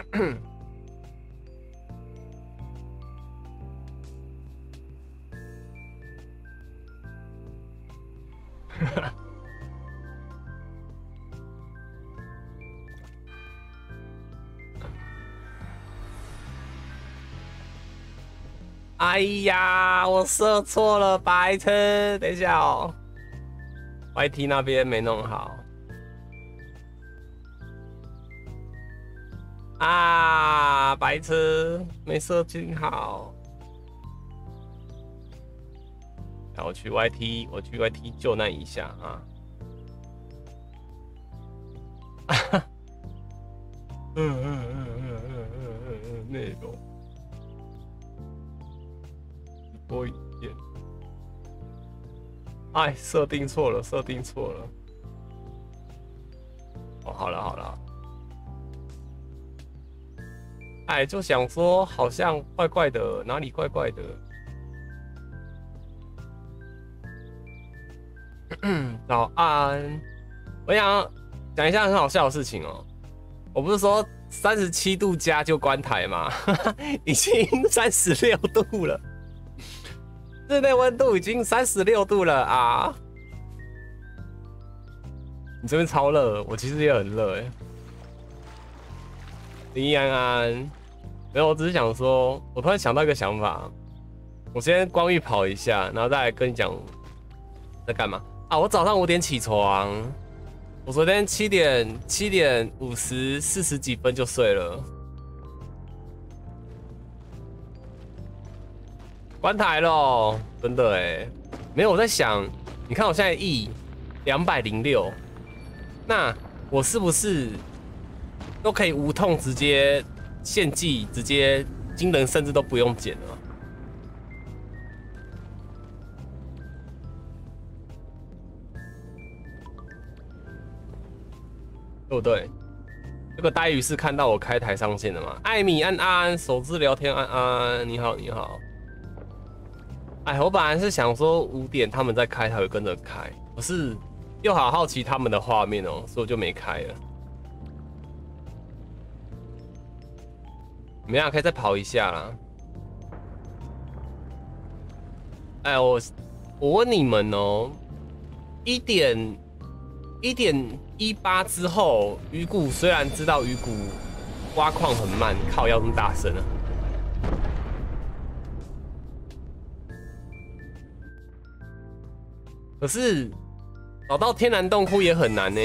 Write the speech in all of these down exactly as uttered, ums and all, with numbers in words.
哎呀，我设错了，白痴！等一下哦 ，Y T 那边没弄好。啊，白痴，没设定好。然后我去 Y T， 我去 Y T 救难一下啊。嗯嗯嗯嗯嗯嗯嗯嗯，内容。多一点。哎，设定错了，设定错了。哦，好了好了。哎，就想说好像怪怪的，哪里怪怪的？早安，我想讲一下很好笑的事情哦。我不是说三十七度加就关台吗？已经三十六度了。室内温度已经三十六度了啊！你这边超热，我其实也很热哎。林依安安，没有，我只是想说，我突然想到一个想法，我先光浴跑一下，然后再来跟你讲在干嘛啊？我早上五点起床，我昨天七点七点五十四十几分就睡了。关台咯，真的哎，没有我在想，你看我现在 E 两百零六，那我是不是都可以无痛直接献祭，直接精能甚至都不用减了？对不对？这个呆鱼是看到我开台上线的吗？艾米安安，手机聊天安安，你好你好。哎，我本来是想说五点他们在开，才会跟着开，可是又好好奇他们的画面哦，所以我就没开了。没啊，可以再跑一下啦。哎，我我问你们哦，一点一点一八之后，鱼骨虽然知道鱼骨挖矿很慢，靠要这么大声啊？可是找到天然洞窟也很难呢。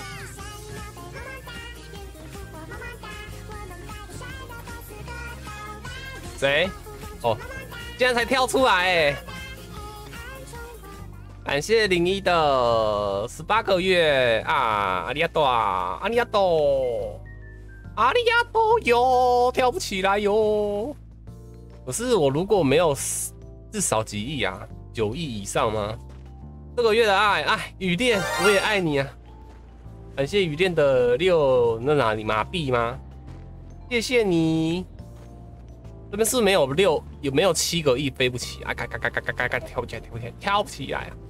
谁？哦，竟然才跳出来哎！感谢零一的十八个月啊，阿里亚多啊，阿里亚多，阿里亚多哟，跳不起来哟。可是我如果没有至少几亿啊，九亿以上吗？这个月的爱，哎，雨恋，我也爱你啊！感谢雨恋的六，那哪里马币吗？谢谢你。这边是没有六，有没有七个亿飞不起啊？嘎嘎嘎嘎嘎嘎嘎，跳不起来，跳不起来，跳不起来啊！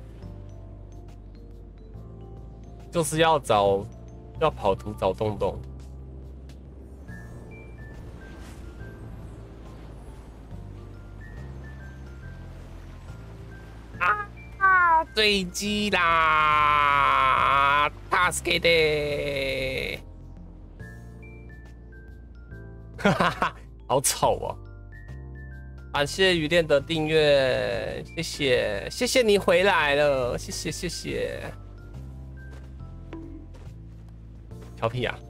就是要找，要跑图找洞洞。啊！坠机啦！他是给的，哈哈哈，好丑哦！感谢雨恋的订阅，谢谢，谢谢你回来了，谢谢谢谢。调皮啊！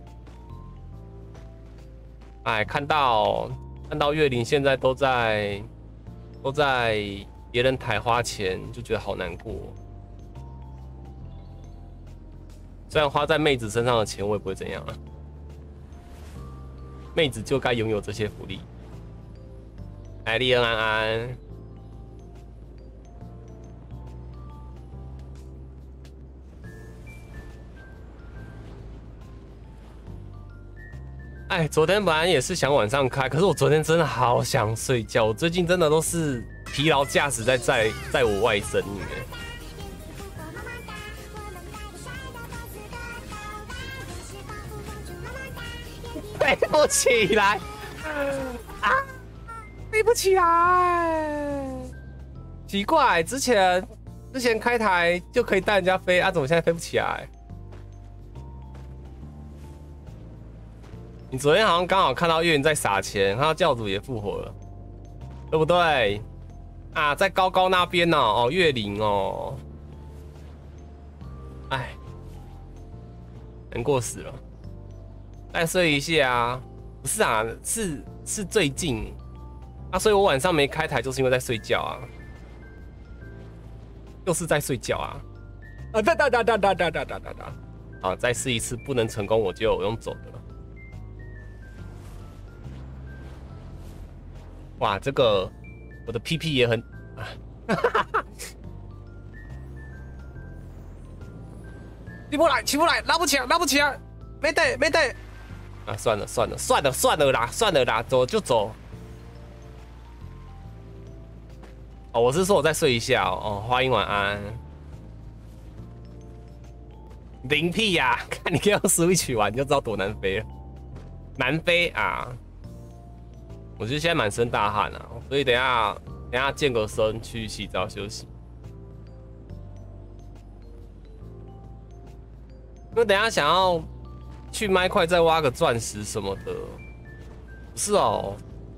哎，看到看到月龄现在都在都在别人台花钱，就觉得好难过。虽然花在妹子身上的钱，我也不会怎样啊。妹子就该拥有这些福利。艾丽恩安安，哎，昨天本来也是想晚上开，可是我昨天真的好想睡觉。我最近真的都是疲劳驾驶在在在我外甥女哎。 飞不起来啊，飞不起来。奇怪，之前之前开台就可以带人家飞啊，怎么现在飞不起来？你昨天好像刚好看到月云在撒钱，看到教主也复活了，对不对？啊，在高高那边呢、哦，哦，月灵哦，哎，难过死了。再睡一下啊，不是啊，是是最近啊，所以我晚上没开台，就是因为在睡觉啊，就是在睡觉啊，啊哒哒哒哒哒哒哒哒哒哒，好，再试一次，不能成功我就用走的了。哇，这个我的屁屁也很，起不来，起不来，拉不起来，拉不起来，没得，没得。啊，算了，算了，算了，算了啦，算了啦，走就走。哦，我是说我再睡一下哦。哦，花英晚安。零屁呀、啊！看你可以用 Switch 玩，你就知道多难飞了。难飞啊！我觉得现在满身大汗啊，所以等一下等一下健个身去洗澡休息。因为等一下想要去麦块再挖个钻石什么的，不是哦，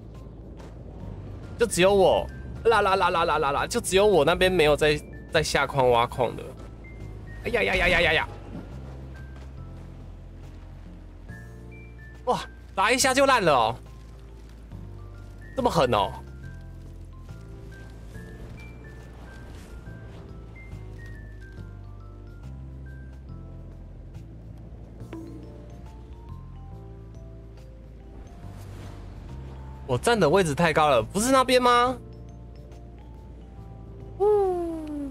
就只有我啦啦啦啦啦啦啦，就只有我那边没有在在下矿挖矿的。哎呀呀呀呀呀呀！哇，打一下就烂了哦，这么狠哦！我站的位置太高了，不是那边吗？嗯，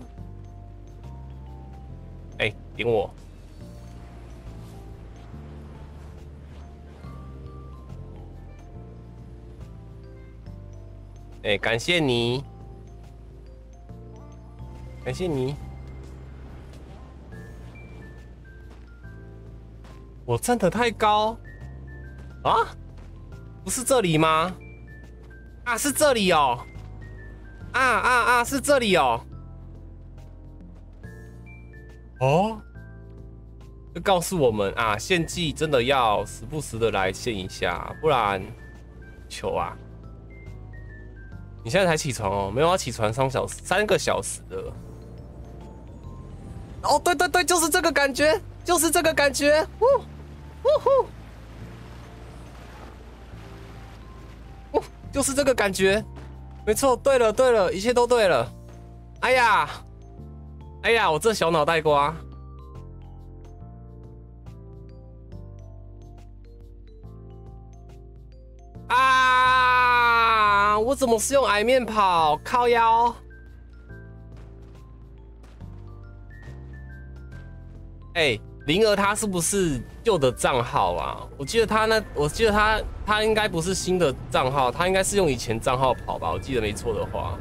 哎，点我。哎，感谢你，感谢你。我站得太高啊？不是这里吗？啊，是这里哦！啊啊啊，是这里哦！哦，就告诉我们啊，献祭真的要时不时的来献一下，不然求啊！你现在才起床哦，没有要起床三小时，三个小时了。哦，对对对，就是这个感觉，就是这个感觉，呜呜呼！就是这个感觉，没错。对了对了，一切都对了。哎呀，哎呀，我这小脑袋瓜。啊！我怎么是用矮面跑？靠腰。哎，灵儿他是不是旧的账号啊？我记得他那，我记得他他应该不是新的账号，他应该是用以前账号跑吧？我记得没错的话。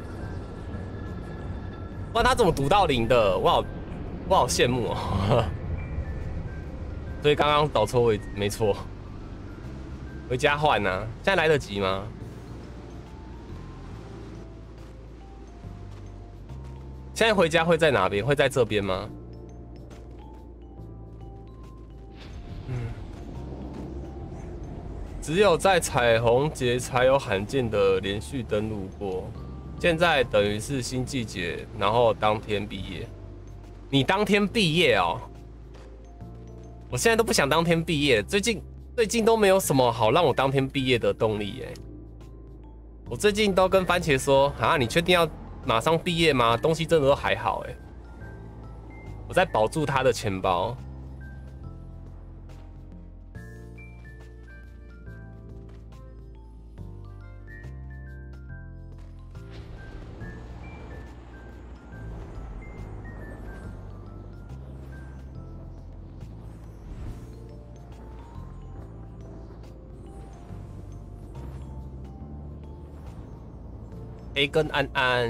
不然他怎么读到零的？我好我好羡慕哦。所以刚刚导错位置，没错。回家换啊，现在来得及吗？现在回家会在哪边？会在这边吗？嗯，只有在彩虹节才有罕见的连续登录过，现在等于是新季节，然后当天毕业。你当天毕业哦？我现在都不想当天毕业，最近最近都没有什么好让我当天毕业的动力耶。我最近都跟番茄说啊，你确定要马上毕业吗？东西真的都还好哎，我在保住他的钱包。A 跟安安，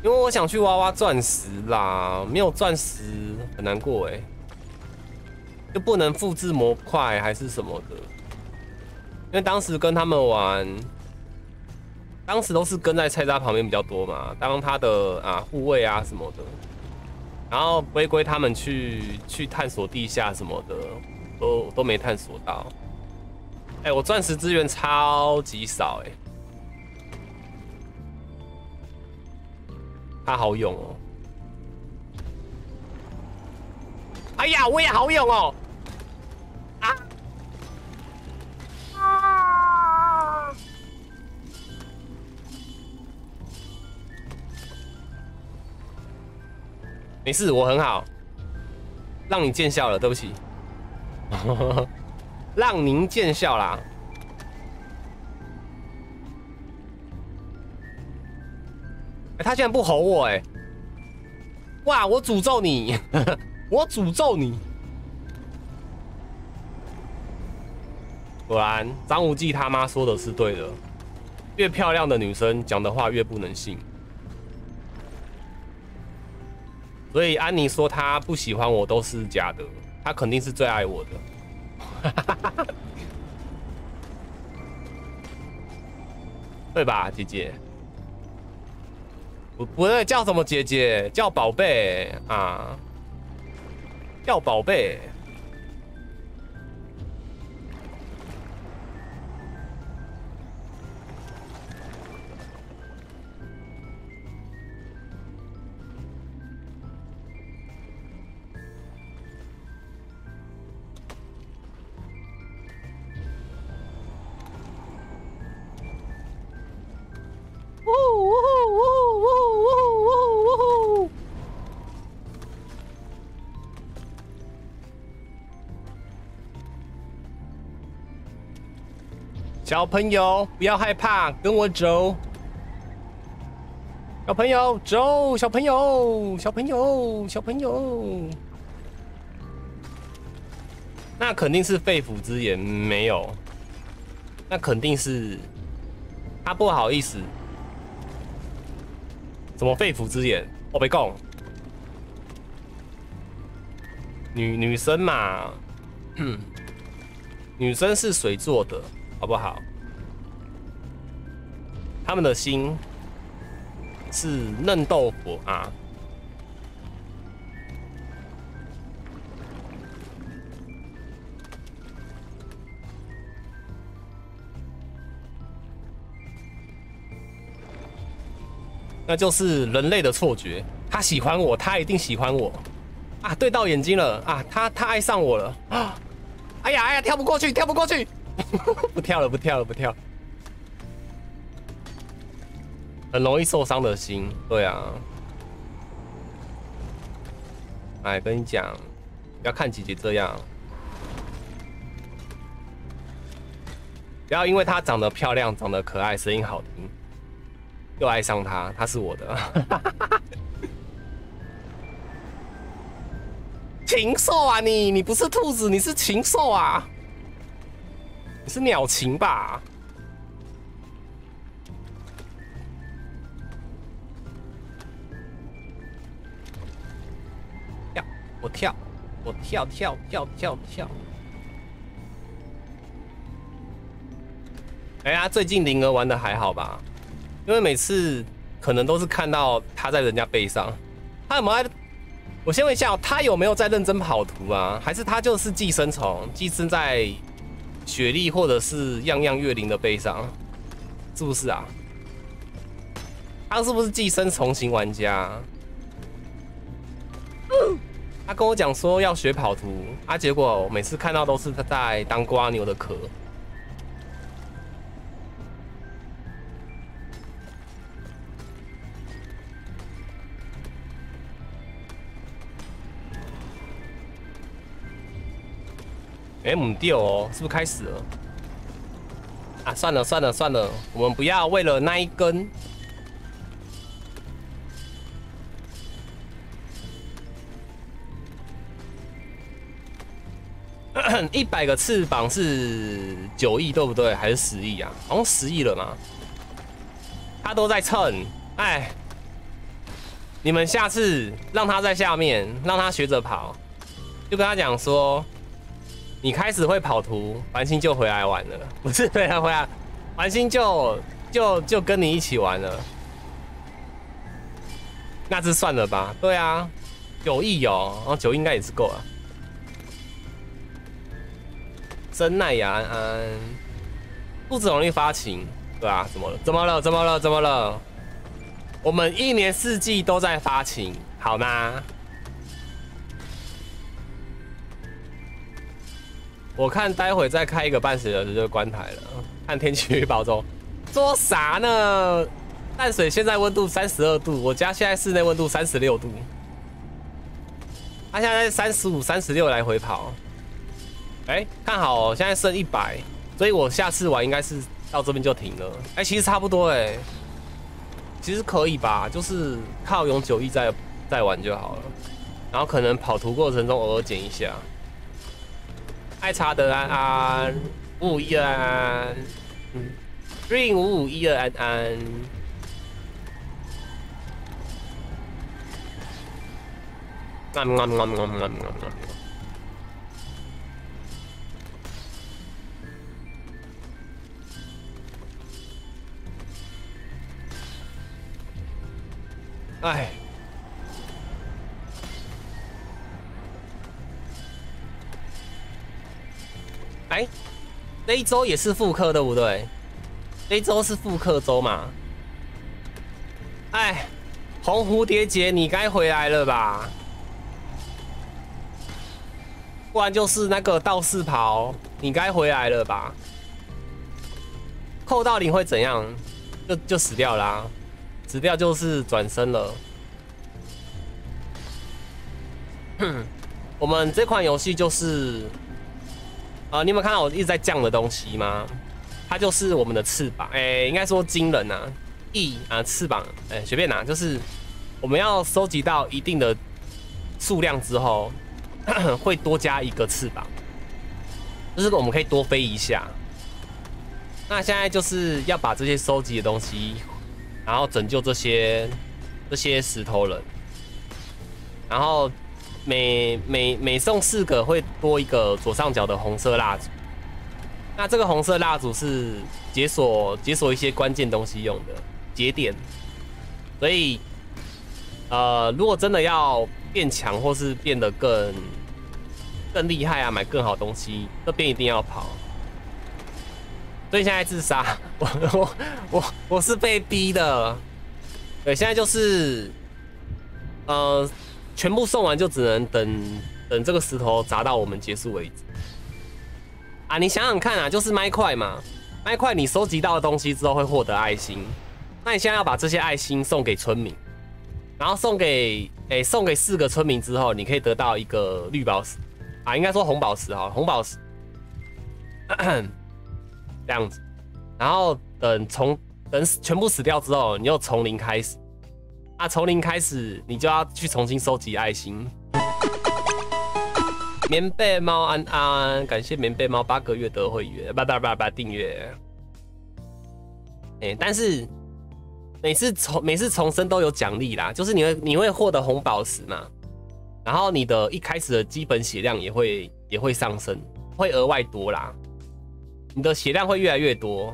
因为我想去挖挖钻石啦，没有钻石很难过哎、欸，就不能复制模块还是什么的。因为当时跟他们玩，当时都是跟在菜渣旁边比较多嘛，当他的啊护卫啊什么的，然后龟龟他们去去探索地下什么的，都都没探索到。哎、欸，我钻石资源超级少哎、欸。他好勇哦！哎呀，我也好勇哦！啊啊！没事，我很好，让你见笑了，对不起，让您见笑啦。欸、他竟然不吼我哎、欸！哇，我诅咒你！我诅咒你！果然，张无忌他妈说的是对的，越漂亮的女生讲的话越不能信。所以安妮说她不喜欢我都是假的，她肯定是最爱我的，对吧，姐姐？不不对，叫什么姐姐？叫宝贝啊，叫宝贝。小朋友不要害怕，跟我走。小朋友走，小朋友，小朋友，小朋友。那肯定是肺腑之言，没有。那肯定是他不好意思。什么肺腑之言？我没讲。女女生嘛，女生是水做的。好不好？他们的心是嫩豆腐啊！那就是人类的错觉。他喜欢我，他一定喜欢我啊！对到眼睛了啊！他他爱上我了啊！哎呀哎呀，跳不过去，跳不过去！不跳了，不跳了，不跳，很容易受伤的心，对啊。哎，跟你讲，不要看姐姐这样，不要因为她长得漂亮、长得可爱、声音好听，就爱上她，她是我的。禽兽啊你！你不是兔子，你是禽兽啊！你是鸟禽吧？跳，我跳，我跳跳跳跳跳。哎呀，最近灵儿玩的还好吧？因为每次可能都是看到他在人家背上，他有没有在？我先问一下，他有没有在认真跑图啊？还是他就是寄生虫，寄生在雪莉或者是样样月灵的背上？是不是啊？他是不是寄生虫型玩家？他跟我讲说要学跑图，啊，结果我每次看到都是他在当瓜牛的壳。哎，母掉哦，是不是开始了？啊，算了算了算了，我们不要为了那一根。一百个翅膀是九亿对不对？还是十亿啊？好像十亿了嘛。他都在蹭，哎， 你们下次让他在下面，让他学着跑，就跟他讲说，你开始会跑图，繁星就回来玩了，不是回来回来，繁星就就就跟你一起玩了，那就算了吧。对啊，九亿哦，然后九亿应该也是够了。真奈雅安安，肚子容易发情，对啊，怎么了？怎么了？怎么了？怎么了？我们一年四季都在发情，好吗？我看待会再开一个半小时就关台了。看天气预报中，说啥呢？淡水现在温度三十二度，我家现在室内温度三十六度，它现在三十五、三十六来回跑。哎、欸，看好哦，现在剩一百，所以我下次玩应该是到这边就停了。哎、欸，其实差不多哎、欸。其实可以吧，就是靠永久翼再再玩就好了，然后可能跑图过程中偶尔减一下。爱查德安安，五五一二安安，嗯 ，Green 五五一二安安。嗯嗯嗯嗯嗯嗯嗯。哎，哎，这一周也是复刻，对不对？这一周是复刻周嘛？哎，红蝴蝶结，你该回来了吧？不然就是那个道士袍，你该回来了吧？扣到零会怎样？就就死掉啦、啊。死掉就是转身了。我们这款游戏就是，呃，你有没有看到我一直在降的东西吗？它就是我们的翅膀，哎、欸，应该说惊人啊，翼啊翅膀，哎、欸，随便拿，就是我们要收集到一定的数量之后，会多加一个翅膀，就是我们可以多飞一下。那现在就是要把这些收集的东西。然后拯救这些这些石头人，然后每每每送四个会多一个左上角的红色蜡烛。那这个红色蜡烛是解锁解锁一些关键东西用的节点，所以呃，如果真的要变强或是变得更更厉害啊，买更好东西，这边一定要跑。所以现在自杀，我我我我是被逼的。对，现在就是，呃，全部送完就只能等等这个石头砸到我们结束为止。啊，你想想看啊，就是麦块嘛，麦块你收集到的东西之后会获得爱心，那你现在要把这些爱心送给村民，然后送给诶、欸、送给四个村民之后，你可以得到一个绿宝石，啊，应该说红宝石哈，红宝石。这样子，然后等从等全部死掉之后，你又从零开始。啊，从零开始，你就要去重新收集爱心。棉被猫安安，感谢棉被猫八个月的会员，叭叭叭叭订阅。哎、欸，但是每次重每次重生都有奖励啦，就是你会你会获得红宝石嘛，然后你的一开始的基本血量也会也会上升，会额外多啦。你的血量会越来越多。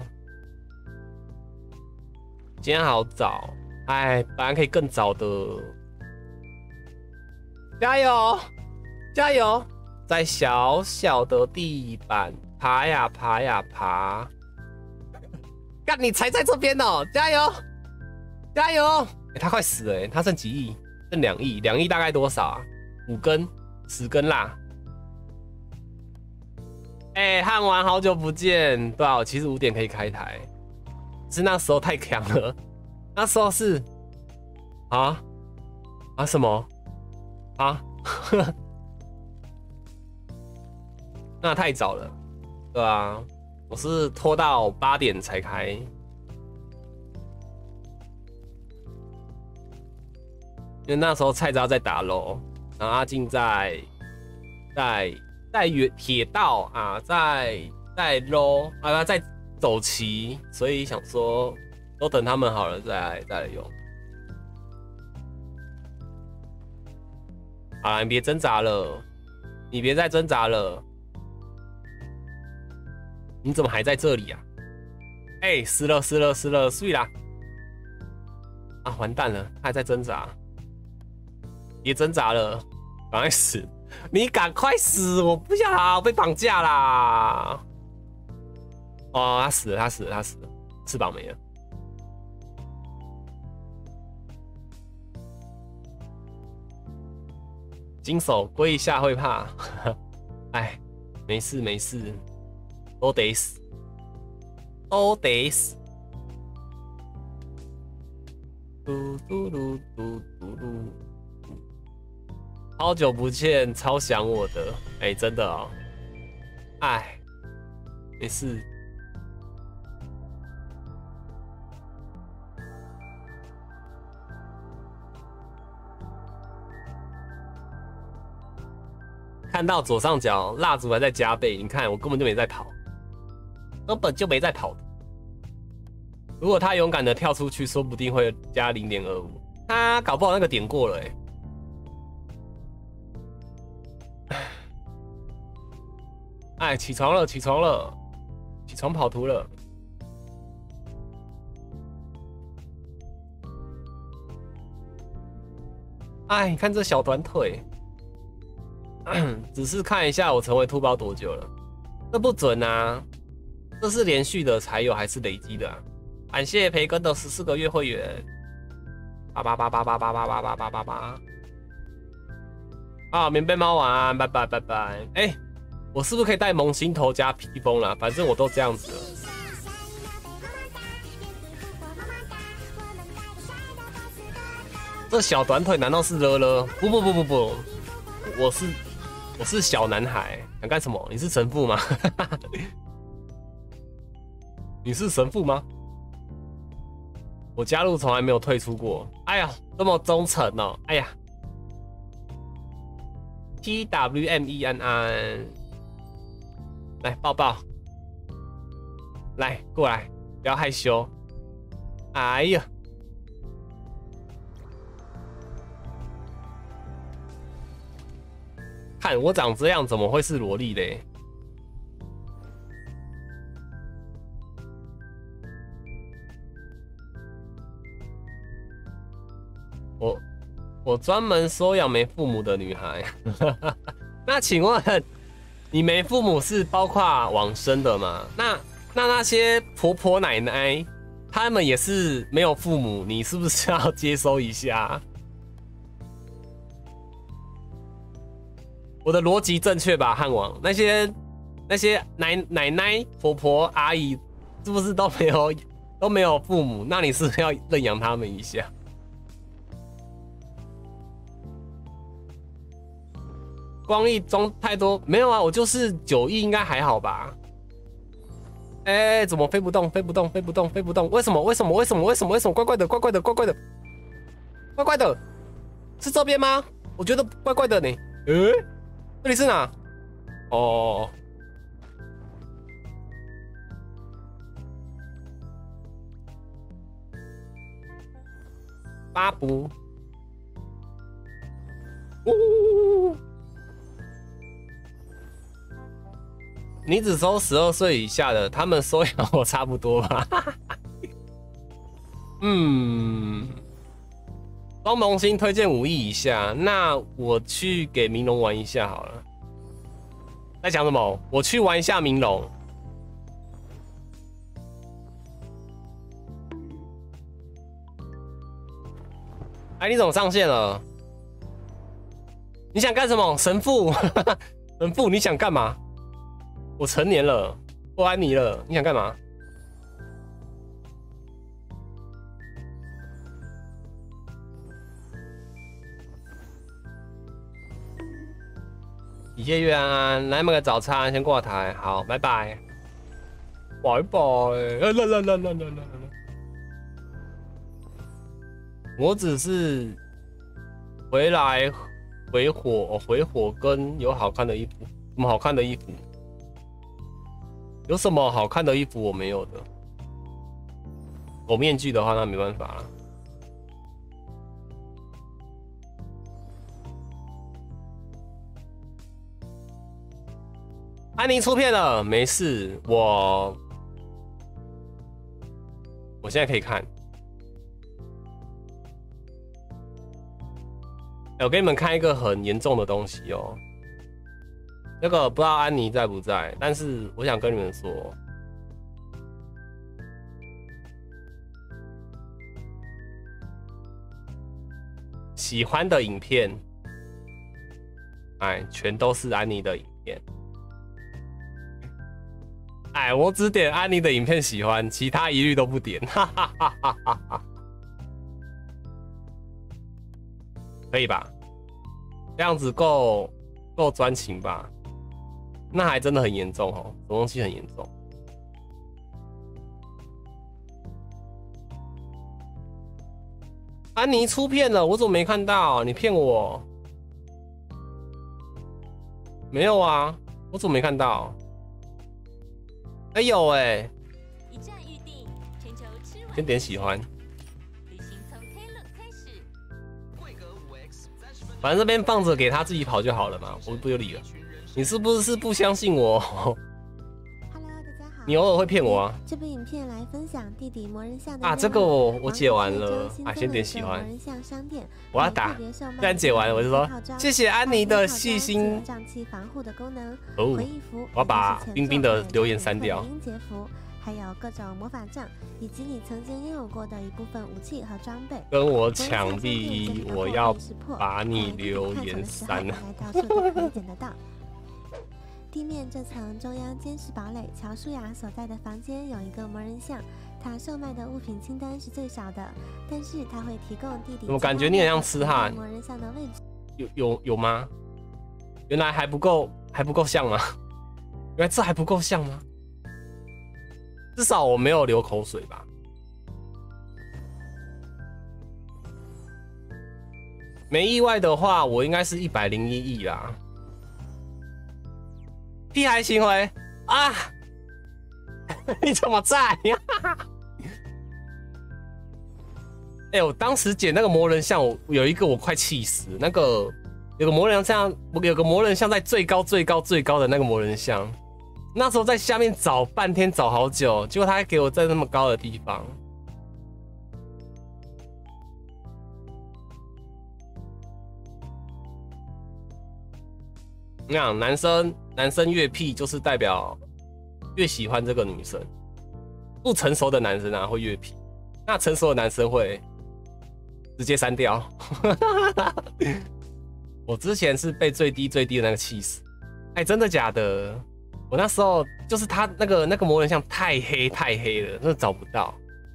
今天好早，哎，本来可以更早的。加油，加油！在小小的地板爬呀爬呀爬。干，你才在这边哦！加油，加油！欸、他快死了、欸，他剩几亿？剩两亿，两亿大概多少啊？五根，十根啦。哎、欸，汉完好久不见，对啊，其实五点可以开台，是那时候太强了，那时候是啊啊什么啊？那太早了，对啊，我是拖到八点才开，因为那时候蔡昭在打楼，然后阿静在在。在远铁道啊，在在 low 啊，在走棋，所以想说都等他们好了再来再来用。 好啦，你别挣扎了，你别再挣扎了。你怎么还在这里啊？哎、欸，死了死了死了，碎啦！啊，完蛋了，他还在挣扎。别挣扎了，赶快死！你赶快死！我不想被绑架啦！哦，他死了，他死了，他死了，翅膀没了。金手跪一下会怕，哎，没事没事，都得死，都得死。嘟嘟嘟嘟嘟嘟。好久不见，超想我的，哎、欸，真的哦，哎，没事。看到左上角蜡烛还在加倍，你看我根本就没在跑，根本就没在跑。如果他勇敢的跳出去，说不定会加 零点二五， 他搞不好那个点过了、欸，哎，起床了，起床了，起床跑图了。哎，你看这小短腿，只是看一下我成为秃包多久了，这不准啊！这是连续的才有还是累积的啊？感谢培根的十四个月会员，八八八八八八八八八八八八。啊，棉被猫晚安，拜拜拜拜。哎、欸，我是不是可以戴萌新头加披风啦？反正我都这样子了。这小短腿难道是乐乐？不不不不不，我是我是小男孩，想干什么？你是神父吗？你是神父吗？我加入从来没有退出过。哎呀，这么忠诚哦！哎呀 ，T W M E N N， 来抱抱，来过来，不要害羞。哎呀！看我长这样，怎么会是萝莉嘞？我我专门收养没父母的女孩。那请问，你没父母是包括往生的吗？那那那些婆婆奶奶，他们也是没有父母，你是不是要接收一下？我的逻辑正确吧，汉王？那些那些奶奶奶、婆婆、阿姨，是不是都没有都没有父母？那你是不是要认养他们一下？光翼装太多没有啊？我就是九亿，应该还好吧？哎、欸，怎么飞不动？飞不动？飞不动？飞不动？为什么？为什么？为什么？为什么？为什么？怪怪的，怪怪的，怪怪的，怪怪的，是这边吗？我觉得怪怪的呢。哎、欸。这里是哪？哦，巴布，呜，你只收十二岁以下的，他们收养我差不多吧？嗯，双萌星推荐五亿以下，那我去给明龙玩一下好了。在讲什么？我去玩一下明龙。哎，你怎么上线了？你想干什么？神父，神父，你想干嘛？我成年了，不安你了，你想干嘛？一夜月安安，来买个早餐，先挂台，好，拜拜，拜拜，啦啦啦啦啦啦啦！我只是回来回火，回火跟有好看的衣服，什么好看的衣服？有什么好看的衣服我没有的？狗面具的话，那没办法了。 安妮出片了，没事，我我现在可以看。欸、我给你们看一个很严重的东西哦。那个不知道安妮在不在，但是我想跟你们说，喜欢的影片，哎，全都是安妮的影片。哎，我只点安妮的影片喜欢，其他一律都不点，哈哈哈哈哈哈。可以吧？这样子够够专情吧？那还真的很严重哦，什么东西很严重？安妮出片了，我怎么没看到？你骗我？没有啊，我怎么没看到？哎有哎，先点喜欢。反正这边放着给他自己跑就好了嘛，我不有理了。你是不是不相信我 ？Hello， 大家好。 你偶尔会骗我啊。 这部影片来分享弟弟魔人像的啊，这个我我解完了，啊，先点喜欢。我要打，既然解完了，我就说谢谢安妮的细心。哦，我要把冰冰的留言删掉。 还有各种魔法杖，以及你曾经拥有过的一部分武器和装备。 跟我抢第一，我要把你留言删了。 地面这层中央监视堡垒乔舒雅所在的房间有一个魔人像，他售卖的物品清单是最少的，但是他会提供弟弟。 我感觉你很像痴汉。 魔人像的位置有有有吗？原来还不够，还不够像吗？原来这还不够像吗？至少我没有流口水吧。没意外的话，我应该是一百零一亿啦。屁孩行为啊！你怎么在？哎、欸，我当时捡那个魔人像，我有一个我快气死。那个有个魔人像，有个魔人像在最高最高最高的那个魔人像。那时候在下面找半天，找好久，结果他还给我在那么高的地方。你看，男生男生越屁，就是代表越喜欢这个女生。不成熟的男生啊会越屁，那成熟的男生会直接删掉。我之前是被最低最低的那个气死。哎，真的假的？我那时候就是他那个那个魔人像太黑太黑了，真的找不到。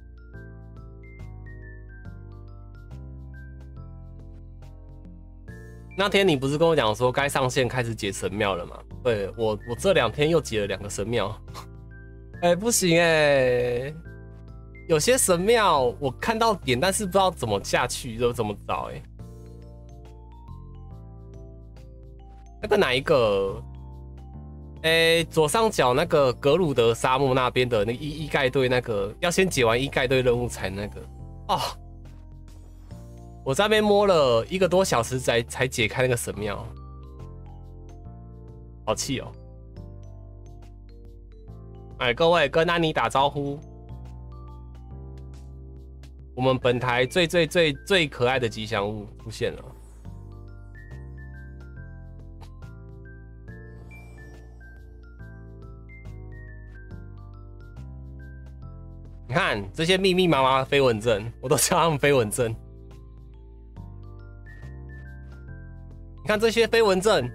那天你不是跟我讲说该上线开始解神庙了吗？对，我我这两天又解了两个神庙。哎、欸，不行哎、欸，有些神庙我看到点，但是不知道怎么下去，就怎么找哎、欸。那个哪一个？哎、欸，左上角那个格鲁德沙漠那边的那个伊伊盖队，那个要先解完伊盖队任务才那个哦。我在那边摸了一个多小时才才解开那个神庙，好气哦！哎，各位跟安妮打招呼，我们本台最最最最可爱的吉祥物出现了。你看这些密密麻麻的飞蚊症，我都叫他们飞蚊症。你看这些飞蚊症，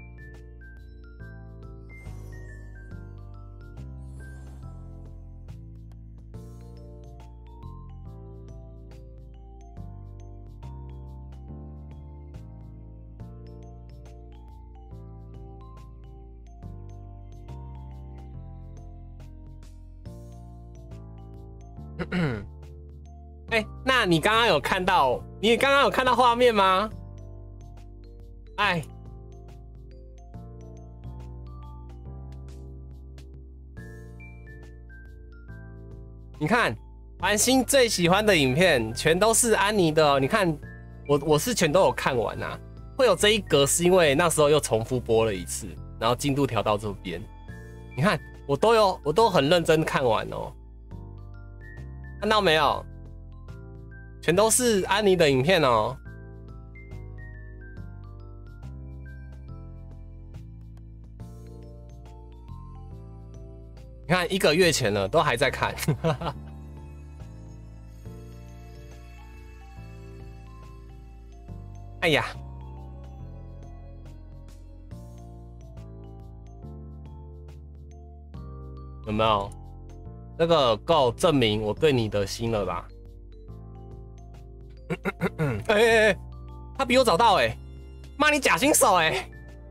哎、欸，那你刚刚有看到？你刚刚有看到画面吗？哎，你看，繁星最喜欢的影片全都是安妮的、哦。你看，我我是全都有看完啊。会有这一格是因为那时候又重复播了一次，然后进度调到这边。 你看我都有，我都很认真看完哦，看到没有？全都是安妮的影片哦。你看一个月前了，都还在看。哎呀，有没有？这个够证明我对你的心了吧？哎哎哎，他比我早到哎、欸，妈你假新手哎、欸，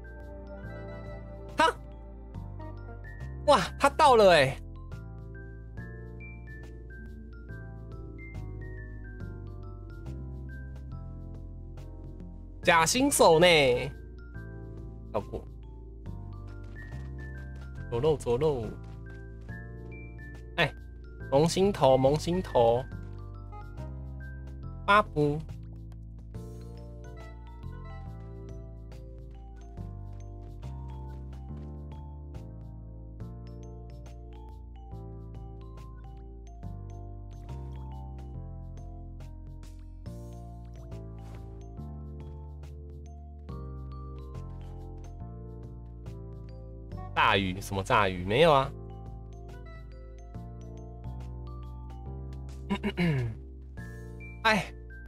他，哇，他到了哎、欸。假新手呢？要过，左漏左漏。哎，萌新头萌新头，巴布。炸鱼？什么炸鱼？没有啊。哎，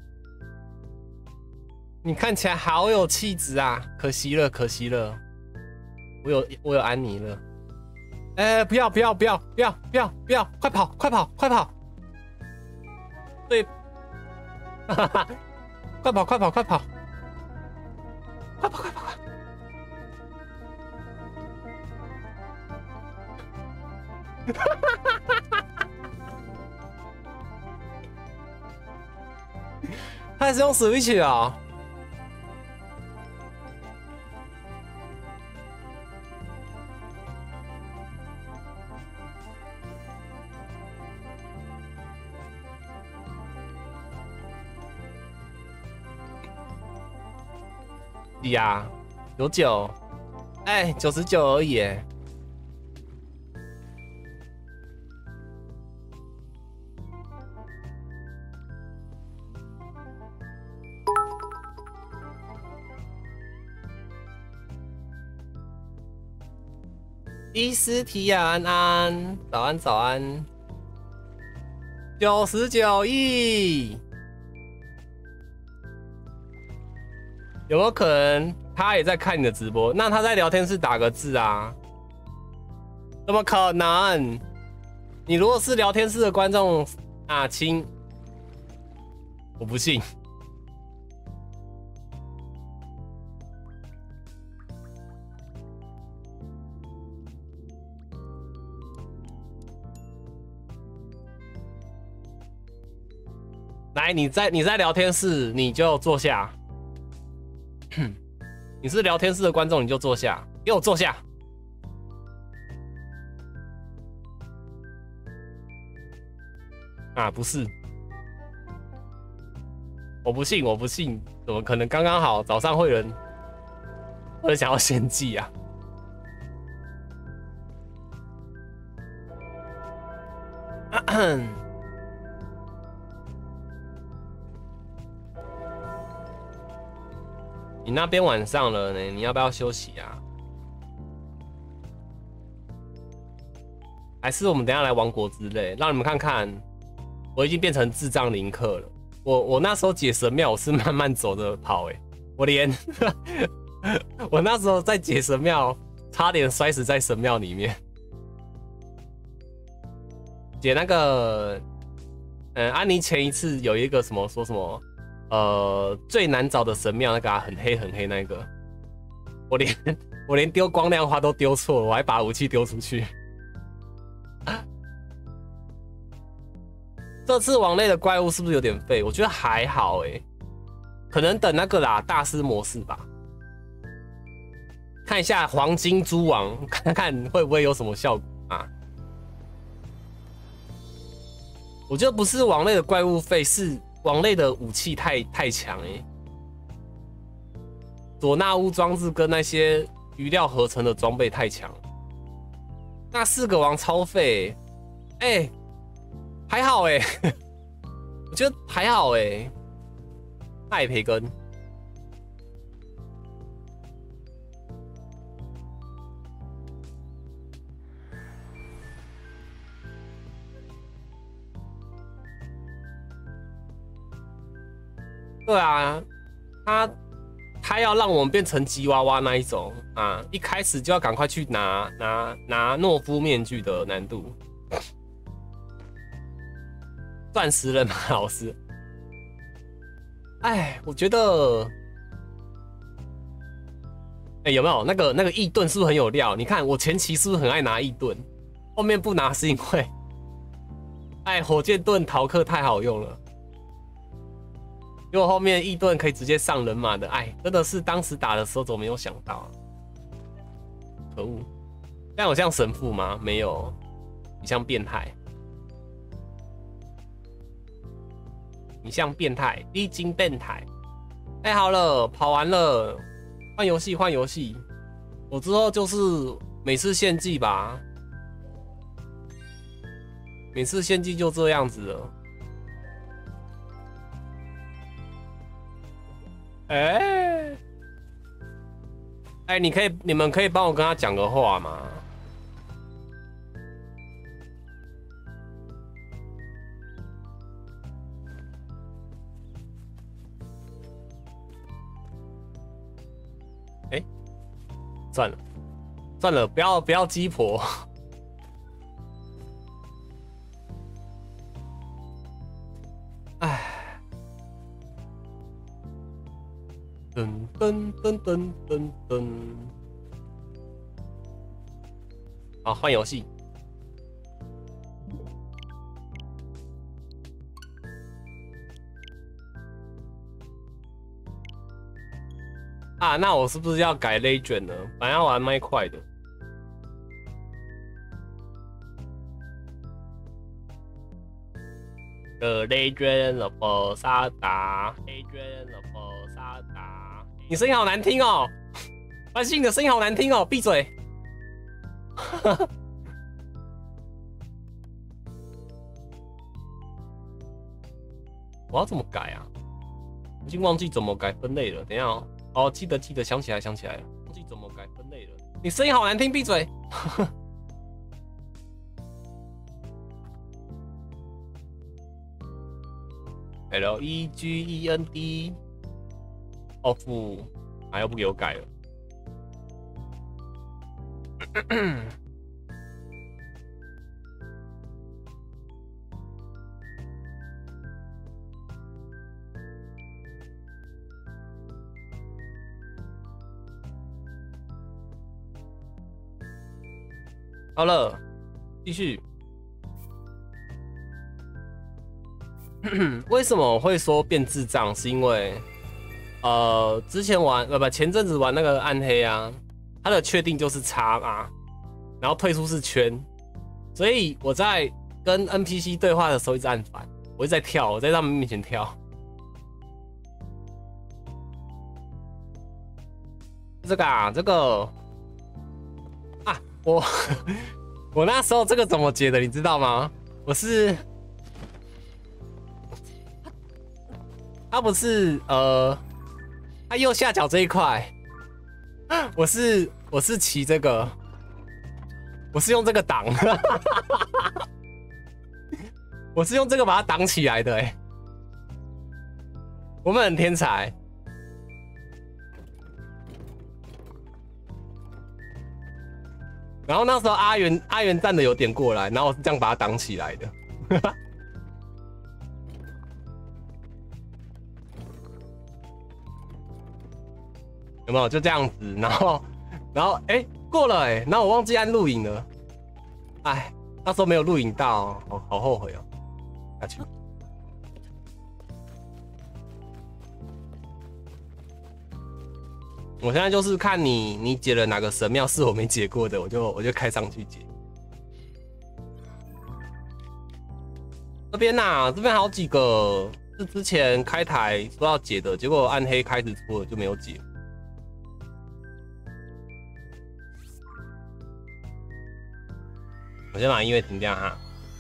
你看起来好有气质啊！可惜了，可惜了，我有我有安妮了。哎、欸，不要不要不要不要不要不要！快跑快跑快跑！对，哈哈，快跑快跑快跑！快跑快跑快！他还是用 Switch 啊？呀，九九，哎，九十九而已。伊斯提亚安安，早安早安，九十九亿，有没有可能他也在看你的直播？那他在聊天室打个字啊？怎么可能？你如果是聊天室的观众啊，亲，我不信。来，你在你在聊天室，你就坐下。你是聊天室的观众，你就坐下，给我坐下。啊，不是，我不信，我不信，怎么可能？刚刚好，早上会有人会人想要献祭啊？你那边晚上了呢，你要不要休息啊？还是我们等一下来玩果之类，让你们看看，我已经变成智障林克了。我我那时候解神庙，我是慢慢走着跑、欸，哎，我连我那时候在解神庙，差点摔死在神庙里面。解那个，嗯，安妮前一次有一个什么说什么。呃，最难找的神庙那个、啊、很黑很黑那个，我连我连丢光亮花都丢错了，我还把武器丢出去。这次王类的怪物是不是有点废？我觉得还好哎、欸，可能等那个啦大师模式吧，看一下黄金蛛王，看看会不会有什么效果啊？我觉得不是王类的怪物废，是。王类的武器太太强哎、欸，佐纳乌装置跟那些余料合成的装备太强。 那四个王超废，哎、欸，还好哎、欸，我觉得还好哎、欸，艾培根。对啊，他他要让我们变成吉娃娃那一种啊，一开始就要赶快去拿拿拿诺夫面具的难度。钻石人马老师，哎，我觉得，哎、欸，有没有那个那个异盾是不是很有料？你看我前期是不是很爱拿异盾，后面不拿是因为，哎，火箭盾逃课太好用了。因为后面异盾可以直接上人马的，哎，真的是当时打的时候怎么没有想到啊？可恶！但我像神父吗？没有，你像变态，你像变态，历经变态。哎，好了，跑完了，换游戏，换游戏。我之后就是每次献祭吧，每次献祭就这样子了。哎、欸，哎、欸，你可以，你们可以帮我跟他讲个话吗？哎、欸，算了，算了，不要不要鸡婆。哎。噔噔噔噔噔噔，好，换游戏。啊，那我是不是要改 Legend 呢？本来要玩麦块的。The Legend of Zelda Legend of Zelda。你声音好难听哦，万幸的声音好难听哦，闭嘴！我要怎么改啊？已经忘记怎么改分类了。等一下哦，哦，记得记得，想起来想起来了，忘记怎么改分类了。你声音好难听，闭嘴！L E G E N D off， 还又不给我改了。好了，继续。为什么我会说变智障？是因为，呃，之前玩呃不前阵子玩那个暗黑啊，它的确定就是叉嘛，然后退出是圈，所以我在跟 N P C 对话的时候一直按反，我一直在跳，我在他们面前跳。这个啊，这个啊，我我那时候这个怎么解的，你知道吗？我是。他不是呃，他右下角这一块，我是我是骑这个，我是用这个挡，我是用这个把它挡起来的哎、欸，我们很天才。然后那时候阿元阿元站的有点过来，然后我是这样把它挡起来的。有没有就这样子？然后，然后哎、欸、过了哎、欸，然后我忘记按录影了，哎，那时候没有录影到，好好后悔哦。下去。我现在就是看你你解了哪个神庙是我没解过的，我就我就开上去解。这边呐、啊，这边好几个是之前开台说要解的，结果暗黑开始出了就没有解。 我先把音乐停掉哈。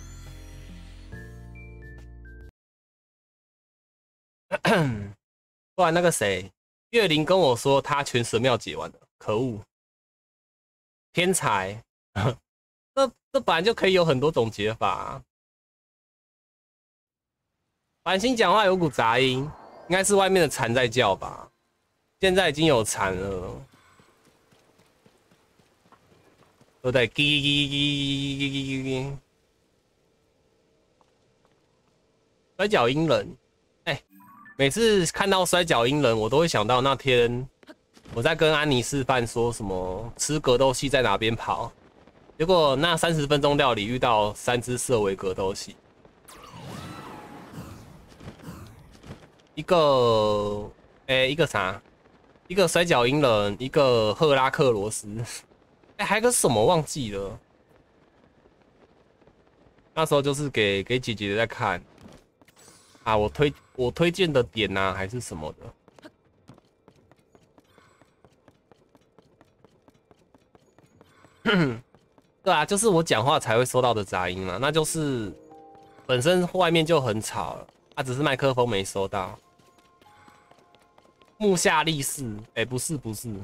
不然那个谁，岳灵跟我说他全神庙解完了，可恶，天才！这这本来就可以有很多种解法、啊。繁星讲话有股杂音，应该是外面的蝉在叫吧？现在已经有蝉了，对不对？叽叽叽叽叽叽。摔跤鹰人，哎、欸，每次看到摔跤鹰人，我都会想到那天我在跟安妮示范说什么吃格斗系在哪边跑，结果那三十分钟料理遇到三只色违格斗系，一个哎、欸、一个啥，一个摔跤鹰人，一个赫拉克罗斯，哎、欸、还有个什么忘记了，那时候就是给给姐姐在看。啊，我推我推荐的点啊，还是什么的？对啊，就是我讲话才会收到的杂音嘛，那就是本身外面就很吵了，它、啊、只是麦克风没收到。木下立士，哎、欸，不是不是，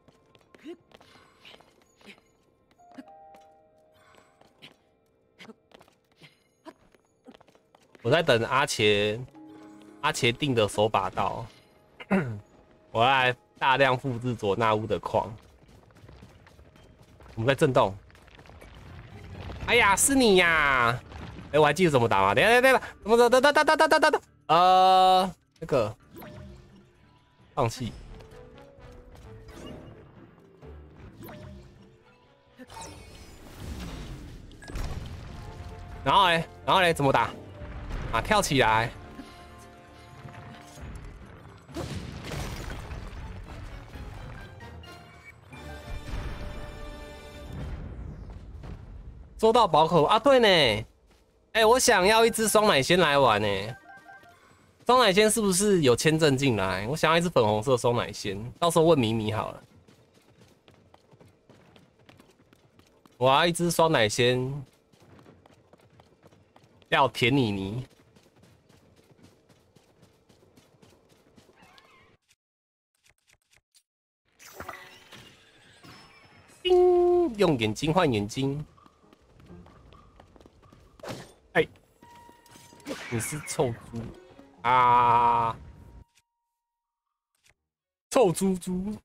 我在等阿茄阿茄定的手把到，我要来大量复制佐纳乌的矿。我们在震动。哎呀，是你呀！哎、欸，我还记得怎么打吗？等一下，等一下，怎么打？打打打打打打打！呃，那个放弃。然后嘞，然后嘞，怎么打？啊，跳起来！收到宝口啊，对呢。哎、欸，我想要一只双奶仙来玩呢。双奶仙是不是有签证进来？我想要一只粉红色双奶仙，到时候问米米好了。我要一只双奶仙，要甜妮妮。叮，用眼睛换眼睛。哎，你是臭猪啊！臭猪猪。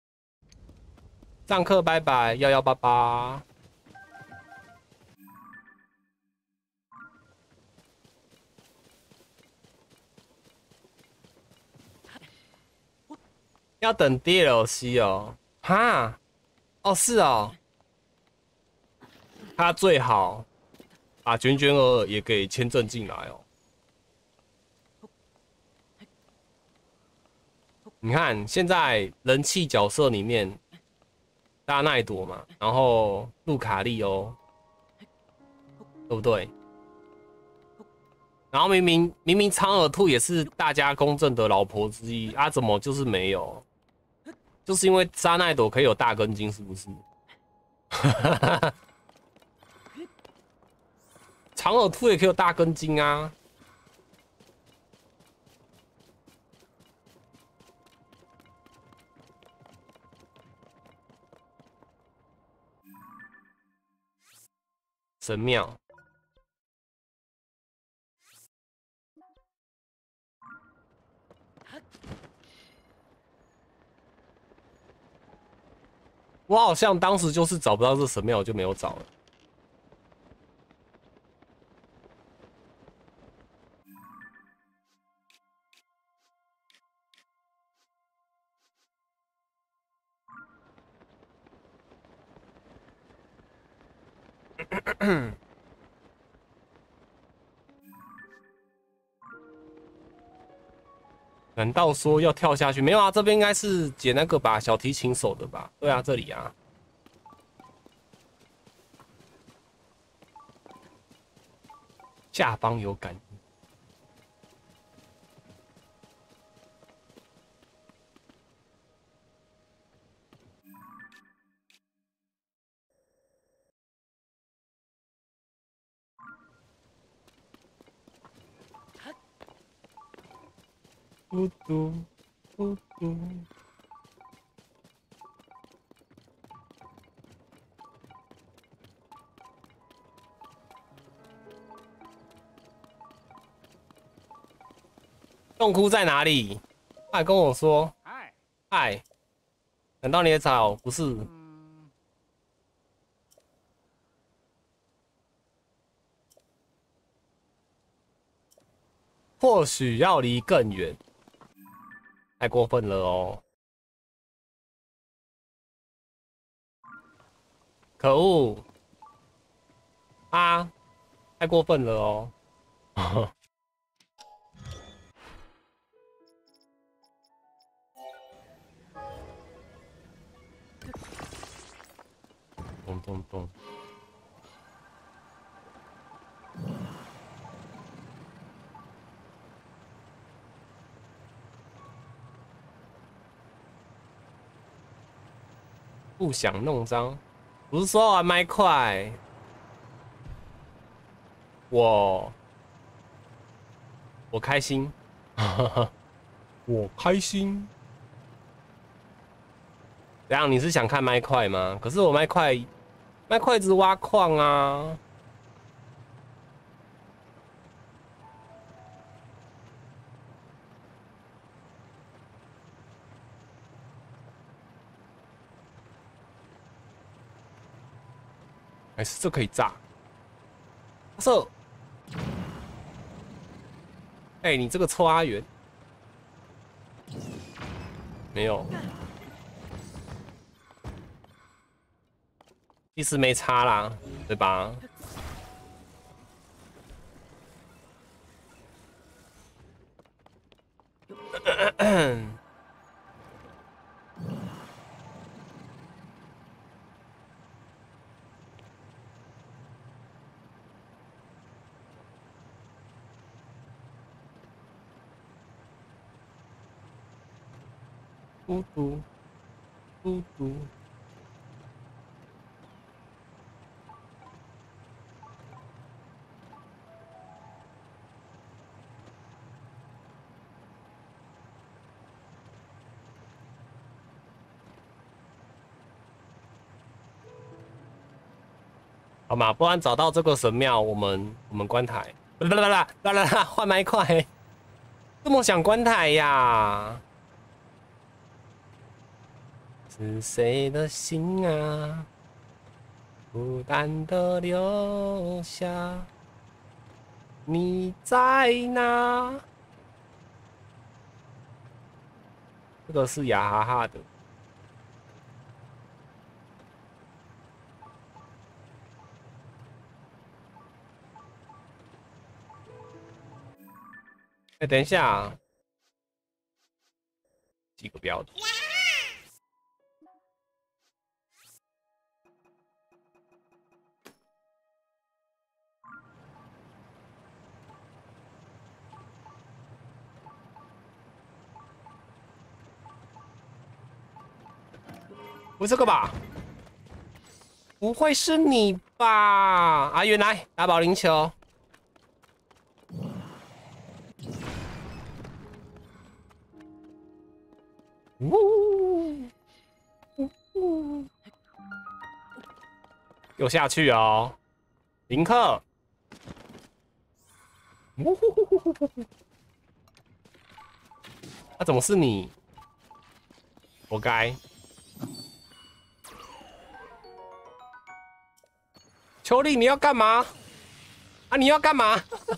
上课拜拜，幺幺八八。要等 D L C 哦，哈，哦是哦，他最好把卷卷儿也给签证进来哦。你看现在人气角色里面，大奈朵嘛，然后路卡利欧，对不对？然后明明明明苍耳兔也是大家公认的老婆之一啊，怎么就是没有？就是因为沙奈朵可以有大根茎，是不是？长耳兔也可以有大根茎啊。神庙。我好像当时就是找不到这神庙，我就没有找了。难道说要跳下去？没有啊，这边应该是解那个吧，小提琴手的吧？对啊，这里啊。下方有感应。 嘟嘟嘟嘟。洞窟在哪里？他还跟我说：“嗨，难道你也找不是？”或许要离更远，太过分了哦！可恶！啊，太过分了哦！咚咚咚！不想弄脏，不是说玩麦块，我我开心，我开心。怎样？你是想看麦块吗？可是我麦块麦块一直挖矿啊。还是这可以炸？射！哎、欸，你这个臭阿元，没有，其实没差啦，对吧？嘟嘟嘟嘟。好嘛，不然找到这个神庙，我们我们关台。啦啦啦啦啦啦，换麦块，这么想关台呀？是谁的心啊，孤单的留下？你在哪？这个是雅哈哈的。哎、欸，等一下，几个标的。不是这个吧？不会是你吧？啊，原来打保龄球。呜呜呜！又下去哦，林克。呜呼呼呼呼呼！啊，怎么是你？活该！秋丽，你要干嘛？啊，你要干嘛？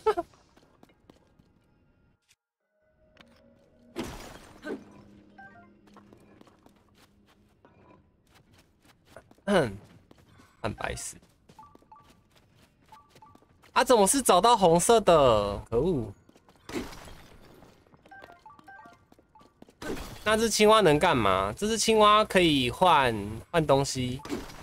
嗯，蛋白石。啊，怎么是找到红色的？可恶！那只青蛙能干嘛？这只青蛙可以换换东西。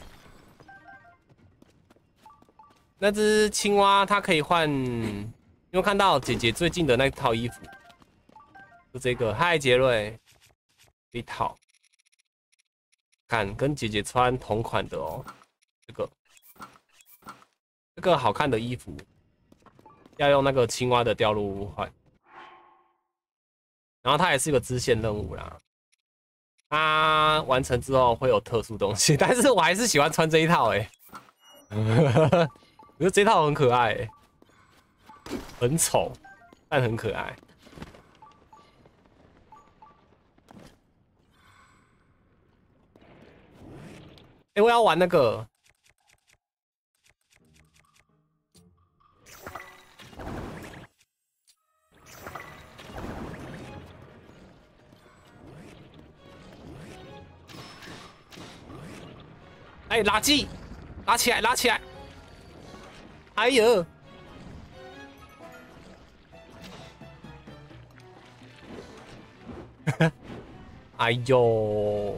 那只青蛙它可以换，你有看到姐姐最近的那套衣服？就这个，嗨，杰瑞，一套，看跟姐姐穿同款的哦。这个，这个好看的衣服，要用那个青蛙的掉落物换。 然后它也是一个支线任务啦。它完成之后会有特殊东西，但是我还是喜欢穿这一套哎、欸，我觉得这一套很可爱、欸，很丑，但很可爱。哎、欸，我要玩那个。哎、欸，垃圾，拉起来，拉起来！哎呦！哎呦！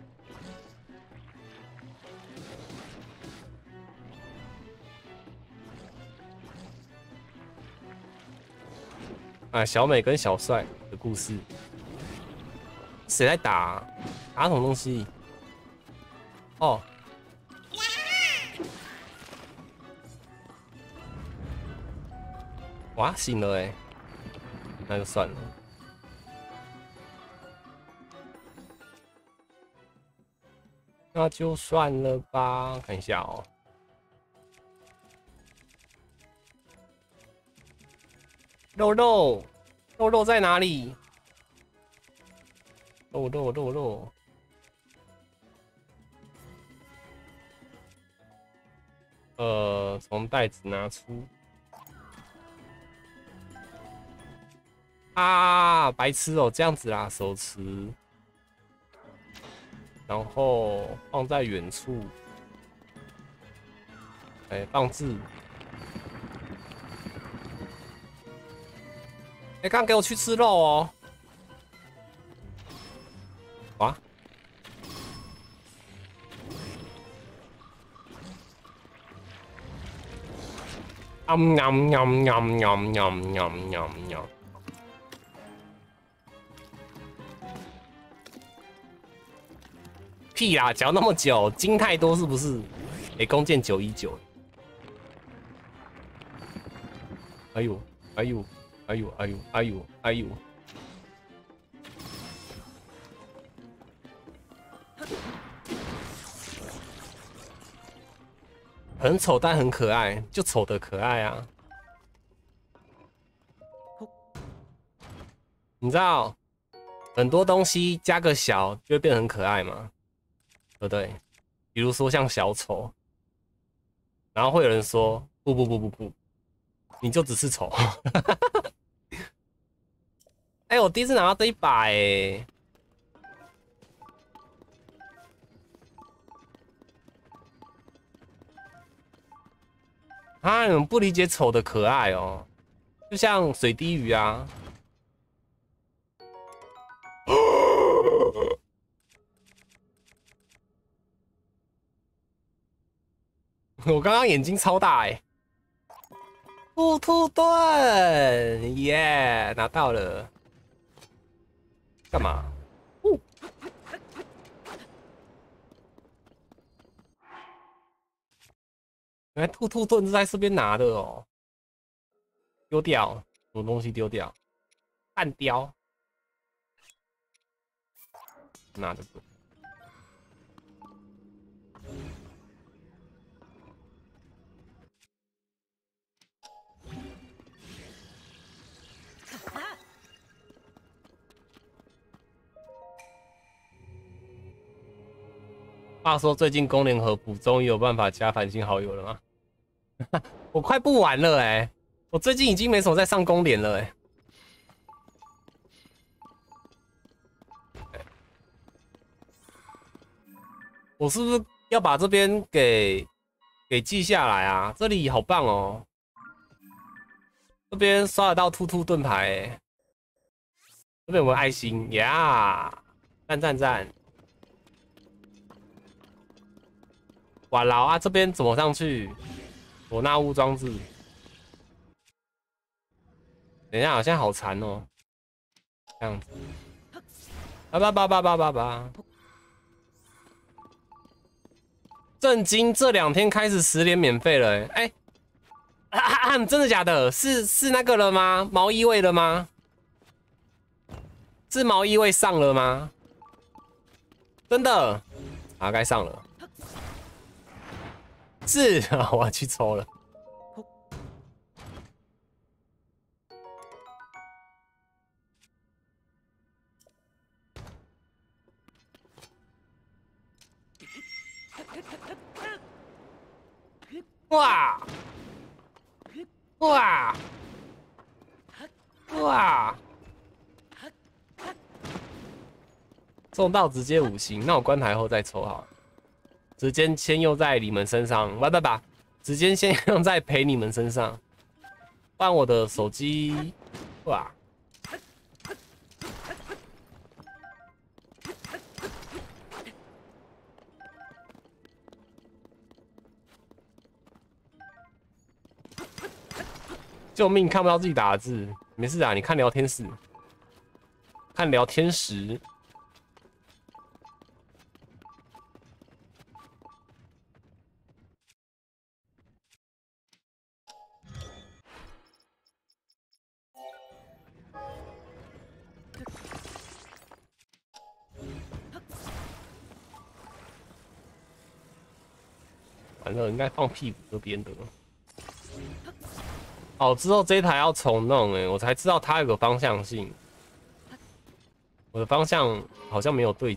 啊，小美跟小帅的故事，谁在打、啊？打什么东西？哦。哇，醒了哎，那就算了。那就算了吧，看一下哦。肉肉，肉肉在哪里？肉肉肉肉。呃，从袋子拿出。啊，白痴哦，这样子啦，手持，然后放在远处，哎、欸，放置。哎、欸，刚给我去吃肉哦。哇！啊喵喵喵喵喵喵喵喵！屁啦，嚼那么久，筋太多是不是？哎、欸，弓箭九一九。哎呦，哎呦，哎呦，哎呦，哎呦，哎呦！很丑但很可爱，就丑的可爱啊！你知道很多东西加个小就会变得很可爱吗？对不对？比如说像小丑，然后会有人说不不不不不，你就只是丑。哎、欸，我第一次拿到这一把哎、欸。啊，你们不理解丑的可爱哦，就像水滴鱼啊。我刚刚眼睛超大哎、欸！兔兔盾，耶，拿到了。干嘛？哦，原来兔兔盾是在这边拿的哦。丢掉，什么东西丢掉？弹雕，拿着。话说最近公联合补终于有办法加繁星好友了吗？我快不玩了哎、欸！我最近已经没什么在上公联了哎、欸。我是不是要把这边给给记下来啊？这里好棒哦！这边刷得到兔兔盾牌、欸，这边有没有爱心呀？赞赞赞！哇劳啊，这边怎么上去？我纳物装置。等一下，好像好残哦，这样子。叭叭叭叭叭叭叭。震惊！这两天开始十连免费了、欸，哎、欸啊啊啊，真的假的？是是那个了吗？毛衣味了吗？ 是毛衣位上了吗？真的啊，该上了。是啊，我要去抽了。哇哇哇！中到直接五星，那我关台后再抽好了。时间先用在你们身上，不不不，时间先用在陪你们身上。不然我的手机，哇！救命！看不到自己打的字，没事啊，你看聊天室，看聊天室。完了，应该放屁股这边的。哦，之后这一台要重弄哎，我才知道它有个方向性，我的方向好像没有对。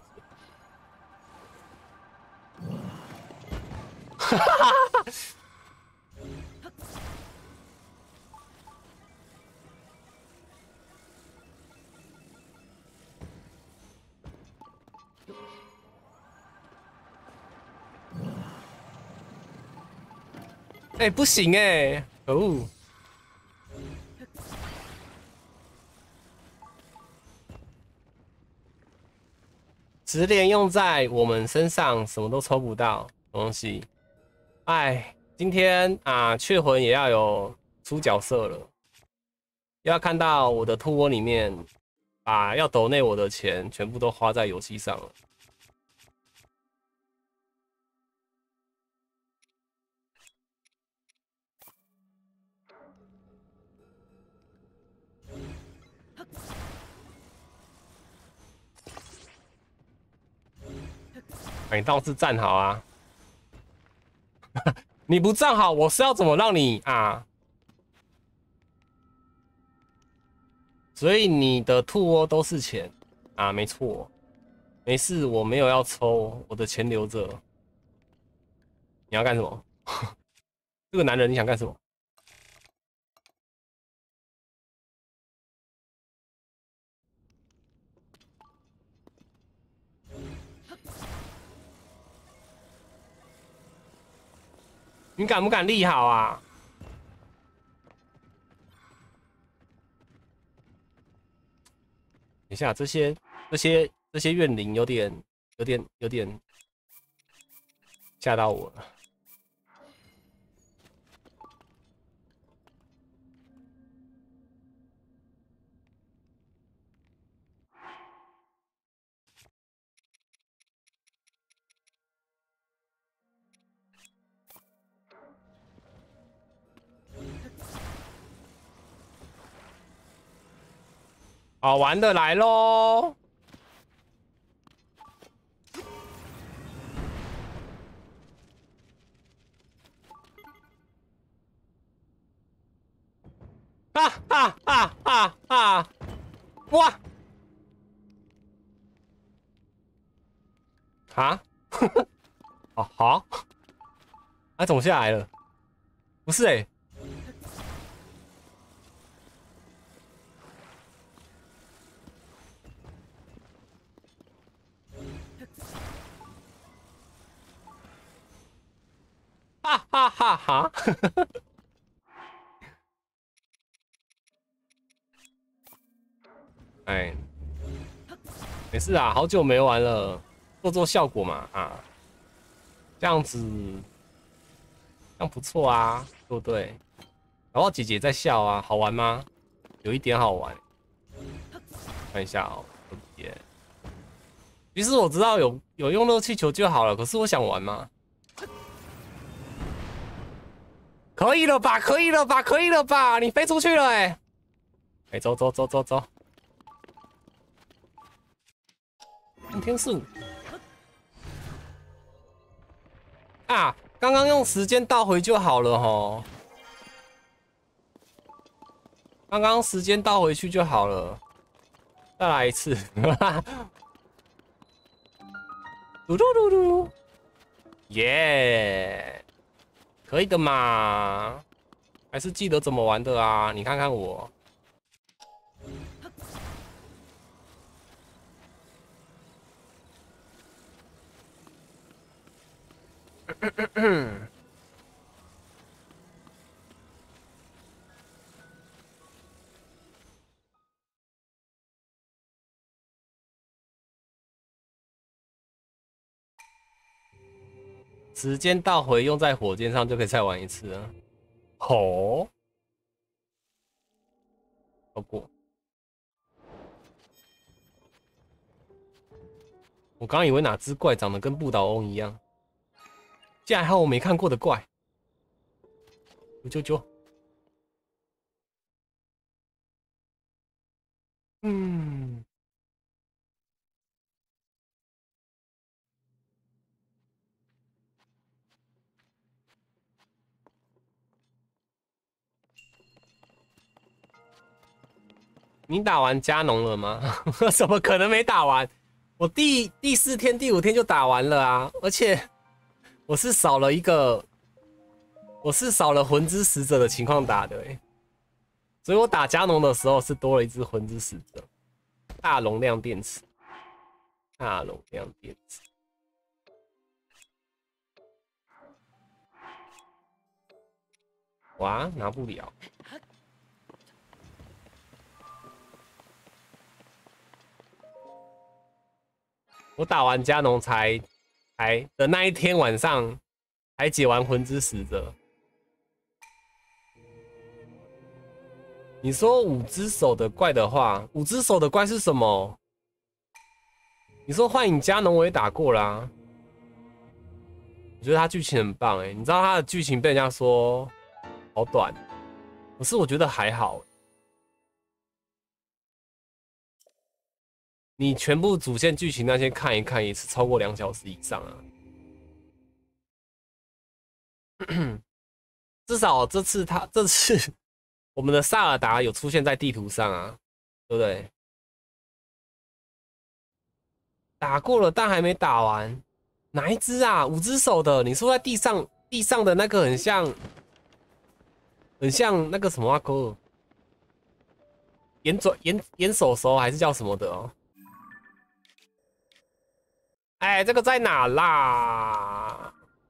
哈哈哈！哎，不行哎，可恶！直连用在我们身上，什么都抽不到东西。哎，今天啊，雀魂也要有出角色了，要看到我的兔窝里面，把要抖内我的钱全部都花在游戏上了。你倒是站好啊！你不站好，我是要怎么让你啊？所以你的兔窝都是钱啊，没错，没事，我没有要抽，我的钱留着。你要干什么？这个男人，你想干什么？你敢不敢立好啊？等一下，这些、这些、这些怨灵有点、有点、有点吓到我了。好玩的来喽！哈哈哈哈哈！哇！啊？哦好，它怎么下来了？不是哎、欸。哈哈哈哈！哎，没事啊，好久没玩了，做做效果嘛啊，这样子，这样不错啊，对不对？然后姐姐在笑啊，好玩吗？有一点好玩，看一下哦，耶。其实我知道有有用热气球就好了，可是我想玩吗？可以了吧，可以了吧，可以了吧，你飞出去了哎、欸！哎、欸，走走走走走。 用天数啊！刚刚用时间倒回就好了吼。刚刚时间倒回去就好了。再来一次，嘟嘟嘟嘟，耶！可以的嘛，还是记得怎么玩的啊？你看看我。时间倒回用在火箭上就可以再玩一次了。吼，超过。我刚以为哪只怪长得跟不倒翁一样，竟然还有我没看过的怪。啾啾。嗯。你打完加农了吗？怎么可能没打完？我第第四天、第五天就打完了啊！而且我是少了一个，我是少了魂之使者的情况打的、欸，所以我打加农的时候是多了一只魂之使者，大容量电池，大容量电池。哇，拿不了。我打完加农才才的那一天晚上，才解完魂之使者。你说五只手的怪的话，五只手的怪是什么？你说幻影加农我也打过啦、啊，我觉得它剧情很棒哎、欸，你知道它的剧情被人家说好短，可是我觉得还好、欸。你全部主线剧情那些看一看也是超过两小时以上啊。至少这次他这次我们的萨尔达有出现在地图上啊，对不对？打过了，但还没打完。哪一只啊？五只手的？你说在地上地上的那个很像，很像那个什么啊哥？眼转眼眼手手还是叫什么的哦？哎，这个在哪啦？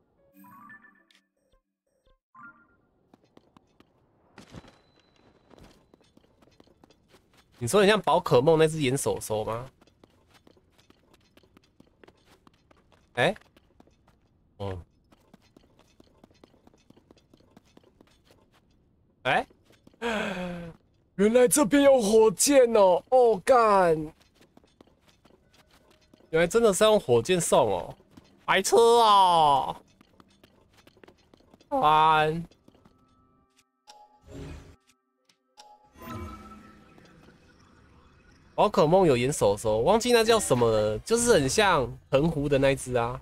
你说很像宝可梦那只眼手手吗？哎、欸，哦，哎、欸，原来这边有火箭哦！哦干，原来真的是用火箭送哦，白痴哦！完。宝可梦有眼手手，忘记那叫什么了，就是很像澎湖的那一只啊。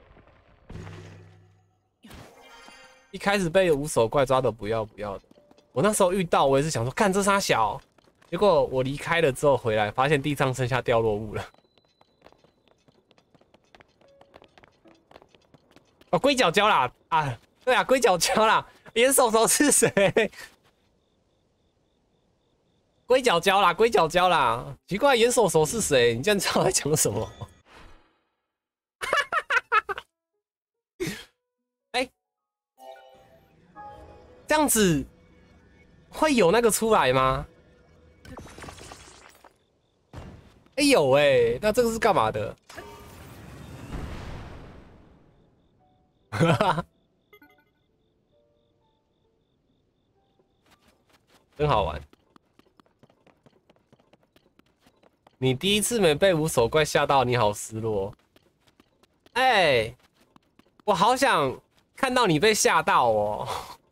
一开始被五手怪抓的不要不要的，我那时候遇到，我也是想说，看这仨小，结果我离开了之后回来，发现地上剩下掉落物了。哦，龟角胶啦啊，对啊，龟角胶啦，眼手手是谁？龟角胶啦，龟角胶啦，奇怪，眼手手是谁？你这样知道我在讲什么？哎、欸，这样子会有那个出来吗？哎、欸、有哎、欸，那这个是干嘛的？真好玩。你第一次没被五手怪吓到，你好失落。哎、欸，我好想看到你被吓到哦。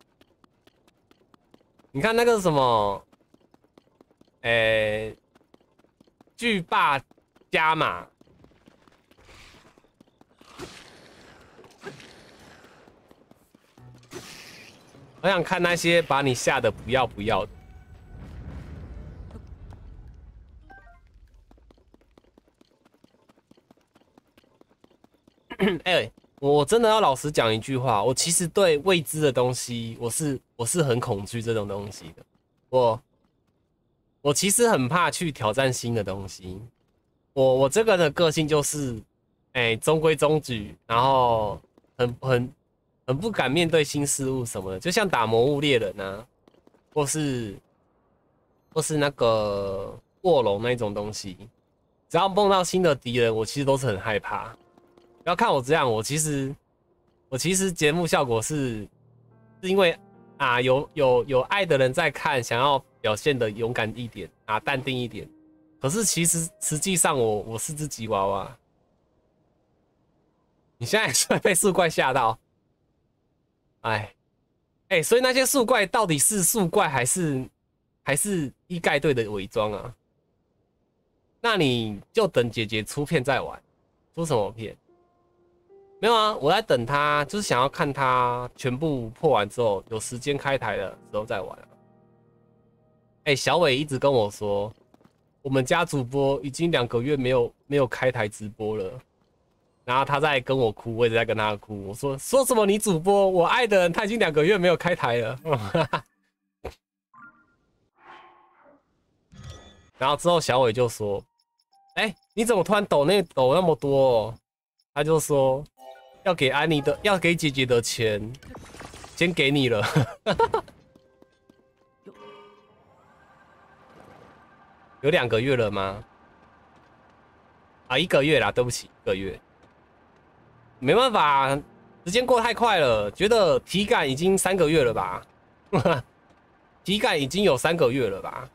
你看那个什么，哎、欸，巨霸加码， 我想看那些把你吓得不要不要的。哎、欸，我真的要老实讲一句话，我其实对未知的东西，我是我是很恐惧这种东西的。我我其实很怕去挑战新的东西。我我这个人的个性就是，哎、欸，中规中矩，然后很很很不敢面对新事物什么的，就像打魔物猎人啊，或是或是那个卧龙那种东西，只要碰到新的敌人，我其实都是很害怕。不要看我这样，我其实我其实节目效果是是因为啊有有有爱的人在看，想要表现的勇敢一点啊，淡定一点。可是其实实际上我我是只吉娃娃。你现在是被树怪吓到，哎哎、欸，所以那些树怪到底是树怪还是还是一概队的伪装啊？那你就等姐姐出片再玩，出什么片？没有啊，我在等他，就是想要看他全部破完之后，有时间开台的时候再玩啊。哎、欸，小伟一直跟我说，我们家主播已经两个月没有没有开台直播了，然后他在跟我哭，我也在跟他哭。我说说什么你主播，我爱的人他已经两个月没有开台了。然后之后小伟就说，哎、欸，你怎么突然抖那抖那么多、哦？他就说。要给安妮的，要给姐姐的钱，先给你了。有两个月了吗？啊，一个月啦，对不起，一个月。没办法，时间过太快了，觉得体感已经三个月了吧？体感已经有三个月了吧？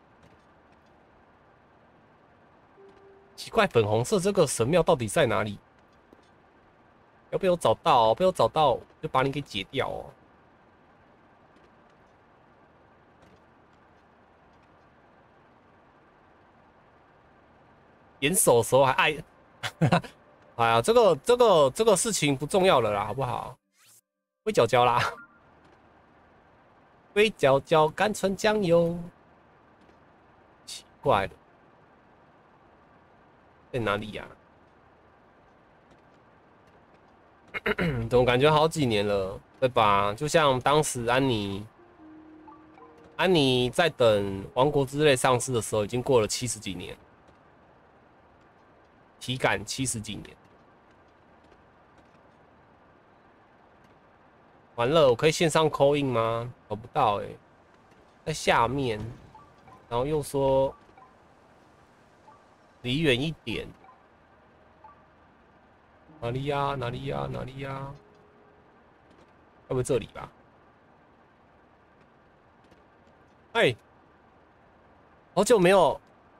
奇怪，粉红色这个神庙到底在哪里？要被我找到、哦，被我找到就把你给解掉哦。演手的时候还爱，哎呀，这个这个这个事情不重要了啦，好不好？龟脚脚啦，龟脚脚甘醇酱油，奇怪了，在哪里呀、啊？怎么感觉好几年了，对吧？就像当时安妮，安妮在等《王国之泪》上市的时候，已经过了七十几年，体感七十几年。完了，我可以线上 call in 吗？找不到哎、欸，在下面，然后又说离远一点。哪里呀、啊？哪里呀、啊？哪里呀、啊？该不会这里吧？哎，好久没有。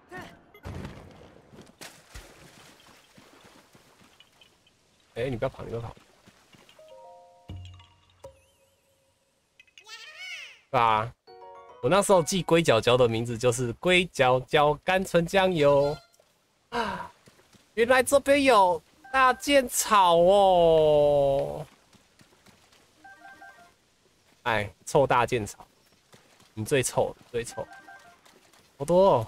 哎、欸，你不要跑，你不要跑。啊，我那时候记龟脚脚的名字就是龟脚脚甘醇酱油啊，原来这边有大剑草哦。哎，臭大剑草，你最臭，最臭，好多哦。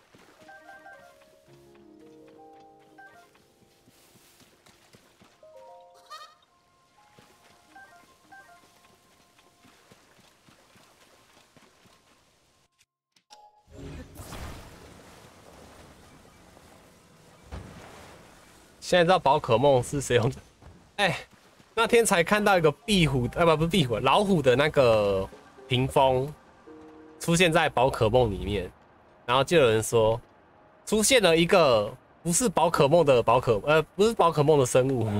现在知道宝可梦是谁用的？哎、欸，那天才看到一个壁虎，啊不不是壁虎，老虎的那个屏风出现在宝可梦里面，然后就有人说出现了一个不是宝可梦的宝可，呃，不是宝可梦的生物。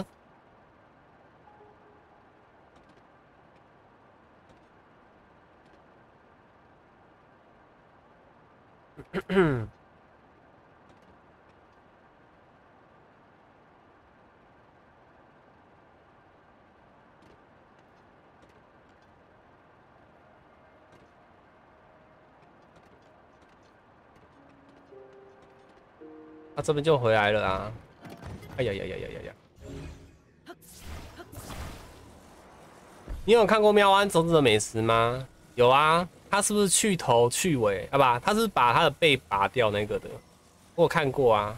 他、啊、这边就回来了啊！哎呀呀呀呀呀呀！ 你有看过喵安种子的美食吗？有啊，他是不是去头去尾啊？不，他是把他的背拔掉那个的，我有看过啊。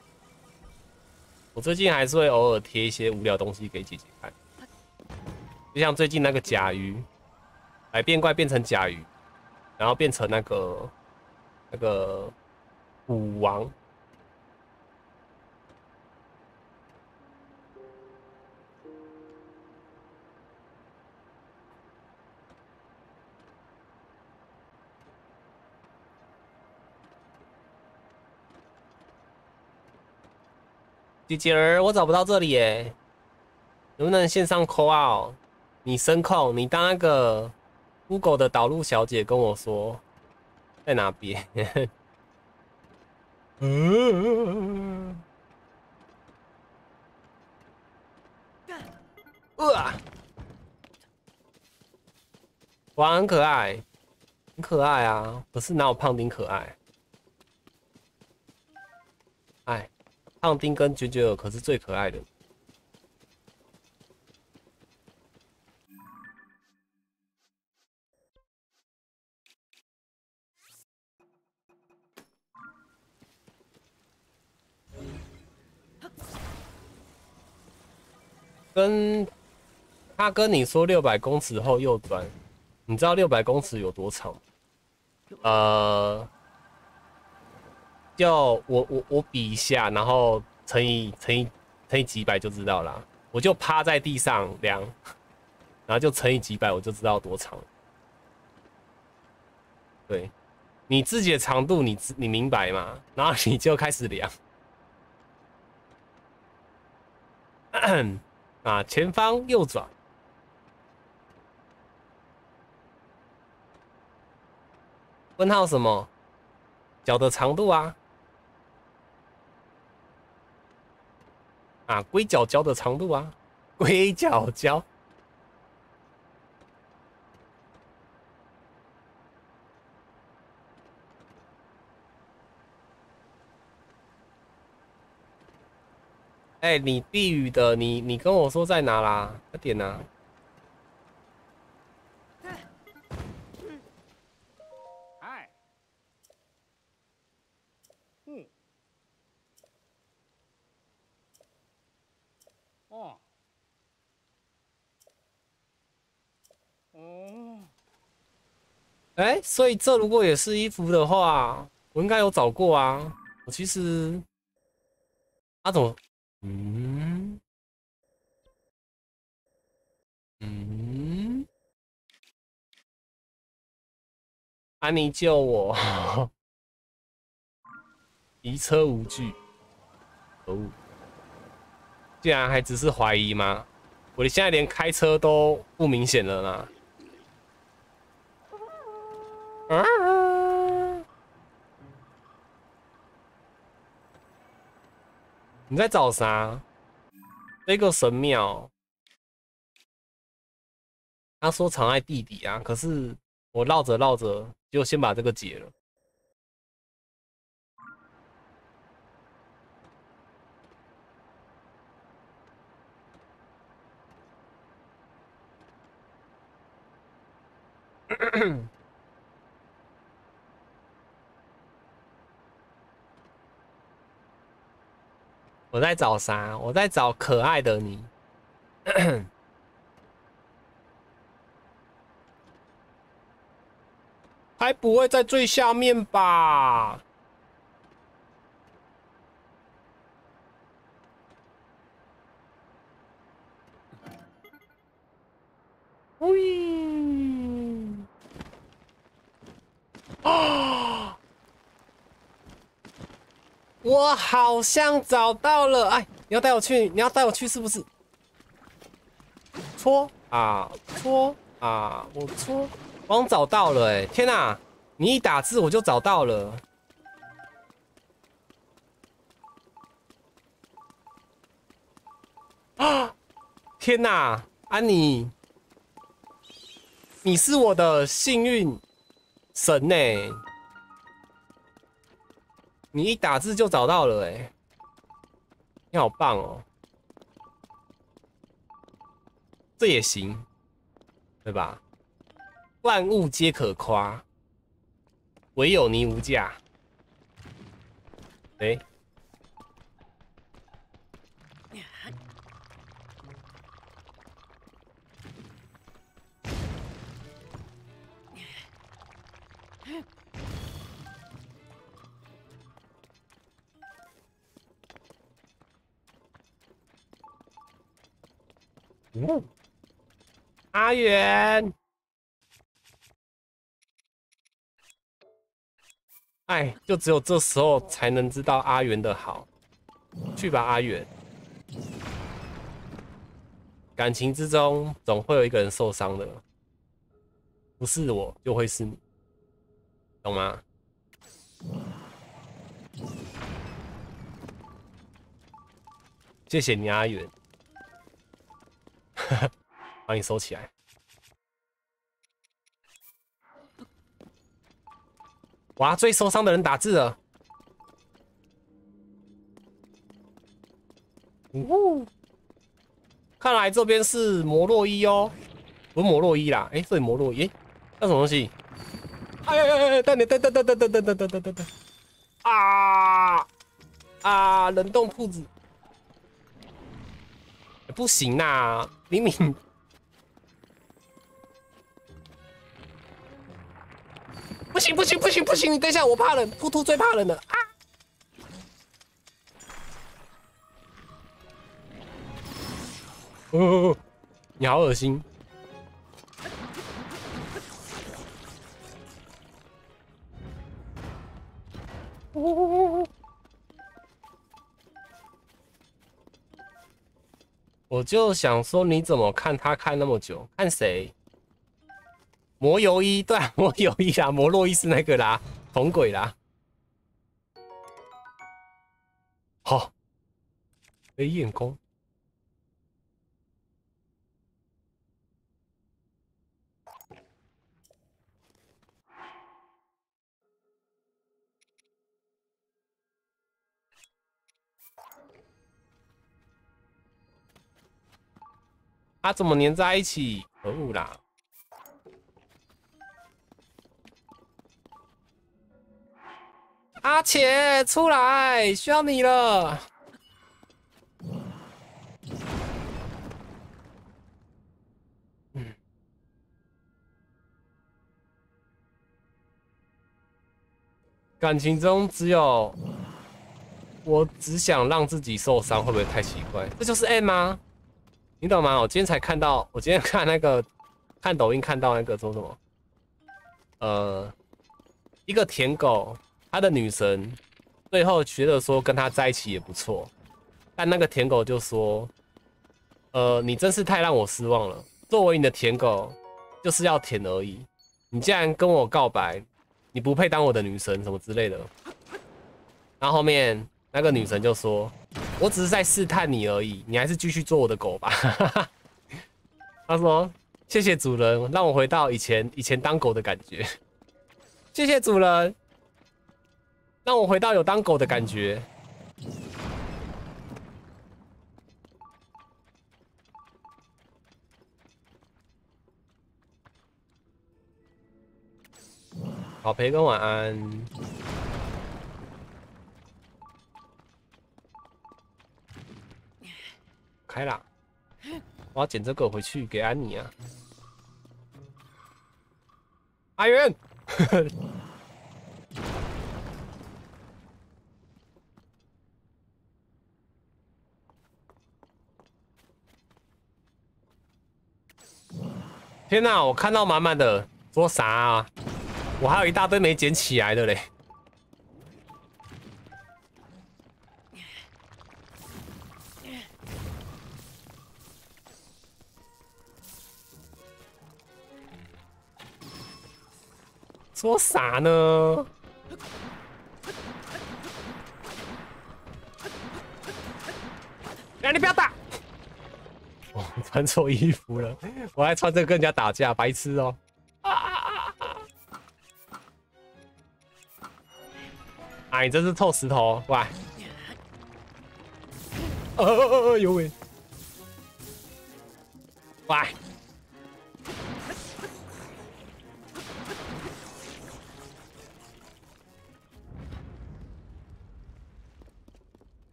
我最近还是会偶尔贴一些无聊东西给姐姐看，就像最近那个甲鱼，百变怪变成甲鱼，然后变成那个那个虎王。姐姐儿，我找不到这里耶，能不能线上 call out？你声控，你当那个 Google 的导入小姐跟我说在哪边？嗯，呃，哇，很可爱，很可爱啊！可是哪有胖丁可爱？哎，胖丁跟卷卷儿可是最可爱的。跟他跟你说六百公尺后右转，你知道六百公尺有多长？呃，就我我我比一下，然后乘以乘以乘以几百就知道了。我就趴在地上量，然后就乘以几百，我就知道多长。对，你自己的长度你你明白吗？然后你就开始量。啊，前方右转。问号什么？脚的长度啊。啊，龟脚胶的长度啊，龟脚胶。哎、欸，你避雨的，你你跟我说在哪啦？快点啊！ 嗨，嗯，哦，哦， 哎、欸，所以这如果也是衣服的话，我应该有找过啊。我其实，他、啊、怎么？嗯嗯，安妮救我！移车无惧。可恶！竟然还只是怀疑吗？我现在连开车都不明显了呢。啊！你在找啥？这个神庙，他说藏在地底啊，可是我绕着绕着，就先把这个解了。我在找啥？我在找可爱的你。还不会在最下面吧？喂！啊！我好像找到了！哎，你要带我去？你要带我去是不是？戳啊戳啊！我戳，我找到了！哎，天哪！你一打字我就找到了。啊！天哪，安妮，你是我的幸运神呢！你一打字就找到了，哎，你好棒哦！这也行， 对吧？万物皆可夸，唯有你无价。哎、欸。 哦、阿远，哎，就只有这时候才能知道阿远的好。去吧，阿远。感情之中总会有一个人受伤的，不是我就会是你，懂吗？谢谢你，阿远。把你收起来。哇，最受伤的人打字了。呜、哦，看来这边是摩洛伊哦，不是摩洛伊啦，哎、欸，这里摩洛伊，欸、那什么东西？哎哎哎哎，等等等等等等等等等等等等，啊啊！冷冻铺子。 不行啦，明明不行不行不行不行！你等一下，我怕冷，扑兔最怕冷了啊！哦，你好恶心！哦。 我就想说，你怎么看他看那么久？看谁？魔游一，对啊，魔游一啦，魔洛伊是那个啦，红鬼啦。好、哦，飞燕弓。他怎么粘在一起？可恶啦！阿茄出来，需要你了。嗯，感情中只有我只想让自己受伤，会不会太奇怪？这就是 M 吗？ 你懂吗？我今天才看到，我今天看那个，看抖音看到那个说什么，呃，一个舔狗，他的女神最后觉得说跟他在一起也不错，但那个舔狗就说，呃，你真是太让我失望了。作为你的舔狗，就是要舔而已。你既然跟我告白，你不配当我的女神什么之类的。然后后面那个女神就说。 我只是在试探你而已，你还是继续做我的狗吧。他说：“谢谢主人，让我回到以前以前当狗的感觉。谢谢主人，让我回到有当狗的感觉。”好，培根晚安。 开啦！我要捡这个回去给安妮啊。阿元，天哪！我看到满满的，说啥啊？我还有一大堆没捡起来的嘞。 说啥呢？哎，你不要打！我穿错衣服了，我还穿这个跟人家打架，白痴哦！啊啊啊啊！啊，你这是臭石头，喂！呃，有喂！喂！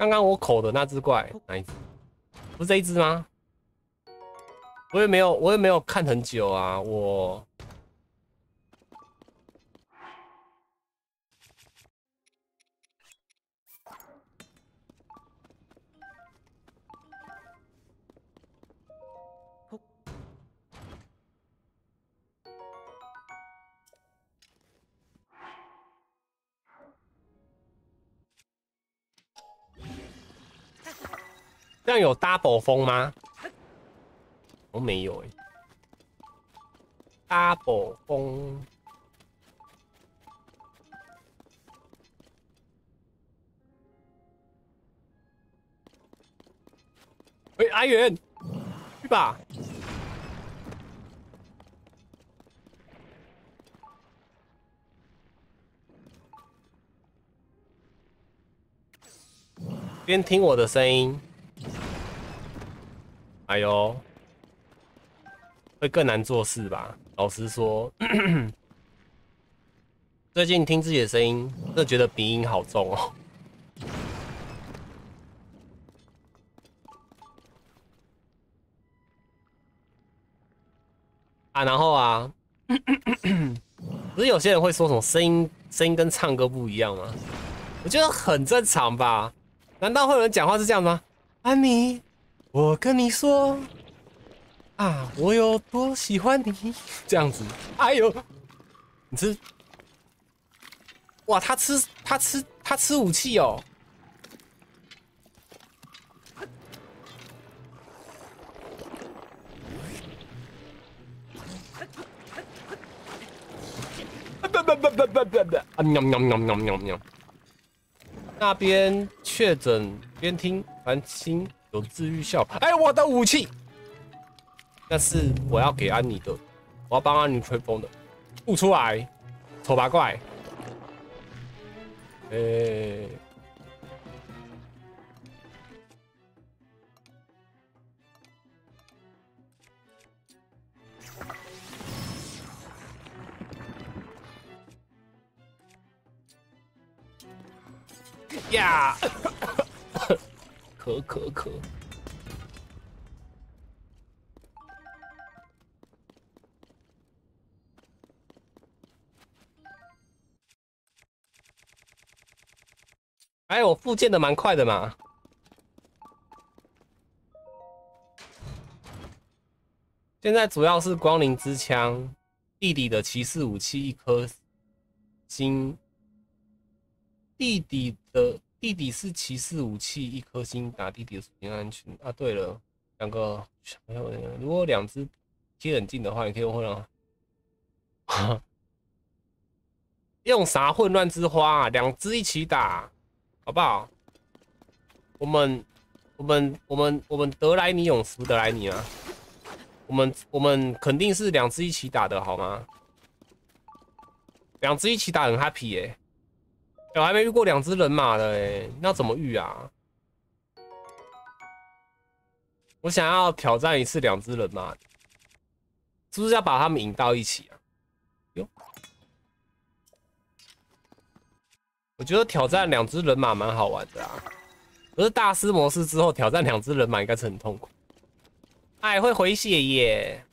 刚刚我口的那只怪哪一只？不是这一只吗？我也没有，我也没有看很久啊，我。这样有 double 风吗？我没有哎、欸、，double 风。喂、欸，阿元，去吧。边听我的声音。哎呦，会更难做事吧？老实说，最近听自己的声音，真的觉得鼻音好重哦。啊，然后啊，不是有些人会说什么声音声音跟唱歌不一样吗？我觉得很正常吧？难道会有人讲话是这样吗？安妮，我跟你说。啊，我有多喜欢你，这样子。哎呦，你吃，哇，他吃，他吃，他吃武器哦。不不不不不不不不！啊喵喵喵喵喵喵！那边确诊，边听繁星有治愈效。哎，我的武器。那是我要给安妮的，我要帮安妮吹风的，不出来，丑八怪。哎、欸，呀，咳咳咳。哎，我复健的蛮快的嘛。现在主要是光灵之枪，弟弟的骑士武器一颗星，弟弟的弟弟是骑士武器一颗星，打弟弟的属性安全啊。对了，两个如果两只贴很近的话，你可以混啊。用啥混乱之花啊？两只一起打。好不好？我们，我们，我们，我们德莱尼勇士德莱尼啊，我们，我们肯定是两只一起打的，好吗？两只一起打很 happy 耶、欸，我还没遇过两只人马的哎、欸，那怎么遇啊？我想要挑战一次两只人马，是不是要把他们引到一起啊？哟。我觉得挑战两只人马蛮好玩的啊，可是大师模式之后挑战两只人马应该是很痛苦。哎，会回血耶！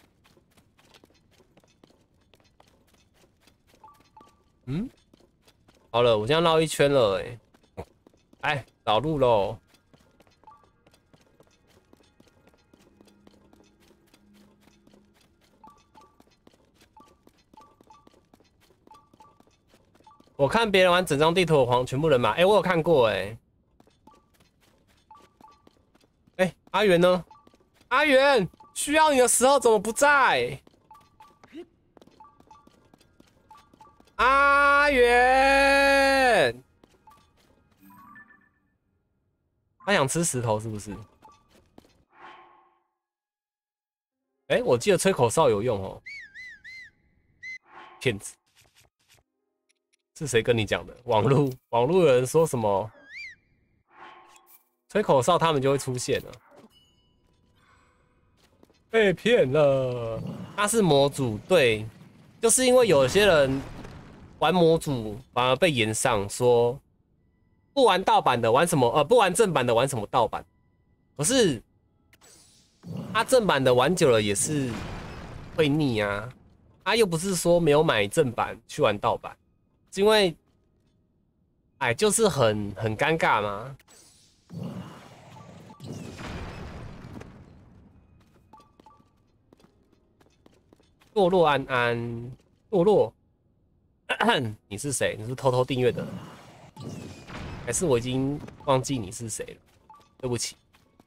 嗯，好了，我现在绕一圈了哎，哎，找路喽！我看别人玩整张地图的黄全部人马，哎、欸，我有看过哎、欸。哎、欸，阿元呢？阿元需要你的时候怎么不在？阿元，他想吃石头是不是？哎、欸，我记得吹口哨有用哦。骗子。是谁跟你讲的？网络网络有人说什么吹口哨，他们就会出现了。被骗了，他是模组，对，就是因为有些人玩模组反而被延上说不玩盗版的玩什么？呃，不玩正版的玩什么盗版？可是，他、啊、正版的玩久了也是会腻啊。他、啊、又不是说没有买正版去玩盗版，是因为，哎，就是很很尴尬嘛。落落安安，落落，你是谁？你是偷偷订阅的？还是我已经忘记你是谁了？对不起。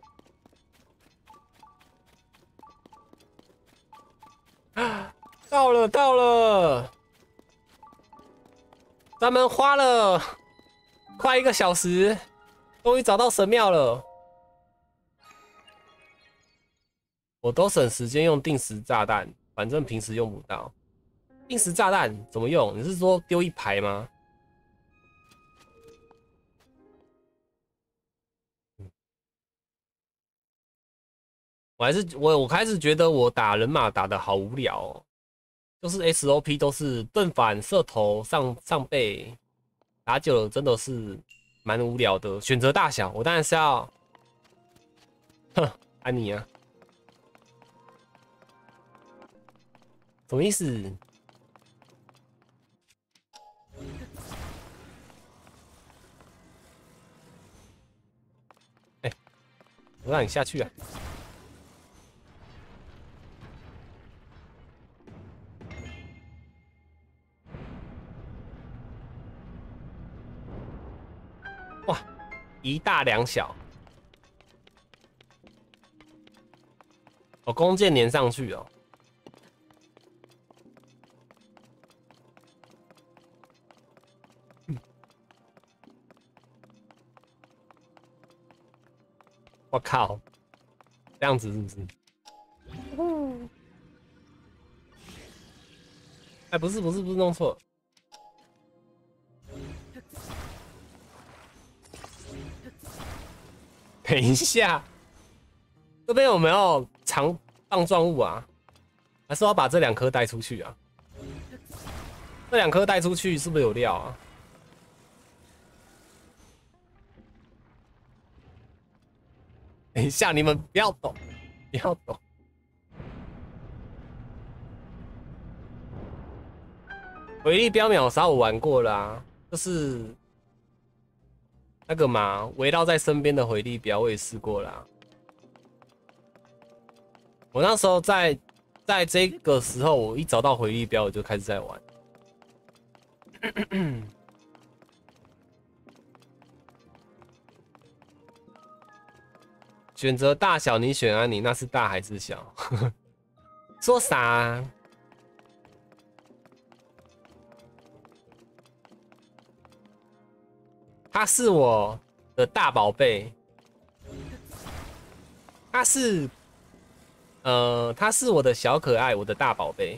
到了，到了！咱们花了快一个小时，终于找到神庙了。我都省时间用定时炸弹，反正平时用不到。定时炸弹怎么用？你是说丢一排吗？我还是我我开始觉得我打人马打的好无聊哦，就是 S O P 都是盾反射头上上背，打久了真的是蛮无聊的。选择大小，我当然是要，哼，安妮啊，什么意思？哎、欸，我让你下去啊！哇，一大两小，哦，弓箭连上去哦。我靠，这样子是不是？嗯，哎，不是不是不是弄错了。等一下，这边有没有藏棒状物啊？还是我要把这两颗带出去啊？这两颗带出去是不是有料啊？等一下，你们不要懂，不要懂。回力镖秒杀我玩过啦、啊，就是那个嘛，围绕在身边的回力镖我也试过啦、啊。我那时候在在这个时候，我一找到回力镖，我就开始在玩。选择大小，你选啊？你那是大还是小？说啥、啊？他是我的大宝贝，他是，呃，他是我的小可爱，我的大宝贝。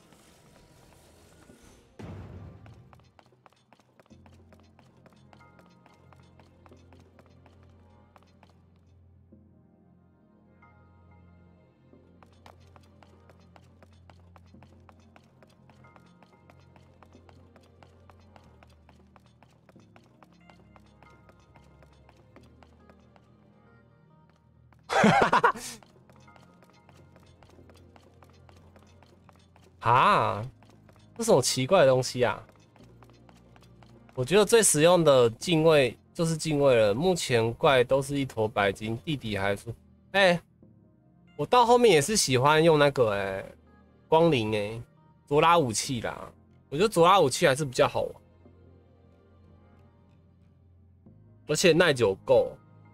啊，这什么奇怪的东西啊？我觉得最实用的敬畏就是敬畏了。目前怪都是一坨白金，弟弟还说，哎、欸，我到后面也是喜欢用那个哎、欸、光灵哎、欸、卓拉武器啦。我觉得卓拉武器还是比较好玩，而且耐久够。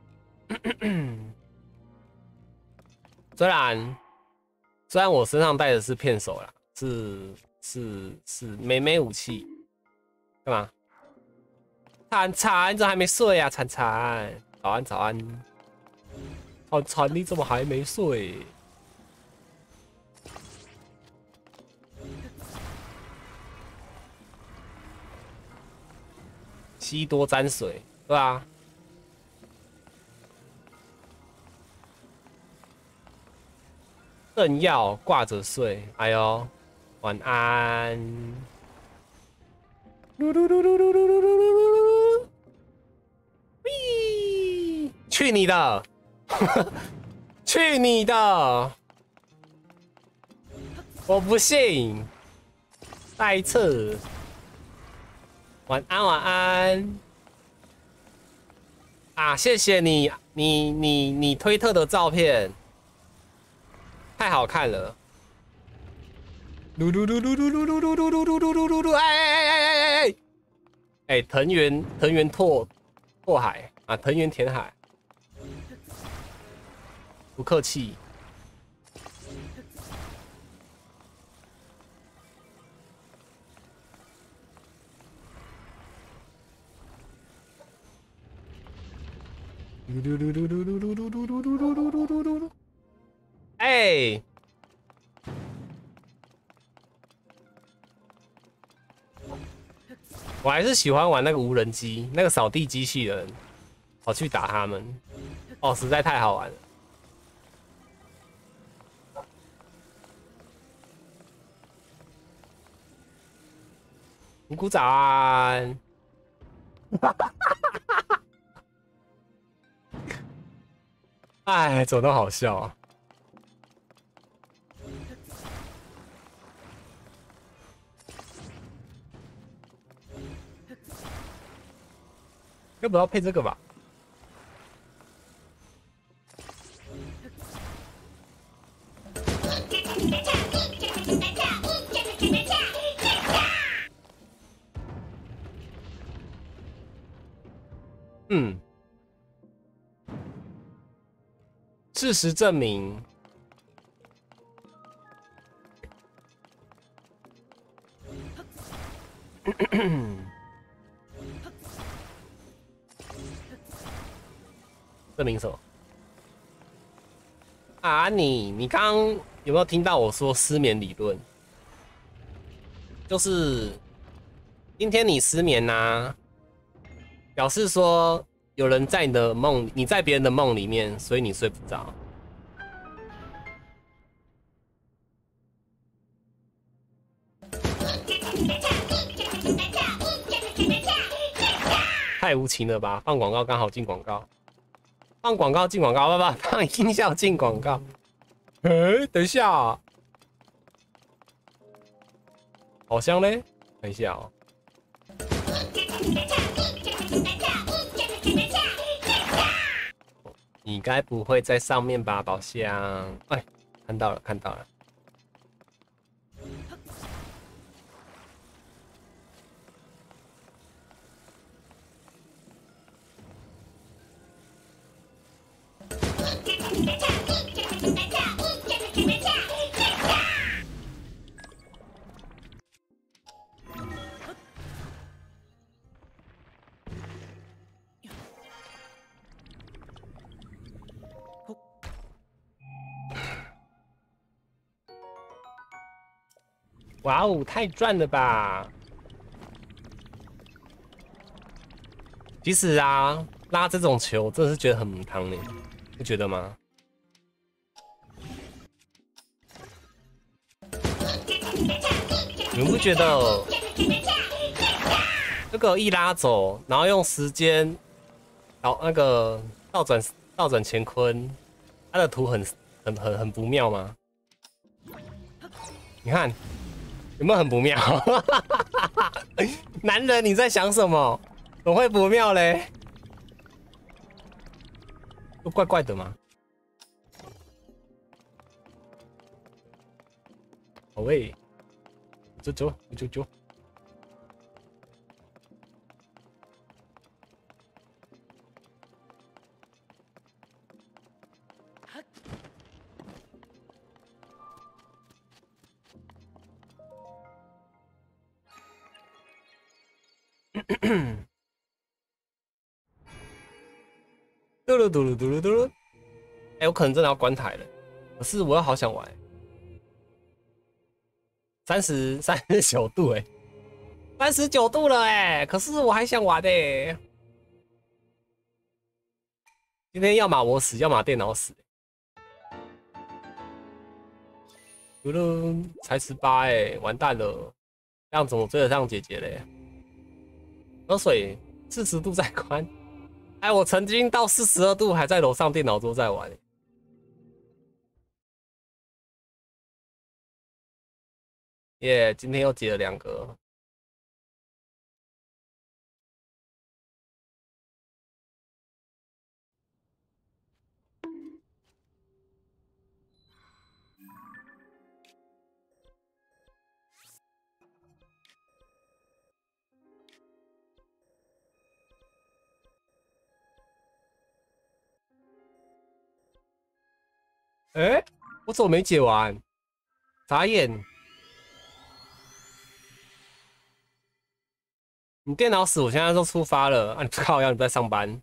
虽然虽然我身上带的是片手啦，是是是妹妹武器，干嘛？惨惨，你怎么还没睡啊？惨惨，早安早安，惨惨，你怎么还没睡？西多沾水，对吧？正要挂着睡，哎呦，晚安。 噜噜噜噜噜噜噜噜噜噜噜去你的！去你的！我不信。再一次，晚安，晚安。啊，谢谢你，你你你推特的照片，太好看了。噜噜噜噜噜噜噜噜噜噜噜噜噜噜！哎哎哎哎哎哎哎！哎，藤原藤原拓拓海啊，藤原填海，不客气。噜噜噜噜噜噜噜噜噜噜噜噜噜噜噜噜！哎。我还是喜欢玩那个无人机，那个扫地机器人，跑去打他们，哦，实在太好玩了。鼓掌！哎，怎么都好笑啊！要不要配这个吧？嗯，事实证明，证明什么？啊，你你刚刚有没有听到我说失眠理论？就是今天你失眠啊，表示说有人在你的梦，你在别人的梦里面，所以你睡不着。太无情了吧！放广告刚好进广告，放广告进广告，不不，放音效进广告。哎、欸，等一下、啊，好香嘞！等一下哦。你该不会在上面吧，宝箱？哎，看到了，看到了。哇哦，太赚了吧！其实啊，拉这种球真的是觉得很母汤呢，不觉得吗？你们不觉得这个一拉走，然后用时间，倒那个倒转倒转乾坤，它的图很很很很不妙吗？你看。有没有很不妙？男人你在想什么？怎么会不妙嘞？不怪怪的吗？好喂，走走走走。嘟噜嘟噜嘟噜嘟噜，哎，我可能真的要关台了，可是我又好想玩，三十三十九度哎，三十九度了哎，可是我还想玩哎，今天要么我死，要么电脑死，嘟噜才十八哎，完蛋了，这样怎么追得上姐姐嘞？喝水四十度再关。 哎，我曾经到四十二度还在楼上电脑桌在玩。耶、yeah, 今天又解了两个。哎、欸，我怎么没解完？眨眼！你电脑死，我现在都出发了。啊，你靠，要你在上班？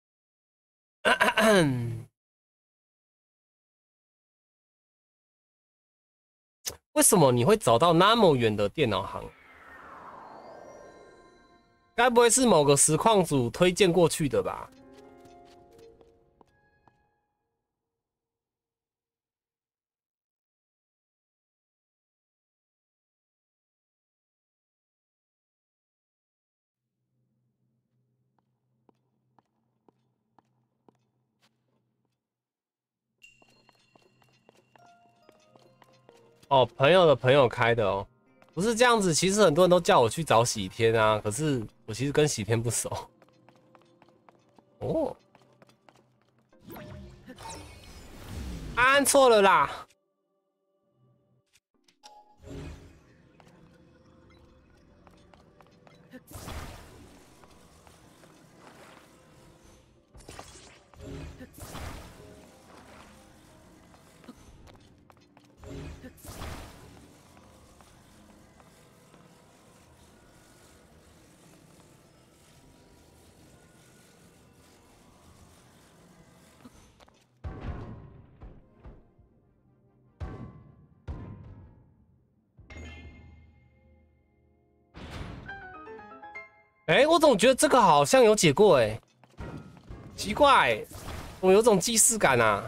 为什么你会找到那么远的电脑行？该不会是某个实况组推荐过去的吧？哦，朋友的朋友开的哦，不是这样子。其实很多人都叫我去找喜天啊，可是我其实跟喜天不熟。哦，按错了啦。哎、欸，我总觉得这个好像有解过哎、欸，奇怪，我有种既视感啊。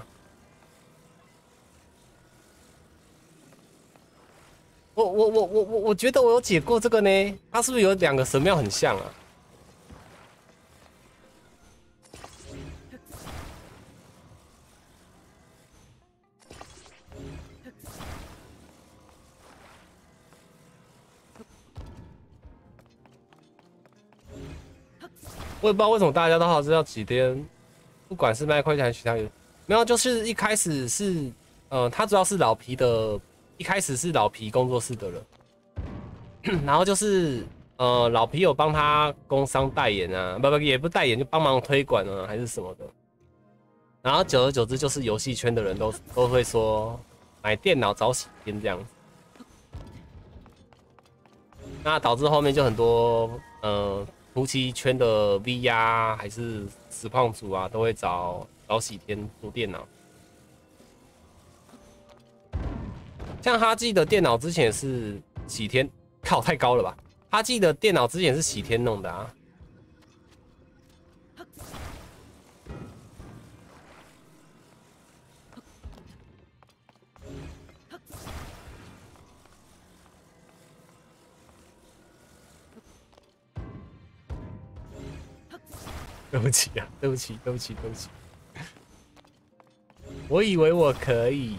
我我我我我我觉得我有解过这个呢，它是不是有两个神庙很像啊？我也不知道为什么大家都好像要几天，不管是麦块还是其他游，没有，就是一开始是，呃，他主要是老皮的，一开始是老皮工作室的人，然后就是呃老皮有帮他工商代言啊，不不也不代言，就帮忙推广啊还是什么的，然后久而久之就是游戏圈的人都都会说买电脑找喜天这样子，那导致后面就很多呃。夫妻圈的 V 啊，还是实况组啊，都会找找喜天做电脑。像哈记的电脑之前也是喜天，靠太高了吧？哈记的电脑之前是喜天弄的啊。对不起啊，对不起，对不起，对不起。我以为我可以。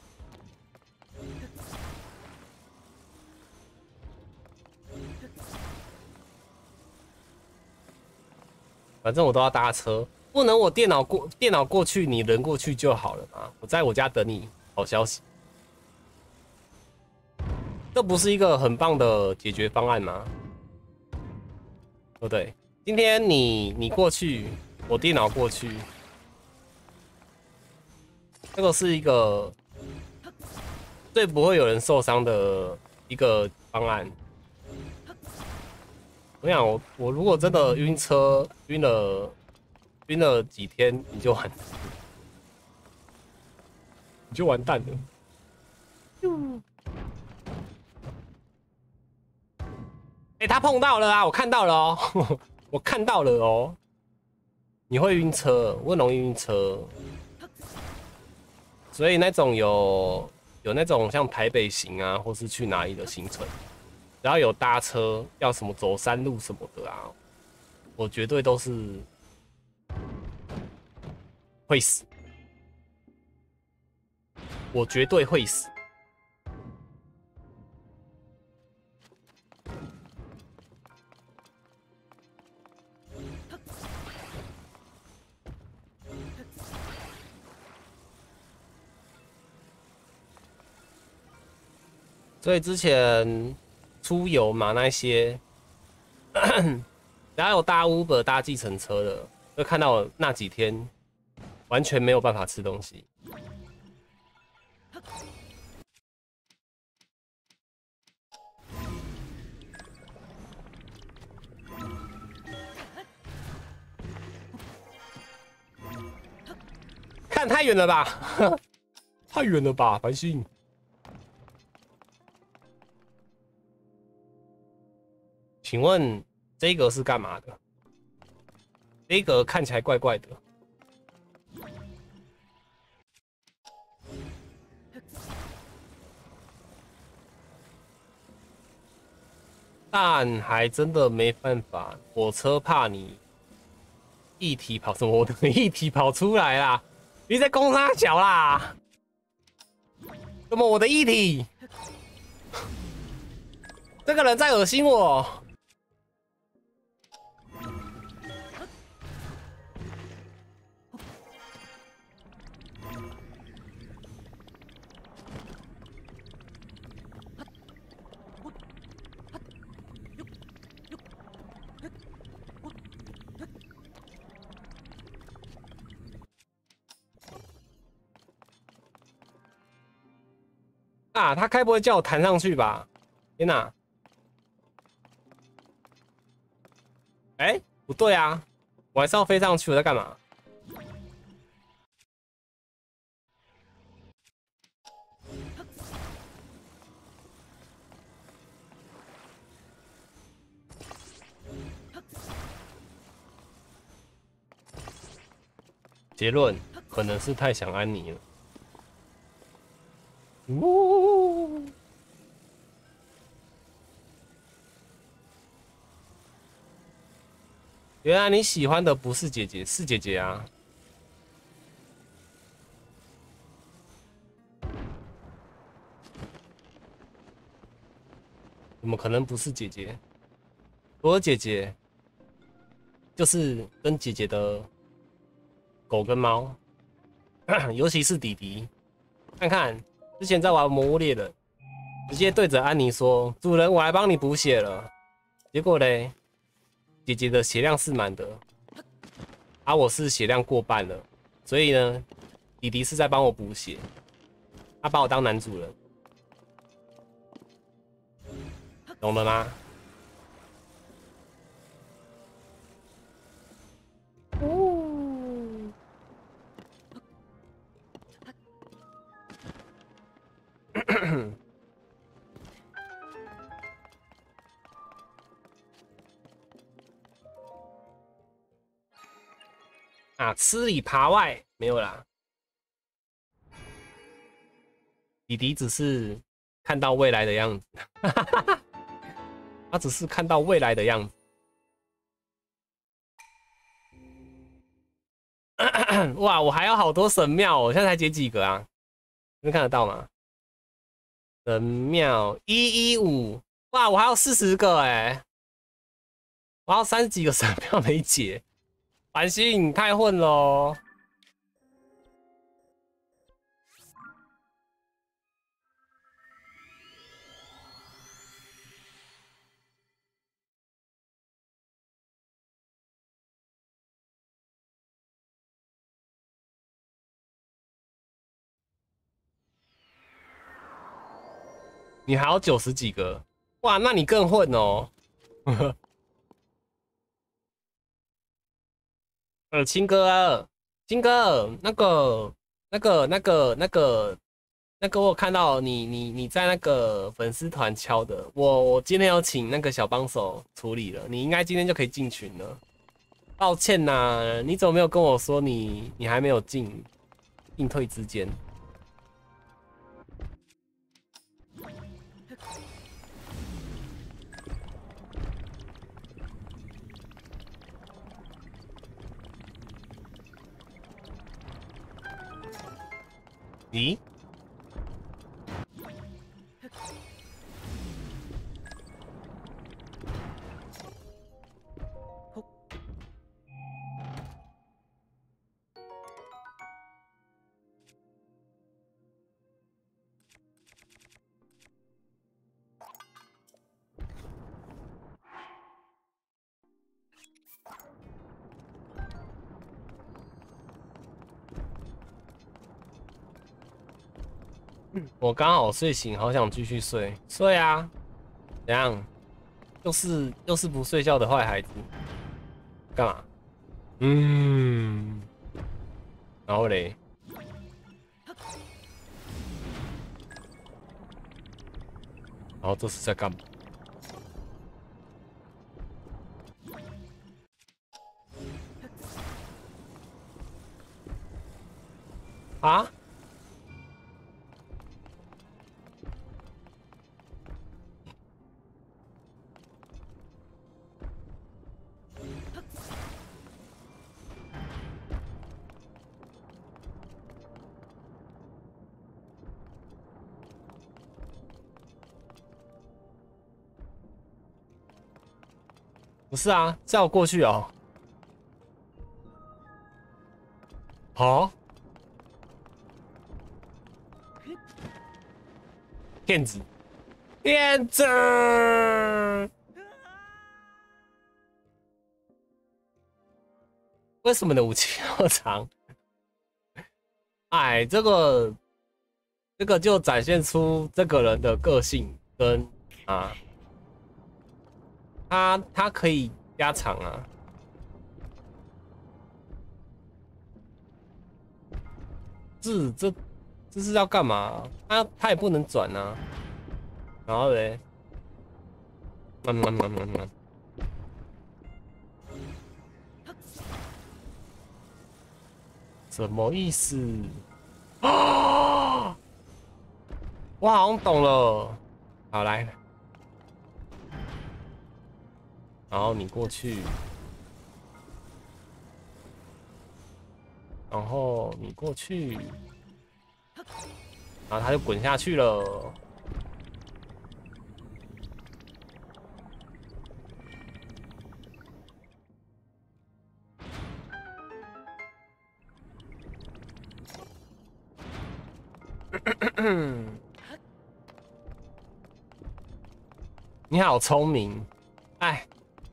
反正我都要搭车，不能我电脑过电脑过去，你人过去就好了嘛。我在我家等你，好消息。这不是一个很棒的解决方案吗？对不对？今天你你过去，我电脑过去，这个是一个最不会有人受伤的一个方案。我想我我如果真的晕车晕了晕了几天，你就完你就完蛋了。嗯。哎、欸，他碰到了啊！我看到了哦，我看到了哦。你会晕车，我很容易晕车，所以那种有有那种像台北行啊，或是去哪里的行程，只要有搭车，要什么走山路什么的啊，我绝对都是会死，我绝对会死。所以之前出游嘛，那些，只要有搭 Uber 搭计程车的，会看到我那几天完全没有办法吃东西。看太远了吧，太远了吧，繁星。请问这个是干嘛的？这个看起来怪怪的。但还真的没办法，火车怕你议题跑什么？我的议题跑出来啦！你在攻杀小啦？怎么我的议题？这个人在恶心我。啊，他该不会叫我弹上去吧？天哪！哎、欸，不对啊，我还是要飞上去，我在干嘛？结论可能是太想安妮了。呜！原来你喜欢的不是姐姐，是姐姐啊！怎么可能不是姐姐？我的姐姐就是跟姐姐的狗跟猫，尤其是弟弟。看看之前在玩《魔物猎人》，直接对着安妮说：“主人，我来帮你补血了。”结果嘞，姐姐的血量是满的，而、啊、我是血量过半了，所以呢，弟弟是在帮我补血，他把我当男主人，懂了吗？哦。啊，吃里扒外没有啦。弟弟只是看到未来的样子，他只是看到未来的样子。哇，我还有好多神庙哦，我现在才解几个啊？能看得到吗？神庙一一五，哇，我还有四十个哎、欸，我还有三十几个神庙没解。繁星，你太混了哦。你还有九十几个，哇，那你更混哦。呃，青哥，青哥，那个、那个、那个、那个、那个，我有看到你、你、你在那个粉丝团敲的，我我今天有请那个小帮手处理了，你应该今天就可以进群了。抱歉呐、啊，你怎么没有跟我说你你还没有进进退之间？ 我刚好睡醒，好想继续睡。睡啊，怎样？又是又是不睡觉的坏孩子，干嘛？嗯，然后嘞，然后这是在干嘛？啊？不是啊，叫我过去哦。好，骗子，骗子！为什么你的武器那么长？哎，这个，这个就展现出这个人的个性跟啊。他他可以加长啊，这这这是要干嘛？他他也不能转啊。然后嘞，嗯嗯嗯嗯嗯，什么意思？啊！我好像懂了。好来。然后你过去，然后你过去，然后他就滚下去了。你好聪明，哎。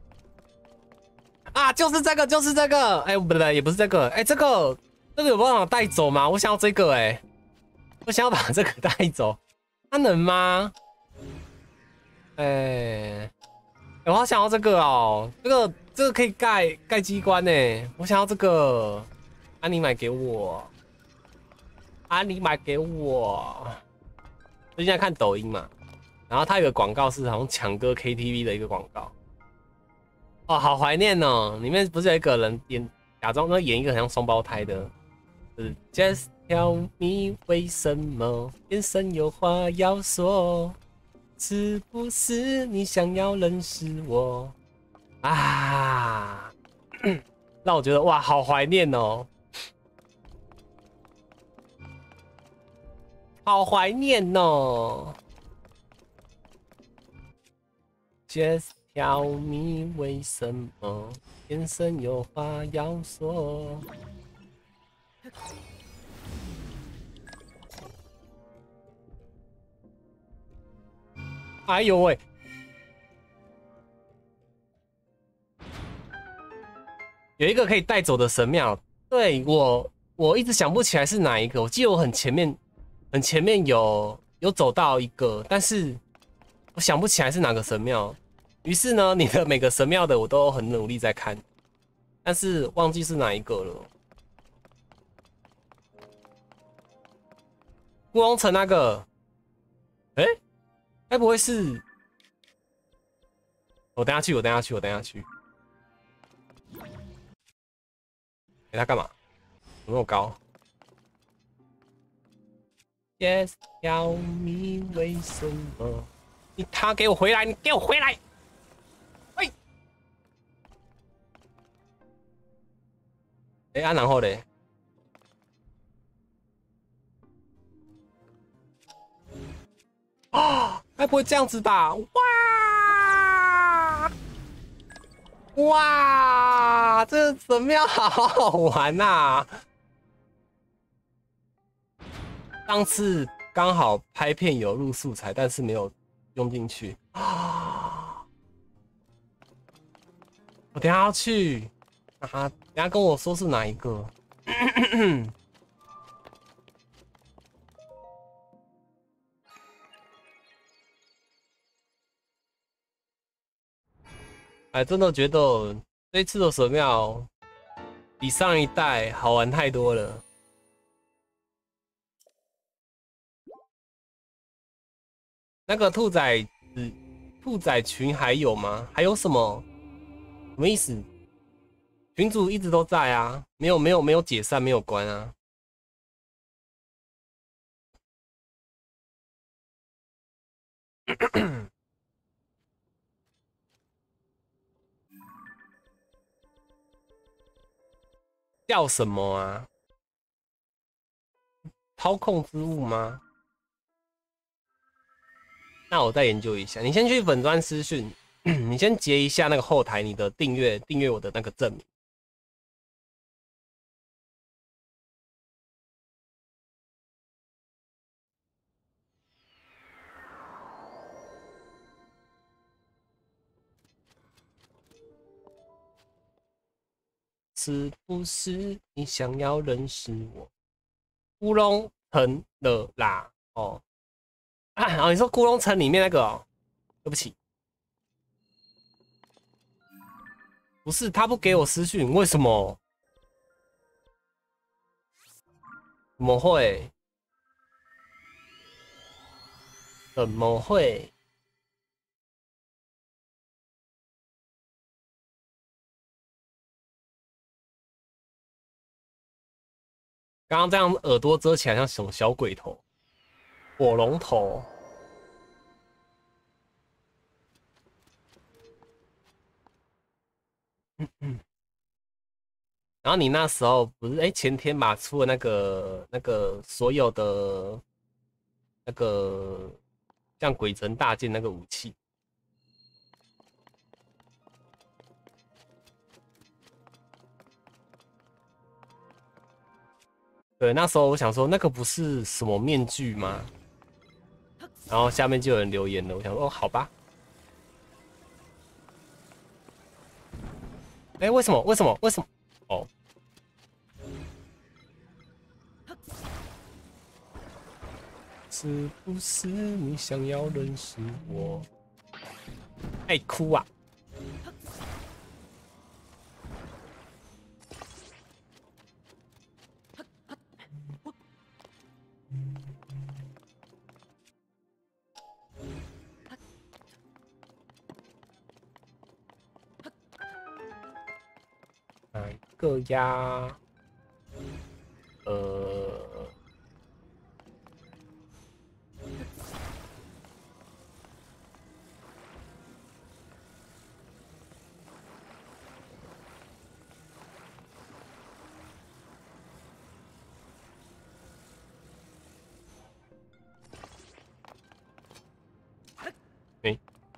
啊，就是这个，就是这个，哎、欸，不对，也不是这个，哎、欸，这个，这个有办法带走吗？我想要这个、欸，哎，我想要把这个带走，它能吗？哎、欸，我好想要这个哦，这个，这个可以盖盖机关呢、欸，我想要这个，啊，你买给我，啊，你买给我。最近在看抖音嘛，然后它有个广告是好像抢歌 K T V 的一个广告。哦，好怀念哦！里面不是有一个人演，假装呢演一个很像双胞胎的，就是 Just tell me 为什么眼神有话要说，是不是你想要认识我啊？让我觉得哇，好怀念哦，好怀念哦 ！Just tell me 为什么眼神有话要说？哎呦喂！有一个可以带走的神庙，对我我一直想不起来是哪一个。我记得我很前面很前面有有走到一个，但是我想不起来是哪个神庙。于是呢，你的每个神庙的我都很努力在看，但是忘记是哪一个了。乌龙城那个，哎、欸，该不会是？我等下去，我等下去，我等下去。给、欸、他干嘛？有没有高 ？Yes, tell me 为什么？你他给我回来！你给我回来！喂！哎、欸、啊，然后嘞？啊！ 该不会这样子吧？哇哇，这怎么样？好好玩呐、啊！上次刚好拍片有录素材，但是没有用进去啊。我等一下要去啊，等一下跟我说是哪一个。哎，真的觉得这一次的神庙比上一代好玩太多了。那个兔仔子、兔仔群还有吗？还有什么？什么意思？群主一直都在啊，没有没有没有解散，没有关啊。叫什么啊？操控之物吗？那我再研究一下。你先去粉专私讯，你先截一下那个后台你的订阅订阅我的那个证明。是不是你想要认识我？乌龙城了啦，哦，啊，哦，你说乌龙城里面那个哦，对不起，不是他不给我私讯，为什么？怎么会？怎么会？刚刚这样耳朵遮起来像什么小鬼头、火龙头？嗯嗯。然后你那时候不是哎、欸、前天吧出了那个那个所有的那个像鬼城大剑那个武器。对，那时候我想说那个不是什么面具吗？然后下面就有人留言了，我想说哦好吧。哎、欸、为什么为什么为什么？哦。是不是你想要认识我？爱哭啊！哪一个呀？呃。哎、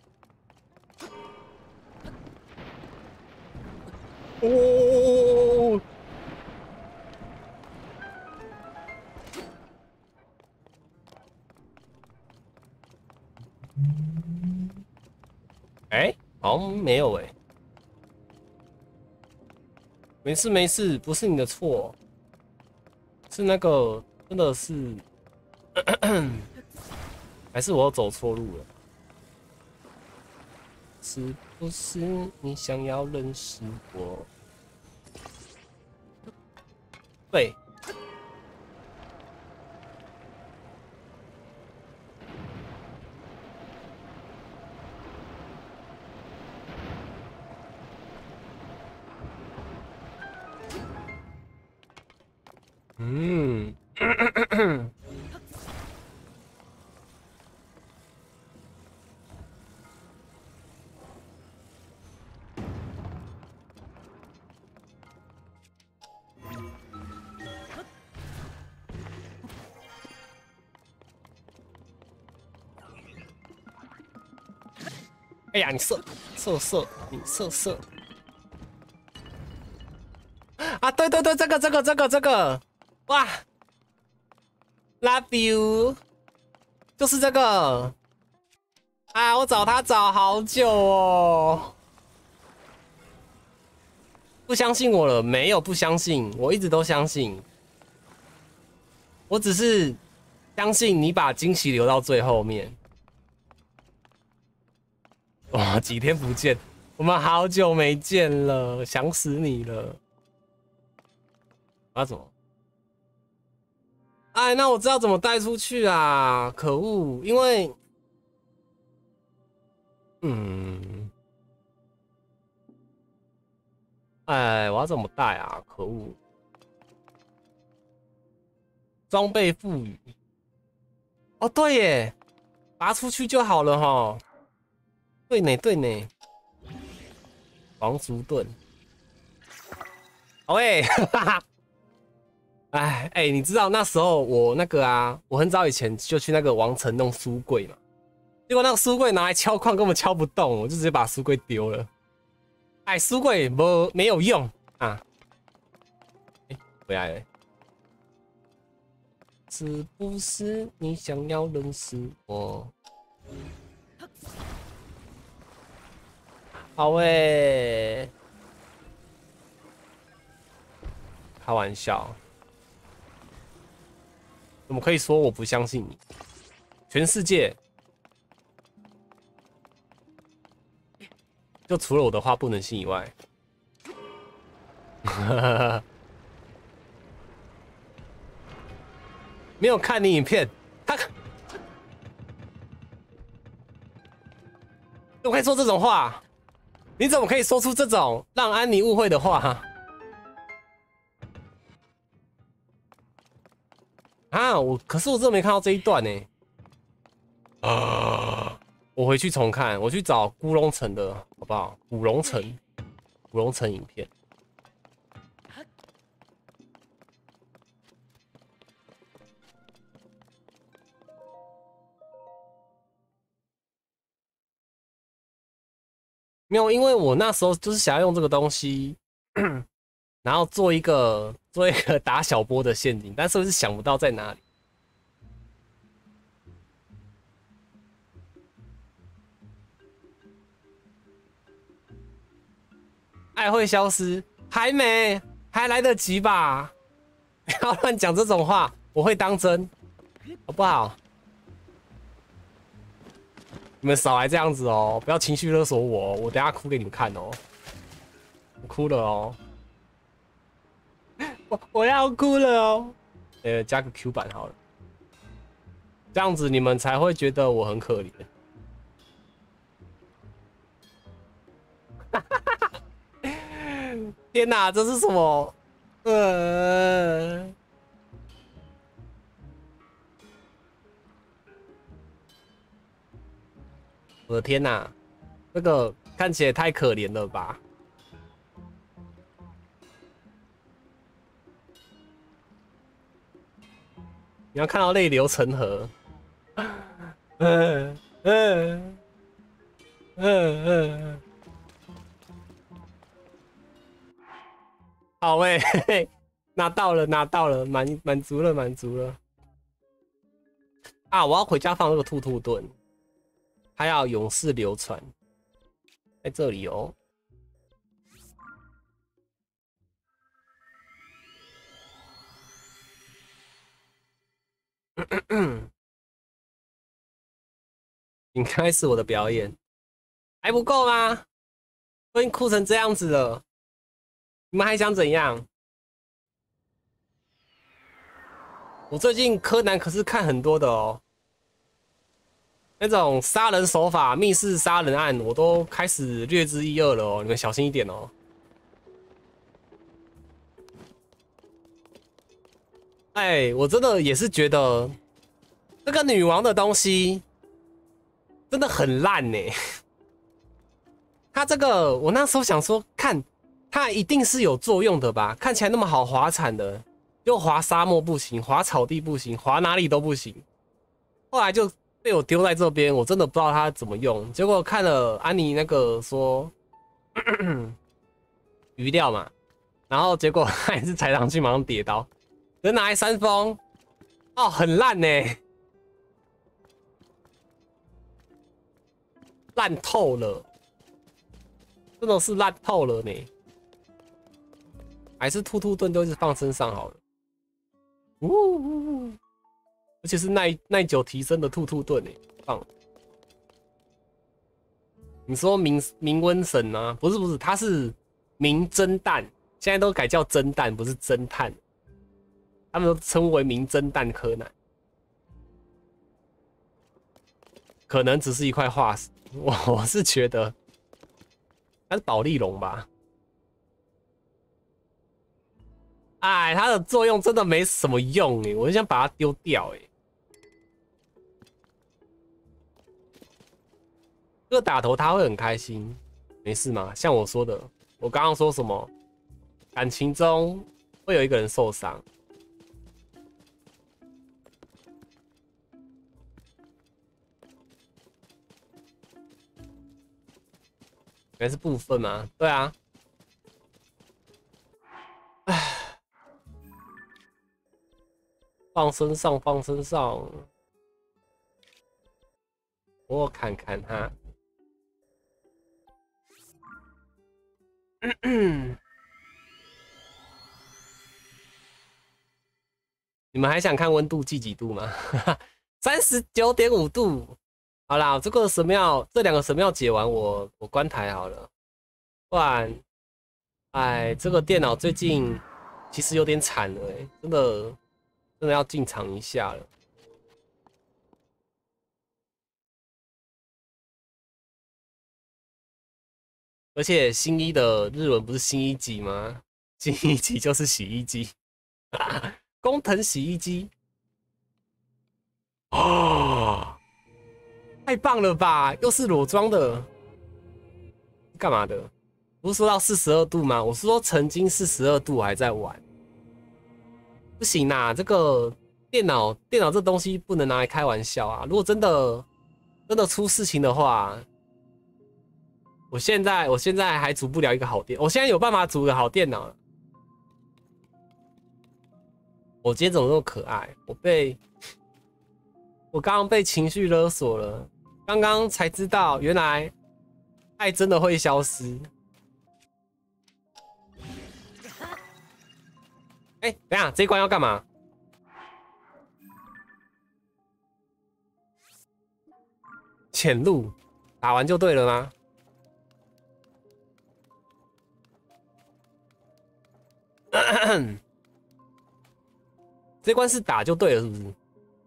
欸，哦，哎、欸，好像没有哎、欸，没事没事，不是你的错，是那个真的是，还是我走错路了？是不是你想要认识我？对。嗯。 哎呀，你射射射，你射射。啊，对对对，这个这个这个这个，哇 ，Love you， 就是这个。啊，我找他找好久哦。不相信我了？没有不相信，我一直都相信。我只是相信你把惊喜留到最后面。哇，几天不见，我们好久没见了，想死你了。我要怎么？哎，那我知道怎么带出去啊！可恶，因为，嗯，哎，我要怎么带啊？可恶，装备赋予。哦，对耶，拔出去就好了哈。对呢，对呢。王族盾。好诶，哈哈。哎哎、欸，你知道那时候我那个啊，我很早以前就去那个王城弄书柜嘛，结果那个书柜拿来敲矿根本敲不动，我就直接把书柜丢了。哎，书柜没没有用啊！哎、欸，回来了，是不是你想要认识我？好诶、欸，开玩笑。怎么可以说我不相信你？全世界就除了我的话不能信以外，没有看你影片，他怎么可以说这种话？你怎么可以说出这种让安妮误会的话？啊，我可是我真的没看到这一段呢、欸。啊，我回去重看，我去找古龙城的好不好？古龙城，古龙城影片。没有，因为我那时候就是想要用这个东西，然后做一个做一个打小波的陷阱，但是我是想不到在哪里。爱会消失，还没，还来得及吧？不要乱讲这种话，我会当真，好不好？你们少来这样子哦，不要情绪勒索我，我等下哭给你们看哦。我哭了哦，我我要哭了哦。呃，加个 Q 版好了，这样子你们才会觉得我很可怜。天哪，这是什么？呃，我的天哪，这个看起来太可怜了吧？你要看到泪流成河。嗯嗯嗯嗯。好诶、欸，拿到了，拿到了，满满足了，满足了。啊，我要回家放那个兔兔盾，还要勇士流传，在这里哦。请开始我的表演，还不够吗？都已经哭成这样子了。你们还想怎样？我最近柯南可是看很多的哦，那种杀人手法、密室杀人案，我都开始略知一二了哦，你们小心一点哦。哎，我真的也是觉得这个女王的东西真的很烂呢。她这个，我那时候想说，看。它一定是有作用的吧？看起来那么好滑铲的，就滑沙漠不行，滑草地不行，滑哪里都不行。后来就被我丢在这边，我真的不知道它怎么用。结果看了安妮那个说鱼料嘛，然后结果还是踩上去马上跌倒，人拿来扇风，哦，很烂呢，烂透了，真的是烂透了呢。还是兔兔盾就一直放身上好了，呜呜呜，而且是耐耐久提升的兔兔盾呢，放。你说明明瘟神啊？不是不是，他是明侦探，现在都改叫侦探，不是侦探。他们都称为名侦探柯南，可能只是一块化石。我我是觉得它是保利龙吧。哎，它的作用真的没什么用哎，我就想把它丢掉哎。这个打头他会很开心，没事吗？像我说的，我刚刚说什么？感情中会有一个人受伤。原来是部分吗？对啊。唉，放身上，放身上。我看看他。你们还想看温度计几度吗？三十九点五度。好啦，这个神庙，这两个神庙解完我，我我关台好了，不然，哎，这个电脑最近其实有点惨了、欸，真的，真的要进场一下了。而且新一的日文不是新一级吗？新一级就是洗衣机，工藤洗衣机。哦。太棒了吧！又是裸装的，干嘛的？不是说到四十二度吗？我是说曾经四十二度我还在玩，不行啦！这个电脑电脑这东西不能拿来开玩笑啊！如果真的真的出事情的话，我现在我现在还组不了一个好电，我现在有办法组个好电脑了。我今天怎么那么可爱？我被我刚刚被情绪勒索了。刚刚才知道，原来爱真的会消失。哎、欸，等一下，这一关要干嘛？潜入，打完就对了吗？这关是打就对了，是不是？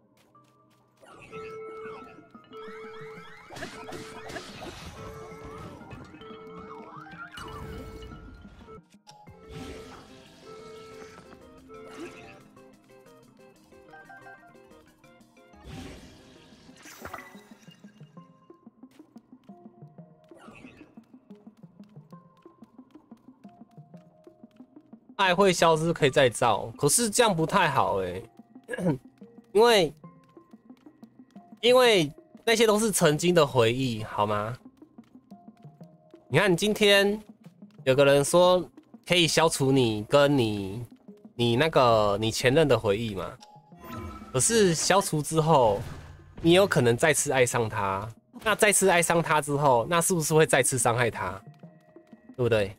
爱会消失，可以再造，可是这样不太好哎、欸，因为因为那些都是曾经的回忆，好吗？你看，今天有个人说可以消除你跟你你那个你前任的回忆嘛，可是消除之后，你有可能再次爱上他，那再次爱上他之后，那是不是会再次伤害他？对不对？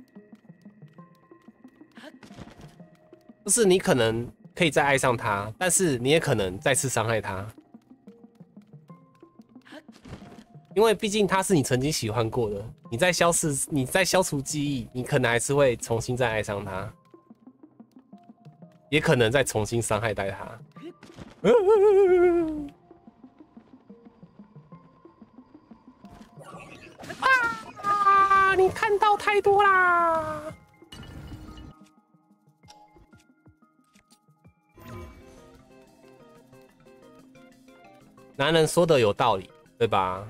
就是你可能可以再爱上他，但是你也可能再次伤害他，因为毕竟他是你曾经喜欢过的，你在消失，你在消除记忆，你可能还是会重新再爱上他，也可能再重新伤害到他。啊！你看到太多啦！男人说的有道理，对吧？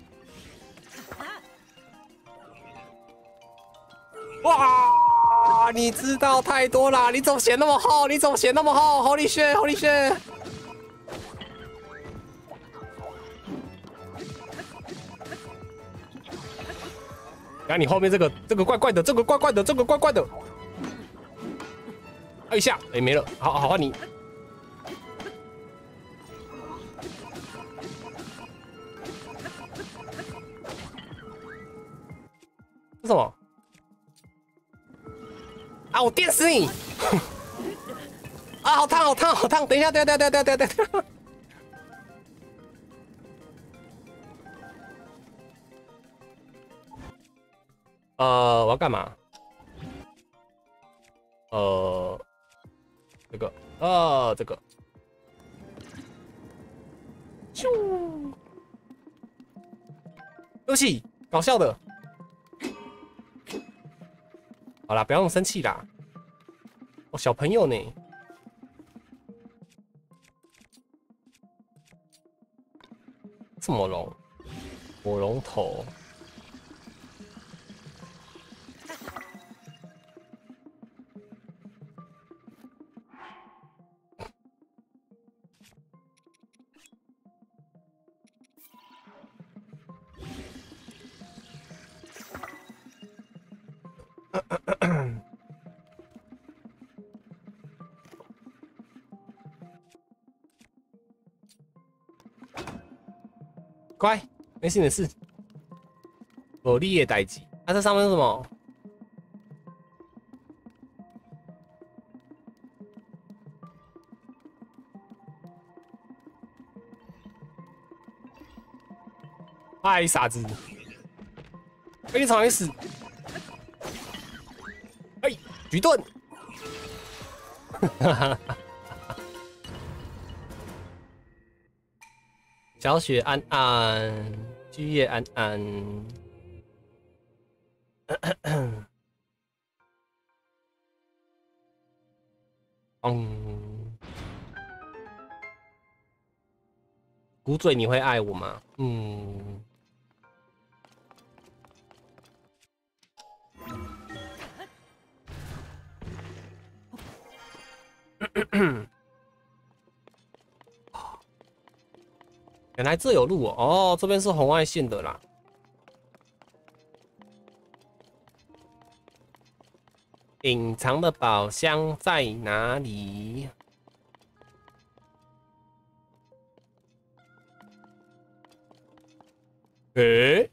哇！ 你知道太多啦！你怎么写那么厚？你怎么写那么厚 ？Holy shit！Holy shit！ 看你后面这个，这个怪怪的，这个怪怪的，这个怪怪的。还有一下，哎、欸，没了。好好换你。这什么？啊！我电死你！啊，好烫，好烫，好烫！等一下，等一下，等一下，等一下，等一下。呃，我要干嘛？呃，这个，呃，这个，咻！对不起，搞笑的。好啦，不要那么生气啦。哦，小朋友呢？什么龙？火龙头。乖，没事没事。我立业代机，啊，这上面是什么？嗨，傻子，非常 S。哎，举盾。哈哈。小雪安安，居夜安安。嗯，古嘴，你会爱我吗？嗯。原来这有路哦，哦，这边是红外线的啦。隐藏的宝箱在哪里？诶、欸？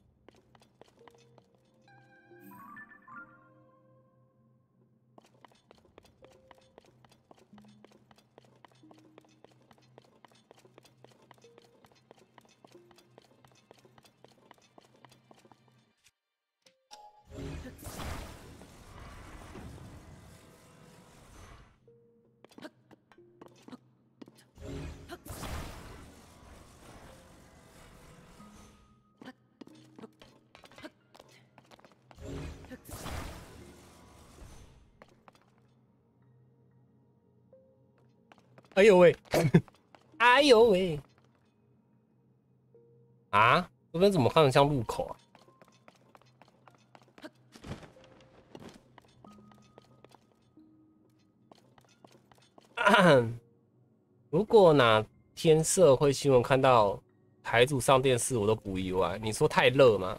哎呦喂！哎呦喂！啊，这边怎么看得像路口啊？如果哪天社会新闻看到台主上电视，我都不意外。你说太热吗？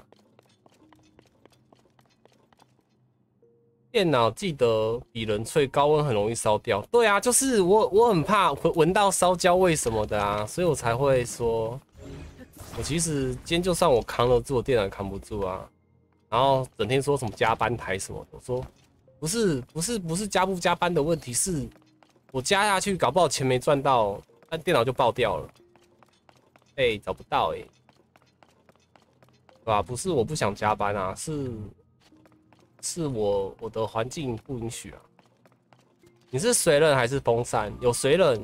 电脑记得比人脆，高温很容易烧掉。对啊，就是我我很怕闻到烧焦味什么的啊，所以我才会说，我其实今天就算我扛得住，我电脑也扛不住啊。然后整天说什么加班台什么的，我说不是不是不是加不加班的问题，是我加下去，搞不好钱没赚到，但电脑就爆掉了。哎、欸，找不到哎、欸，对吧？不是我不想加班啊，是。是我我的环境不允许啊。你是水冷还是风扇？有水冷，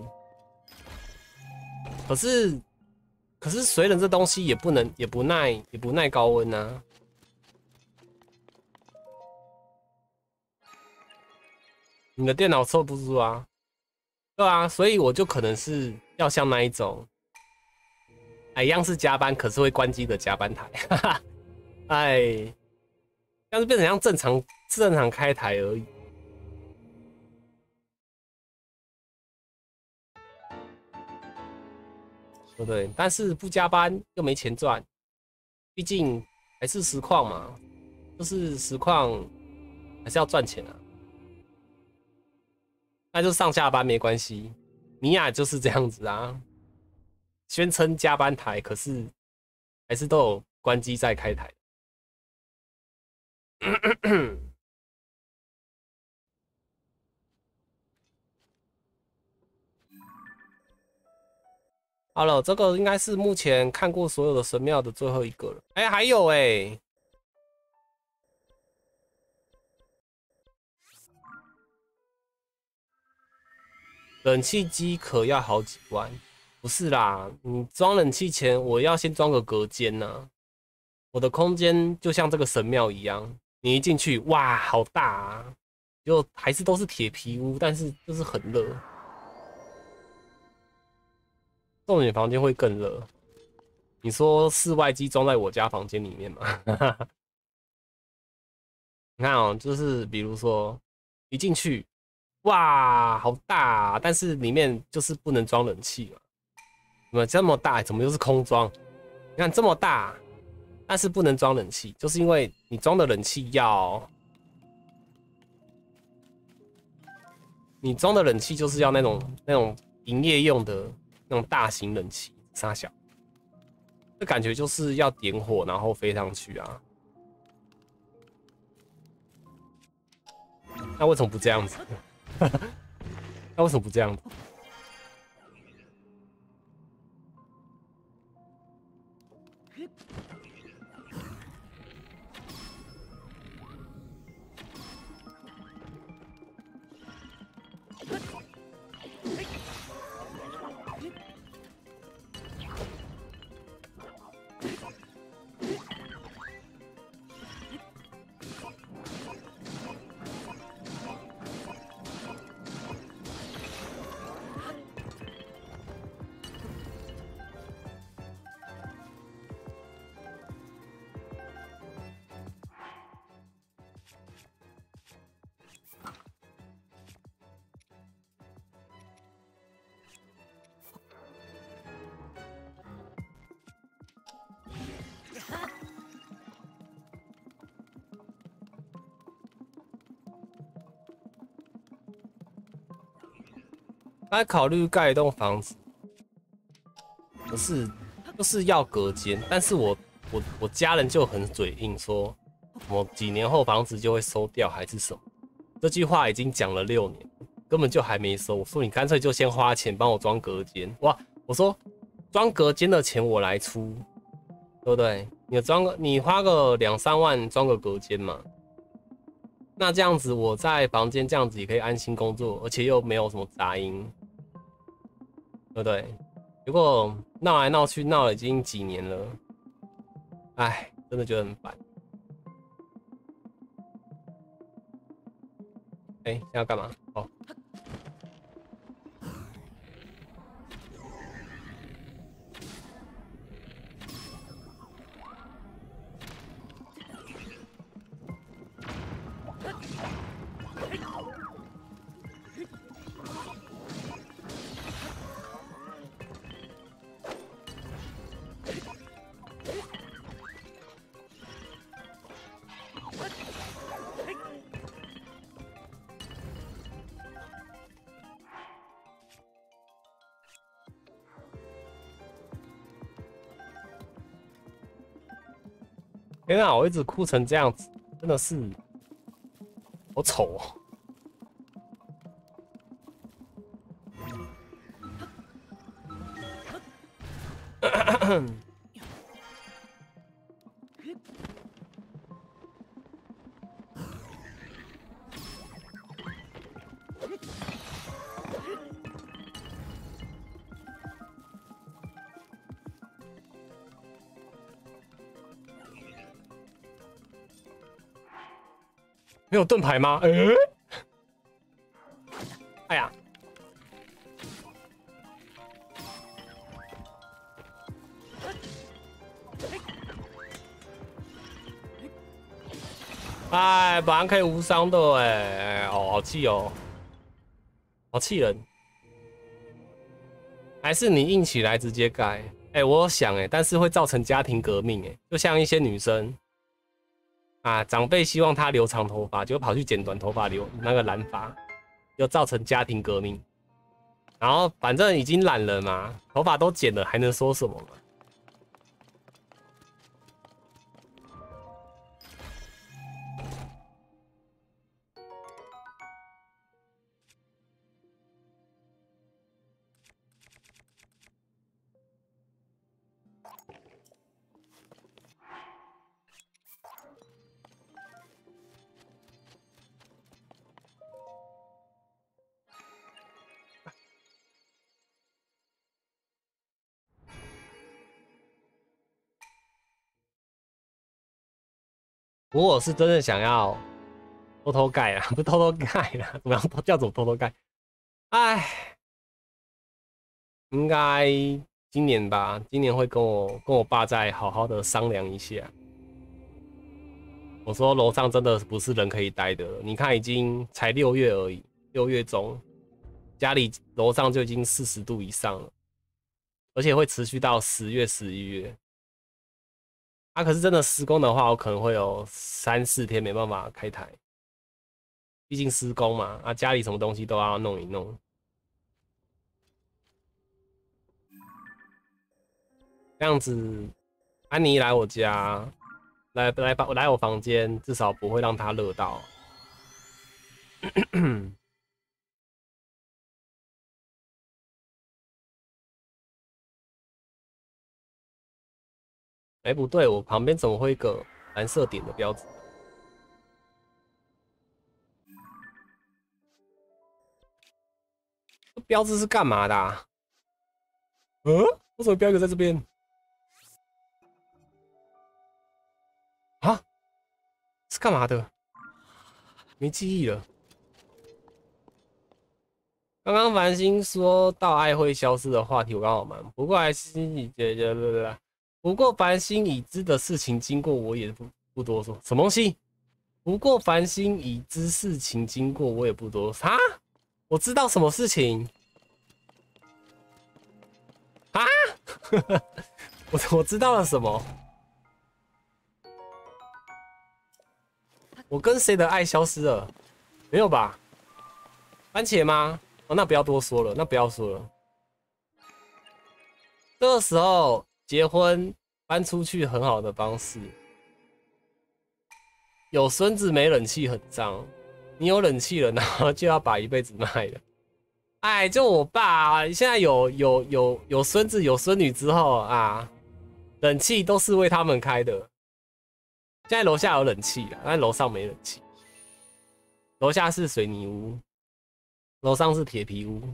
可是可是水冷这东西也不能也不耐也不耐高温啊。你的电脑受不住啊，对啊，所以我就可能是要像那一种，哎，一样是加班，可是会关机的加班台，哈哈，哎。但是变成像正常正常开台而已。 对不对？但是不加班又没钱赚，毕竟还是实况嘛，就是实况还是要赚钱啊。那就上下班没关系，米娅就是这样子啊，宣称加班台，可是还是都有关机再开台。好了，这个应该是目前看过所有的神庙的最后一个了。哎、欸，还有哎、欸，冷气机壳要好几万，不是啦，你装冷气前我要先装个隔间呐、啊。我的空间就像这个神庙一样，你一进去，哇，好大啊！就还是都是铁皮屋，但是就是很热。重点房间会更热。你说室外机装在我家房间里面吗？你看哦，就是比如说一进去，哇，好大啊，但是里面就是不能装冷气嘛。怎么这么大？怎么又是空装？你看这么大，但是不能装冷气，就是因为你装的冷气要，你装的冷气就是要那种那种营业用的那种大型冷气，傻小。这感觉就是要点火然后飞上去啊。那为什么不这样子？那为什么不这样子？他考虑盖一栋房子，不是，就是要隔间。但是我我我家人就很嘴硬，说什么几年后房子就会收掉还是什么。这句话已经讲了六年，根本就还没收。我说你干脆就先花钱帮我装隔间。哇，我说装隔间的钱我来出，对不对？你装个你花个两三万装个隔间嘛。那这样子我在房间这样子也可以安心工作，而且又没有什么杂音，对不对？结果闹来闹去闹了已经几年了，哎，真的觉得很烦。哎、欸，现在要干嘛？哦。天啊！我一直哭成这样子，真的是好丑哦。没有盾牌吗？哎、欸，哎呀！哎，本来可以无伤的哎、欸，哦，好气哦，好气人！还是你硬起来直接盖？ 哎、欸，我有想哎、欸，但是会造成家庭革命哎、欸，就像一些女生啊，长辈希望她留长头发，就跑去剪短头发留那个染发，就造成家庭革命。然后反正已经染了嘛，头发都剪了，还能说什么嘛？如果我是真的想要偷偷盖啊，不是偷偷盖啦，怎么样叫怎么偷偷盖？哎，应该今年吧，今年会跟我跟我爸再好好的商量一下。我说楼上真的不是人可以待的了，你看已经才六月而已，六月中，家里楼上就已经四十度以上了，而且会持续到十月、十一月。啊，可是真的施工的话，我可能会有三四天没办法开台，毕竟施工嘛，啊，家里什么东西都要弄一弄。这样子，安妮来我家，来来把来我房间，至少不会让她热到。哎、欸，不对，我旁边怎么会一个蓝色点的标志？这标志是干嘛的、啊？嗯，为什么标一个在这边？啊？是干嘛的？没记忆了。刚刚繁星说到爱会消失的话题，我刚好忙，不过还是你觉得。不过繁星已知的事情经过，我也不不多说。什么东西？不过繁星已知事情经过，我也不多说。哈？我知道什么事情？啊？我我知道了什么？我跟谁的爱消失了？没有吧？番茄吗？哦，那不要多说了，那不要说了。这个时候。结婚搬出去很好的方式，有孙子没冷气很脏，你有冷气了，然后就要把一辈子卖了。哎，就我爸、啊、现在有有有有孙子有孙女之后啊，冷气都是为他们开的。现在楼下有冷气了，但楼上没冷气。楼下是水泥屋，楼上是铁皮屋。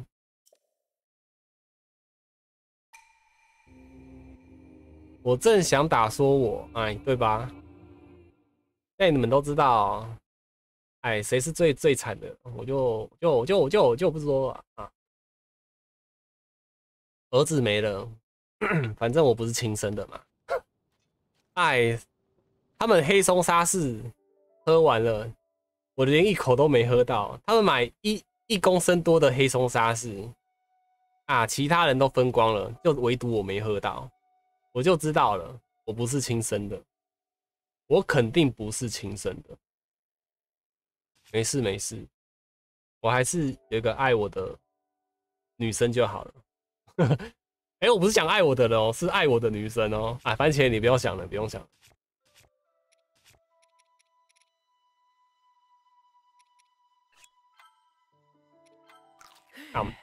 我正想打说我，哎，对吧？哎，你们都知道，哎，谁是最最惨的？我就就我就我就我就不说了啊。儿子没了，反正我不是亲生的嘛。哎，他们黑松沙士喝完了，我连一口都没喝到。他们买一一公升多的黑松沙士，啊，其他人都分光了，就唯独我没喝到。我就知道了，我不是亲生的，我肯定不是亲生的。没事没事，我还是有一个爱我的女生就好了。哎、欸，我不是讲爱我的人哦，是爱我的女生哦。啊，番茄你不用想了，不用想了。啊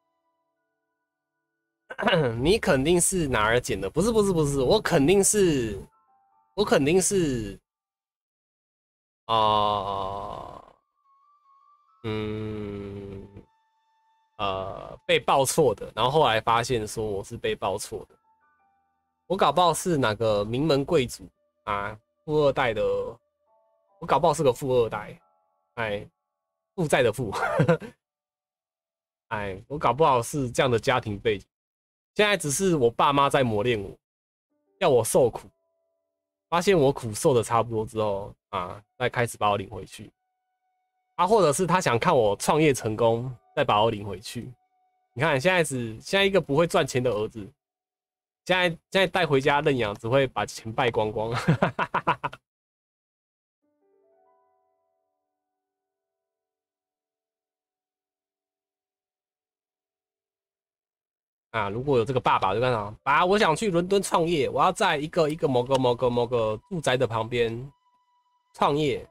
你肯定是哪儿捡的？不是不是不是，我肯定是，我肯定是，啊、呃，嗯，呃，被报错的，然后后来发现说我是被报错的，我搞不好是哪个名门贵族啊，富二代的，我搞不好是个富二代，哎，负债的负，哎，我搞不好是这样的家庭背景。现在只是我爸妈在磨练我，要我受苦，发现我苦受的差不多之后啊，再开始把我领回去。啊，或者是他想看我创业成功，再把我领回去。你看，现在只现在一个不会赚钱的儿子， 现在现在带回家认养，只会把钱败光光。啊，如果有这个爸爸，就干啥？爸，我想去伦敦创业，我要在一个一个某个某个某个住宅的旁边创业。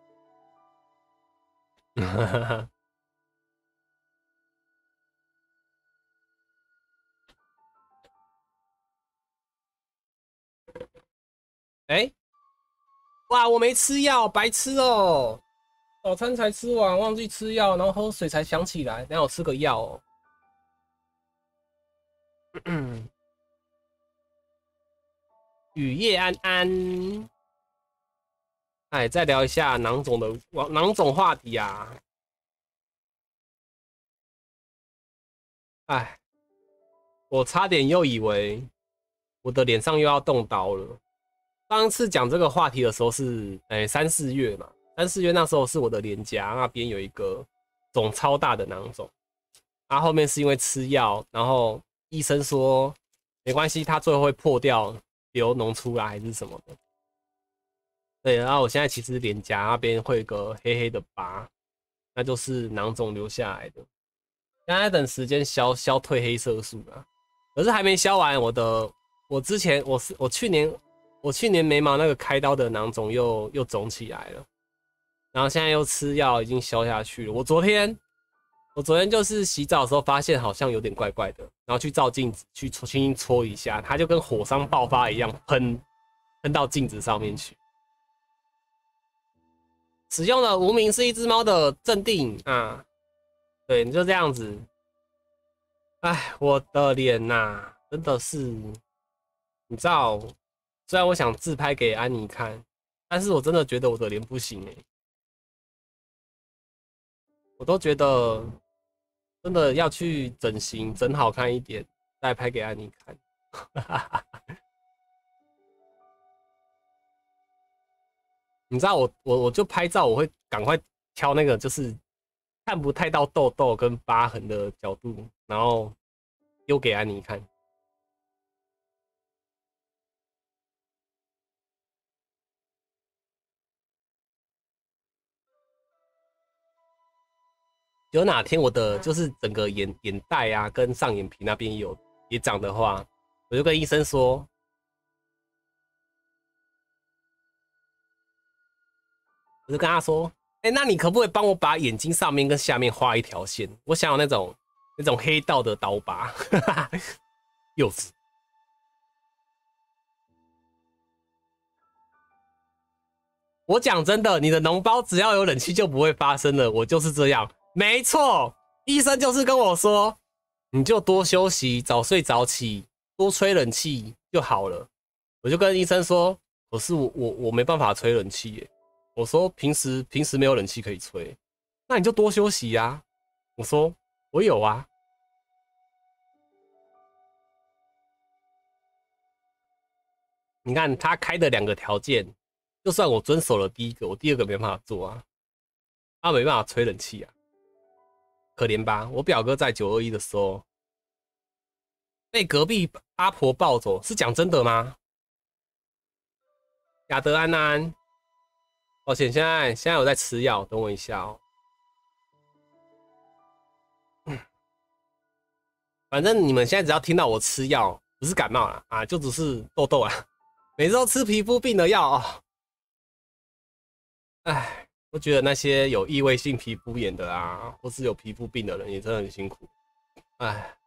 哎、欸，哇，我没吃药，白吃哦。早餐才吃完，忘记吃药，然后喝水才想起来，等下我吃个药哦。雨夜安安，哎，再聊一下囊肿的囊肿话题啊。哎，我差点又以为我的脸上又要动刀了。上次讲这个话题的时候是，哎，三四月嘛，三四月那时候是我的脸颊那边有一个肿超大的囊肿，然后后面是因为吃药，然后医生说没关系，它最后会破掉，流脓出来还是什么的。对，然后我现在其实脸颊那边会有个黑黑的疤，那就是囊肿留下来的。现在等时间消消退黑色素啊，可是还没消完。我的我之前我是我去年我去年眉毛那个开刀的囊肿又又肿起来了，然后现在又吃药已经消下去了。我昨天我昨天就是洗澡的时候发现好像有点怪怪的，然后去照镜子去轻轻搓一下，它就跟火山爆发一样喷喷到镜子上面去。使用了无名是一只猫的镇定啊，对，你就这样子。哎，我的脸呐、啊，真的是，你知道，虽然我想自拍给安妮看，但是我真的觉得我的脸不行哎、欸，我都觉得真的要去整形，整好看一点，再拍给安妮看。你知道我我我就拍照，我会赶快挑那个就是看不太到痘痘跟疤痕的角度，然后丢给安妮看。有哪天我的就是整个眼眼袋啊跟上眼皮那边有也长的话，我就跟医生说。我就跟他说：“哎、欸，那你可不可以帮我把眼睛上面跟下面画一条线？我想要那种那种黑道的刀疤。”幼稚。我讲真的，你的脓包只要有冷气就不会发生了。我就是这样，没错。医生就是跟我说，你就多休息，早睡早起，多吹冷气就好了。我就跟医生说：“可是我我我没办法吹冷气耶。”我说平时平时没有冷气可以吹，那你就多休息啊。我说我有啊。你看他开的两个条件，就算我遵守了第一个，我第二个没办法做啊，他没办法吹冷气啊，可怜吧？我表哥在九二一的时候被隔壁阿婆抱走，是讲真的吗？亚德安安。抱歉，现在现在我在吃药，等我一下哦。反正你们现在只要听到我吃药，不是感冒啦，啊，就只是痘痘啦。每次都吃皮肤病的药哦。哎，我觉得那些有异位性皮肤炎的啊，或是有皮肤病的人也真的很辛苦。哎，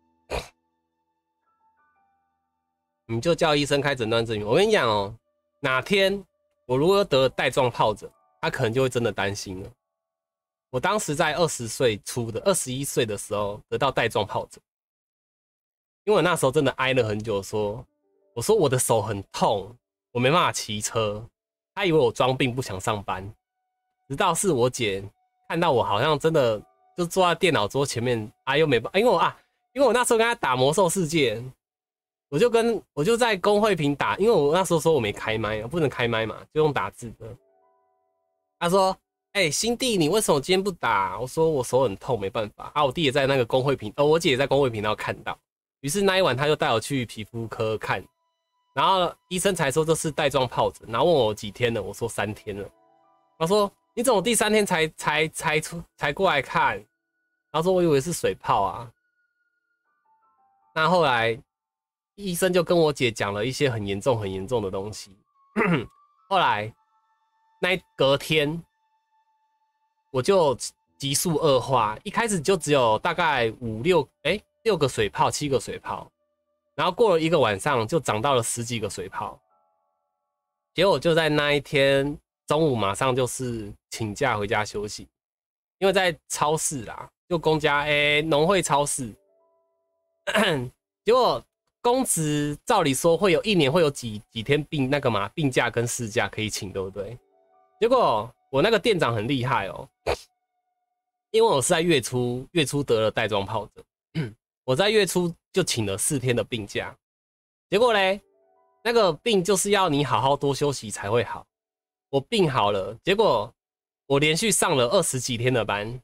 你就叫医生开诊断证明。我跟你讲哦，哪天我如果得了带状疱疹，他可能就会真的担心了。我当时在二十岁出的，二十一岁的时候得到带状疱疹，因为我那时候真的挨了很久说，说我说我的手很痛，我没办法骑车，他以为我装病不想上班，直到是我姐看到我好像真的就坐在电脑桌前面，啊又没办法，因为我啊，因为我那时候跟他打魔兽世界。我就跟我就在公会屏打，因为我那时候说我没开麦，不能开麦嘛，就用打字的。他说：“哎、欸，新弟，你为什么今天不打？”我说：“我手很痛，没办法。”啊，我弟也在那个公会屏，呃，我姐也在公会频道看到， 于是那一晚他就带我去皮肤科看，然后医生才说这是带状疱疹，然后问我几天了，我说三天了。他说你怎么第三天才才才出才过来看？他说我以为是水泡啊。那后来医生就跟我姐讲了一些很严重很严重的东西。后来那隔天我就急速恶化，一开始就只有大概五六哎六个水泡七个水泡，然后过了一个晚上就长到了十几个水泡。结果就在那一天中午马上就是请假回家休息，因为在超市啦，就公家哎农会超市。结果公职照理说会有一年会有几几天病那个嘛病假跟事假可以请，对不对？结果我那个店长很厉害哦，因为我是在月初月初得了带状疱疹，我在月初就请了四天的病假。结果嘞，那个病就是要你好好多休息才会好。我病好了，结果我连续上了二十几天的班。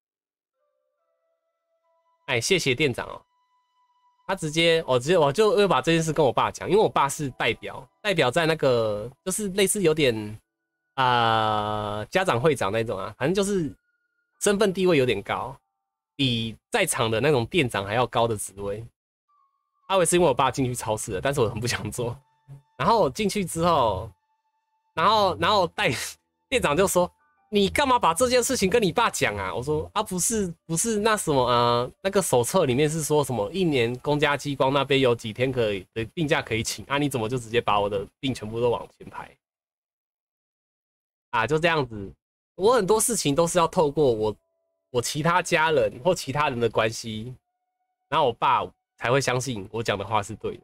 哎，谢谢店长哦。他直接，我直接我就会把这件事跟我爸讲，因为我爸是代表，代表在那个就是类似有点啊、呃、家长会长那种啊，反正就是身份地位有点高，比在场的那种店长还要高的职位。阿伟是因为我爸进去超市了，但是我很不想做。然后我进去之后，然后然后带店长就说：“你干嘛把这件事情跟你爸讲啊？”我说：“啊，不是不是那什么啊，那个手册里面是说什么一年公家机关那边有几天可以的病假可以请啊？你怎么就直接把我的病全部都往前排？啊，就这样子。我很多事情都是要透过我我其他家人或其他人的关系，然后我爸才会相信我讲的话是对的。”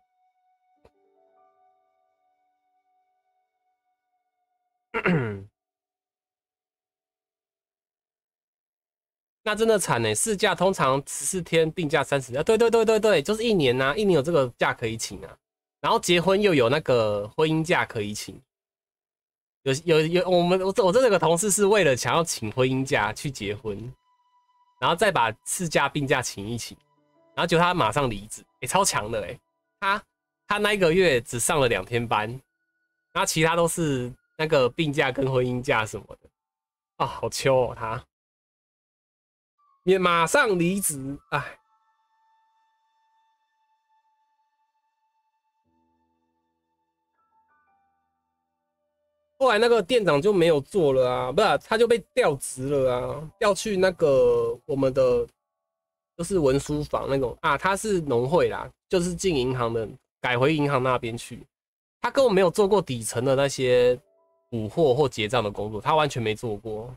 那真的惨呢，事假通常十四天，病假三十天，对对对对对，就是一年啊，一年有这个假可以请啊。然后结婚又有那个婚姻假可以请，有有有，我们我我这个同事是为了想要请婚姻假去结婚，然后再把事假病假请一请，然后就他马上离职，哎，超强的哎，他他那一个月只上了两天班，然后其他都是那个病假跟婚姻假什么的，啊，好秋哦他。也马上离职，哎，后来那个店长就没有做了啊，不是，他就被调职了啊，调去那个我们的就是文书房那种啊，他是农会啦，就是进银行的，改回银行那边去，他根本没有做过底层的那些补货或结账的工作，他完全没做过。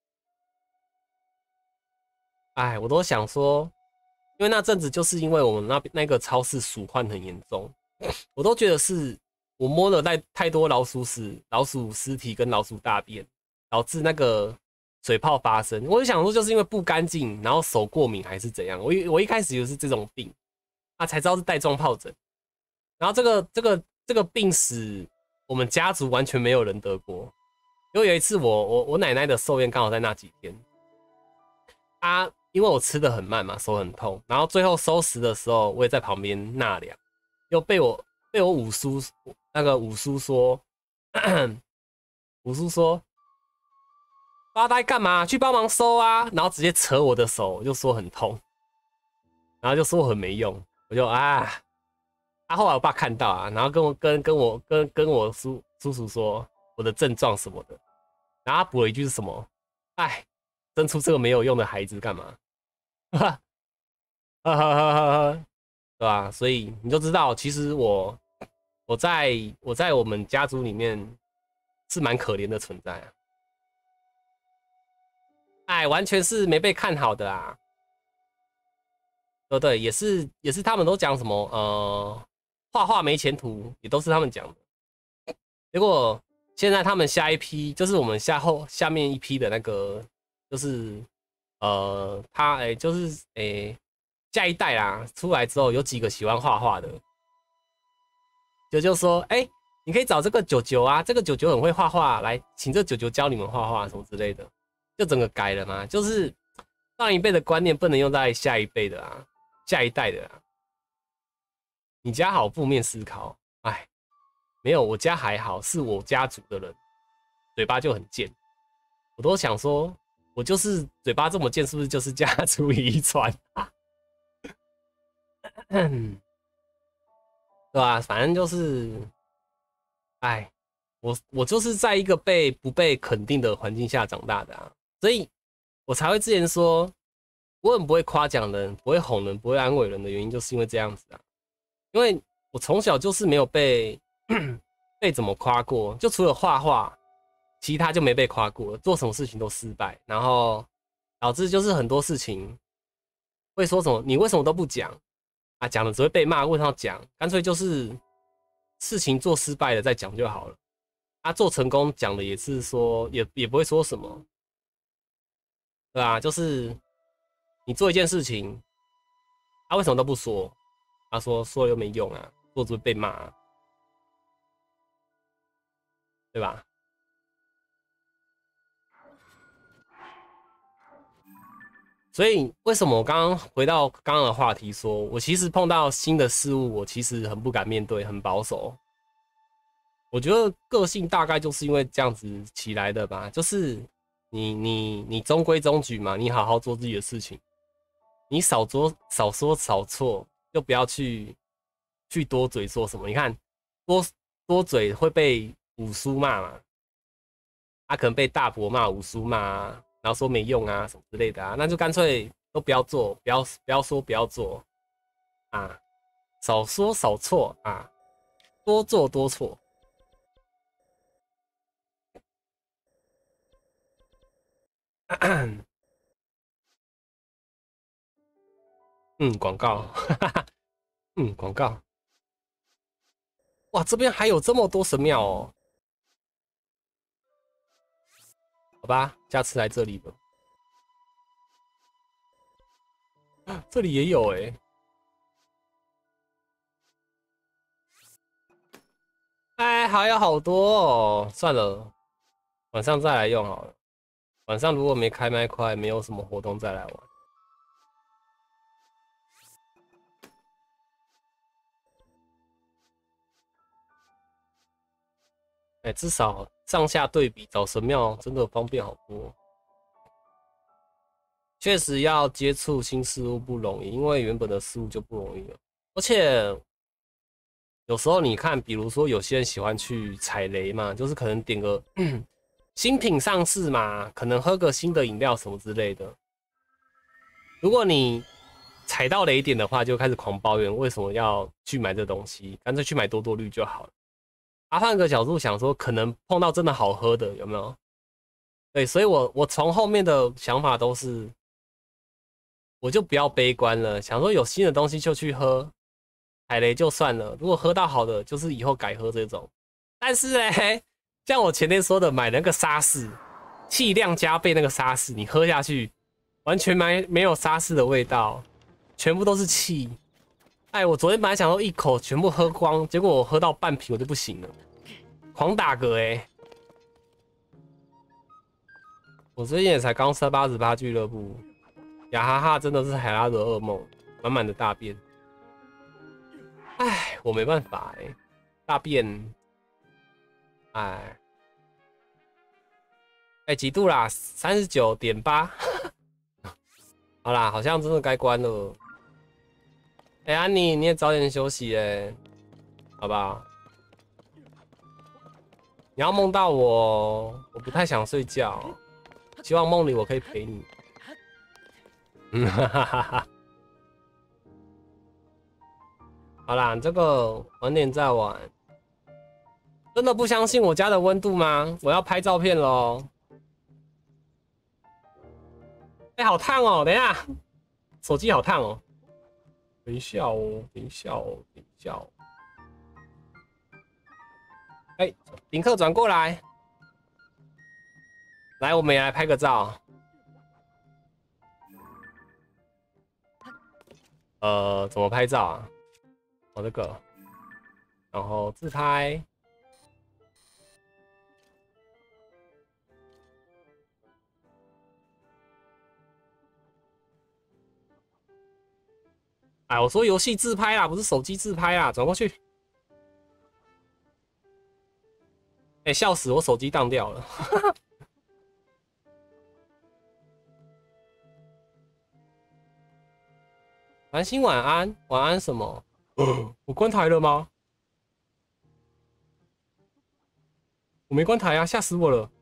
哎，我都想说，因为那阵子就是因为我们那边那个超市鼠患很严重，我都觉得是我摸了太太多老鼠屎、老鼠尸体跟老鼠大便，导致那个水泡发生。我就想说，就是因为不干净，然后手过敏还是怎样。我一我一开始以为是这种病，啊，才知道是带状疱疹。然后这个这个这个病史，我们家族完全没有人得过。因为有一次我我我奶奶的寿宴刚好在那几天，啊。因为我吃的很慢嘛，手很痛，然后最后收拾的时候，我也在旁边纳凉，又被我被我五叔那个五叔说，五叔说，发呆干嘛？去帮忙收啊！然后直接扯我的手，就说很痛，然后就说我很没用，我就啊，啊后来我爸看到啊，然后跟我跟跟我跟跟我叔叔叔说我的症状什么的，然后他补了一句是什么？哎。生出这个没有用的孩子干嘛？哈哈哈哈哈，对吧？所以你就知道，其实我我在我在我们家族里面是蛮可怜的存在啊。哎，完全是没被看好的啊。对对，也是也是他们都讲什么呃，画画没前途，也都是他们讲的。结果现在他们下一批就是我们下后下面一批的那个。就是呃，他哎、欸，就是哎、欸，下一代啦，出来之后有几个喜欢画画的，就就说哎、欸，你可以找这个九九啊，这个九九很会画画，来请这九九教你们画画什么之类的，就整个改了嘛。就是上一辈的观念不能用在下一辈的啊，下一代的啊。 你家好负面思考，哎，没有，我家还好，是我家族的人嘴巴就很贱，我都想说，我就是嘴巴这么贱，是不是就是家族遗传？对吧？反正就是，哎，我我就是在一个被不被肯定的环境下长大的啊，所以我才会之前说，我很不会夸奖人，不会哄人，不会安慰人的原因，就是因为这样子啊。因为我从小就是没有被被怎么夸过，就除了画画，其他就没被夸过，做什么事情都失败，然后导致就是很多事情会说什么，你为什么都不讲啊？讲了只会被骂，为什么要讲？干脆就是事情做失败了再讲就好了。啊，做成功讲的也是说，也也不会说什么，对吧？就是你做一件事情，他、啊、为什么都不说？他说说了又没用啊，做只会被骂、啊，对吧？所以为什么我刚刚回到刚刚的话题说，我其实碰到新的事物，我其实很不敢面对，很保守。我觉得个性大概就是因为这样子起来的吧，就是你你你中规中矩嘛，你好好做自己的事情，你少做少说少错，就不要去去多嘴说什么。你看多多嘴会被五叔骂嘛，他、啊、可能被大伯骂、五叔骂啊，然后说没用啊什么之类的啊，那就干脆都不要做，不要不要说不要做啊，少说少错啊，多做多错。嗯，广告，嗯，广告。哇，这边还有这么多神庙哦！好吧，下次来这里吧。这里也有哎、欸，哎，还有好多哦。算了，晚上再来用好了。晚上如果没开麦块，没有什么活动再来玩。哎、欸，至少上下对比，找神庙真的方便好多。确实要接触新事物不容易，因为原本的事物就不容易了。而且有时候你看，比如说有些人喜欢去踩雷嘛，就是可能点个新品上市嘛，可能喝个新的饮料什么之类的。如果你踩到雷点的话，就开始狂抱怨为什么要去买这东西，干脆去买多多绿就好了。啊，换个角度想说，可能碰到真的好喝的，有没有？对，所以我我从后面的想法都是，我就不要悲观了，想说有新的东西就去喝，踩雷就算了。如果喝到好的，就是以后改喝这种。但是嘞，像我前天说的，买那个沙士，气量加倍那个沙士，你喝下去完全没没有沙士的味道，全部都是气。哎，我昨天本来想说一口全部喝光，结果我喝到半瓶我就不行了，狂打嗝哎、欸！我最近也才刚升八十八俱乐部，雅哈哈真的是海拉的噩梦，满满的大便。哎，我没办法哎、欸，大便，哎，哎几度啦？三十九点八。好啦，好像真的该关了。哎、欸，安妮，你也早点休息哎、欸，好不好？你要梦到我，我不太想睡觉，希望梦里我可以陪你。嗯哈哈哈哈。好啦，这个晚点再玩。真的不相信我家的温度吗？我要拍照片喽。哎、欸，好烫哦！等一下，手机好烫哦。等一下哦，等一下哦，等一下哦。哎、欸，林克转过来，来，我们也来拍个照。呃，怎么拍照啊？我、哦、这个，然后自拍。 哎，我说游戏自拍啦，不是手机自拍啦，转过去。哎，笑死，我手机当掉了。蓝心晚安，晚安什么？我关台了吗？我没关台啊，吓死我了！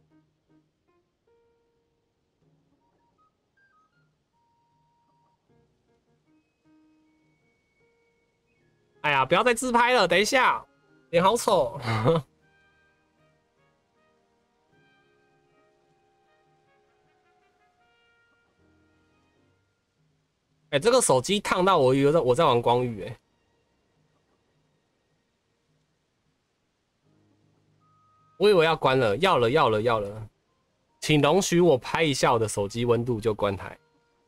哎呀，不要再自拍了，等一下，脸好丑。哎、欸，这个手机烫到我，以为我在玩光遇，哎，我以为要关了，要了，要了，要了，请容许我拍一下我的手机温度就关台。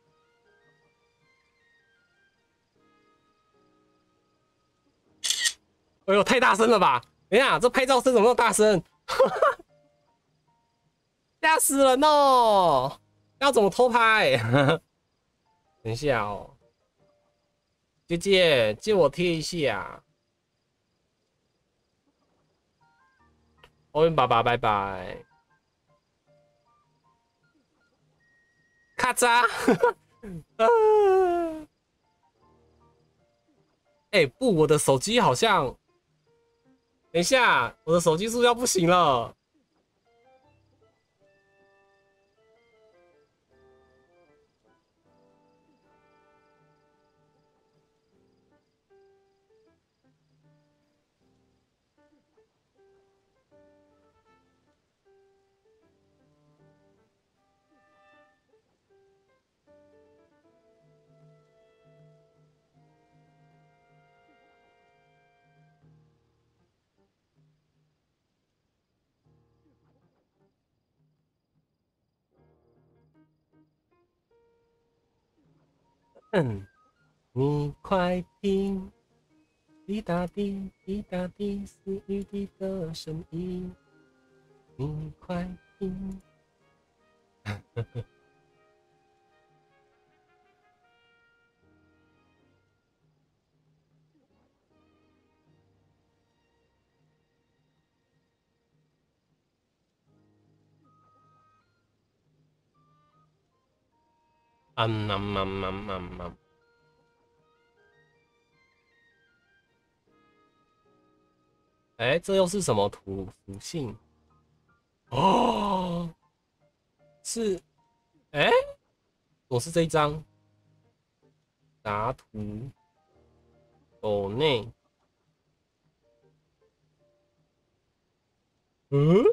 哎呦，太大声了吧！等一下，这拍照声怎么那么大声？吓死人哦！要怎么偷拍？等一下哦，姐姐，借我贴一下。欧文爸爸，拜拜。咔嚓！哎、欸，不，我的手机好像……等一下，我的手机是不是要不行了？嗯，你快听，滴答滴，滴答滴，是雨滴的声音。你快听。嗯嗯嗯嗯嗯嗯。哎，这又是什么图属性？哦，是，哎，我是这一张答图斗内，嗯，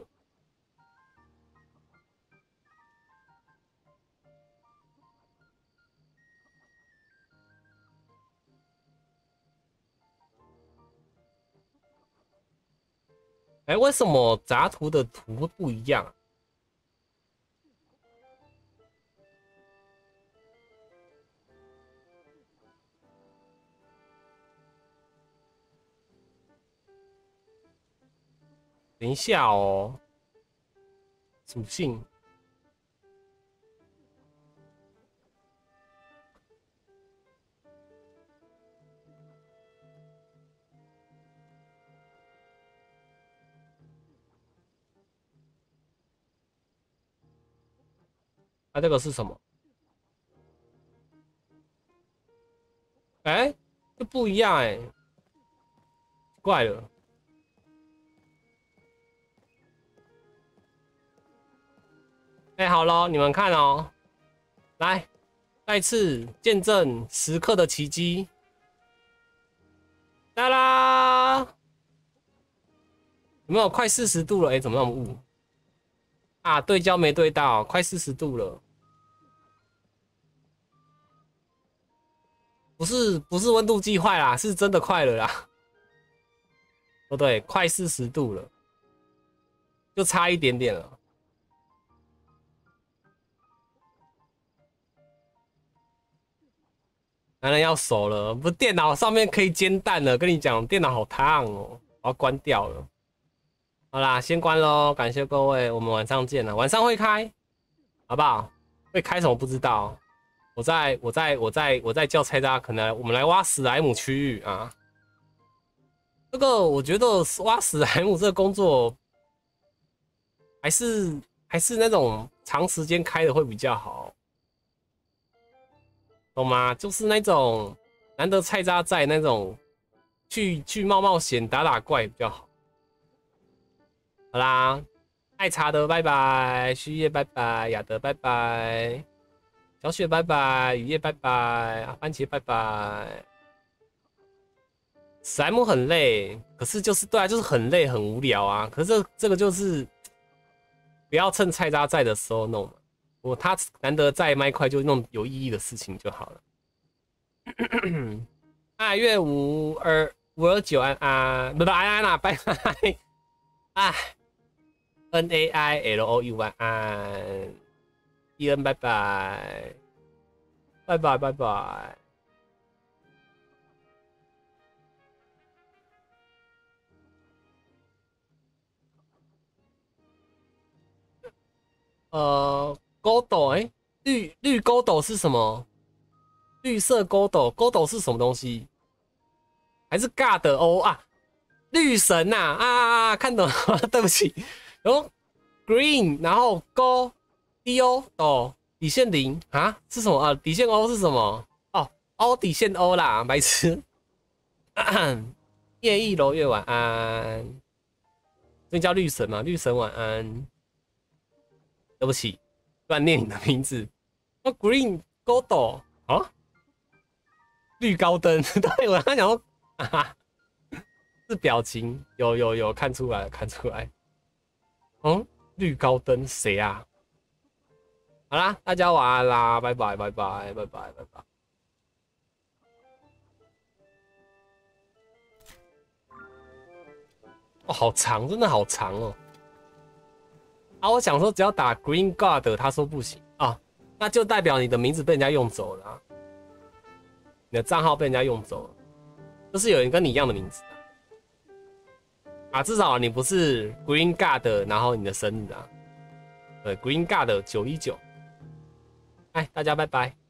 哎，为什么杂图的图会不一样？等一下哦，属性。啊，这个是什么？哎，这不一样哎，怪了。哎，好了，你们看哦，来，再次见证时刻的奇迹。哒啦，有没有快四十度了？哎，怎么那么雾？啊，对焦没对到，快四十度了。不是不是温度计坏啦，是真的快了啦。不对，快四十度了，就差一点点了。男人要熟了，不，电脑上面可以煎蛋了。跟你讲，电脑好烫哦，我要关掉了。好啦，先关喽，感谢各位，我们晚上见了。晚上会开，好不好？会开什么不知道， 我在我在我在我在叫菜渣，可能我们来挖史莱姆区域啊。这个我觉得挖史莱姆这个工作，还是还是那种长时间开的会比较好，懂吗？就是那种难得菜渣在那种去去冒冒险打打怪比较好。好啦，爱茶的拜拜，旭叶拜拜，雅德拜拜，小雪拜拜，雨夜拜拜，啊番茄拜拜。史莱姆很累，可是就是对啊，就是很累很无聊啊。可是这这个就是不要趁菜渣在的时候弄嘛。我他难得在麦块就弄有意义的事情就好了。爱月五二五二九安安，不不安安啦，拜拜。哎 ，N A I L O U 安安 ，E N 拜拜，拜拜拜拜。呃，勾斗，哎、欸，绿绿勾斗是什么？绿色勾斗，勾斗是什么东西？还是 God 哦啊？绿神呐、啊，啊啊啊！看懂了，对不起。然后 Green， 然后勾 D O 斗底线零啊，是什么啊？底线 O 是什么？哦 ，O 底线 O 啦，白痴。夜翼柔月晚安，所以叫绿神嘛？绿神晚安。对不起，乱念你的名字。哦 ，Green Godo 啊，绿高灯。对我刚讲说，哈哈，是表情，有有有看出来，看出来。嗯，绿高灯谁啊？好啦，大家晚安啦，拜拜拜拜拜拜拜拜。哦，好长，真的好长哦。啊，我想说只要打 Green God， 他说不行啊，那就代表你的名字被人家用走了、啊，你的账号被人家用走了，就是有人跟你一样的名字啊，至少你不是 Green God， 然后你的生日啊，对 ，Green God 九一九，哎，大家拜拜。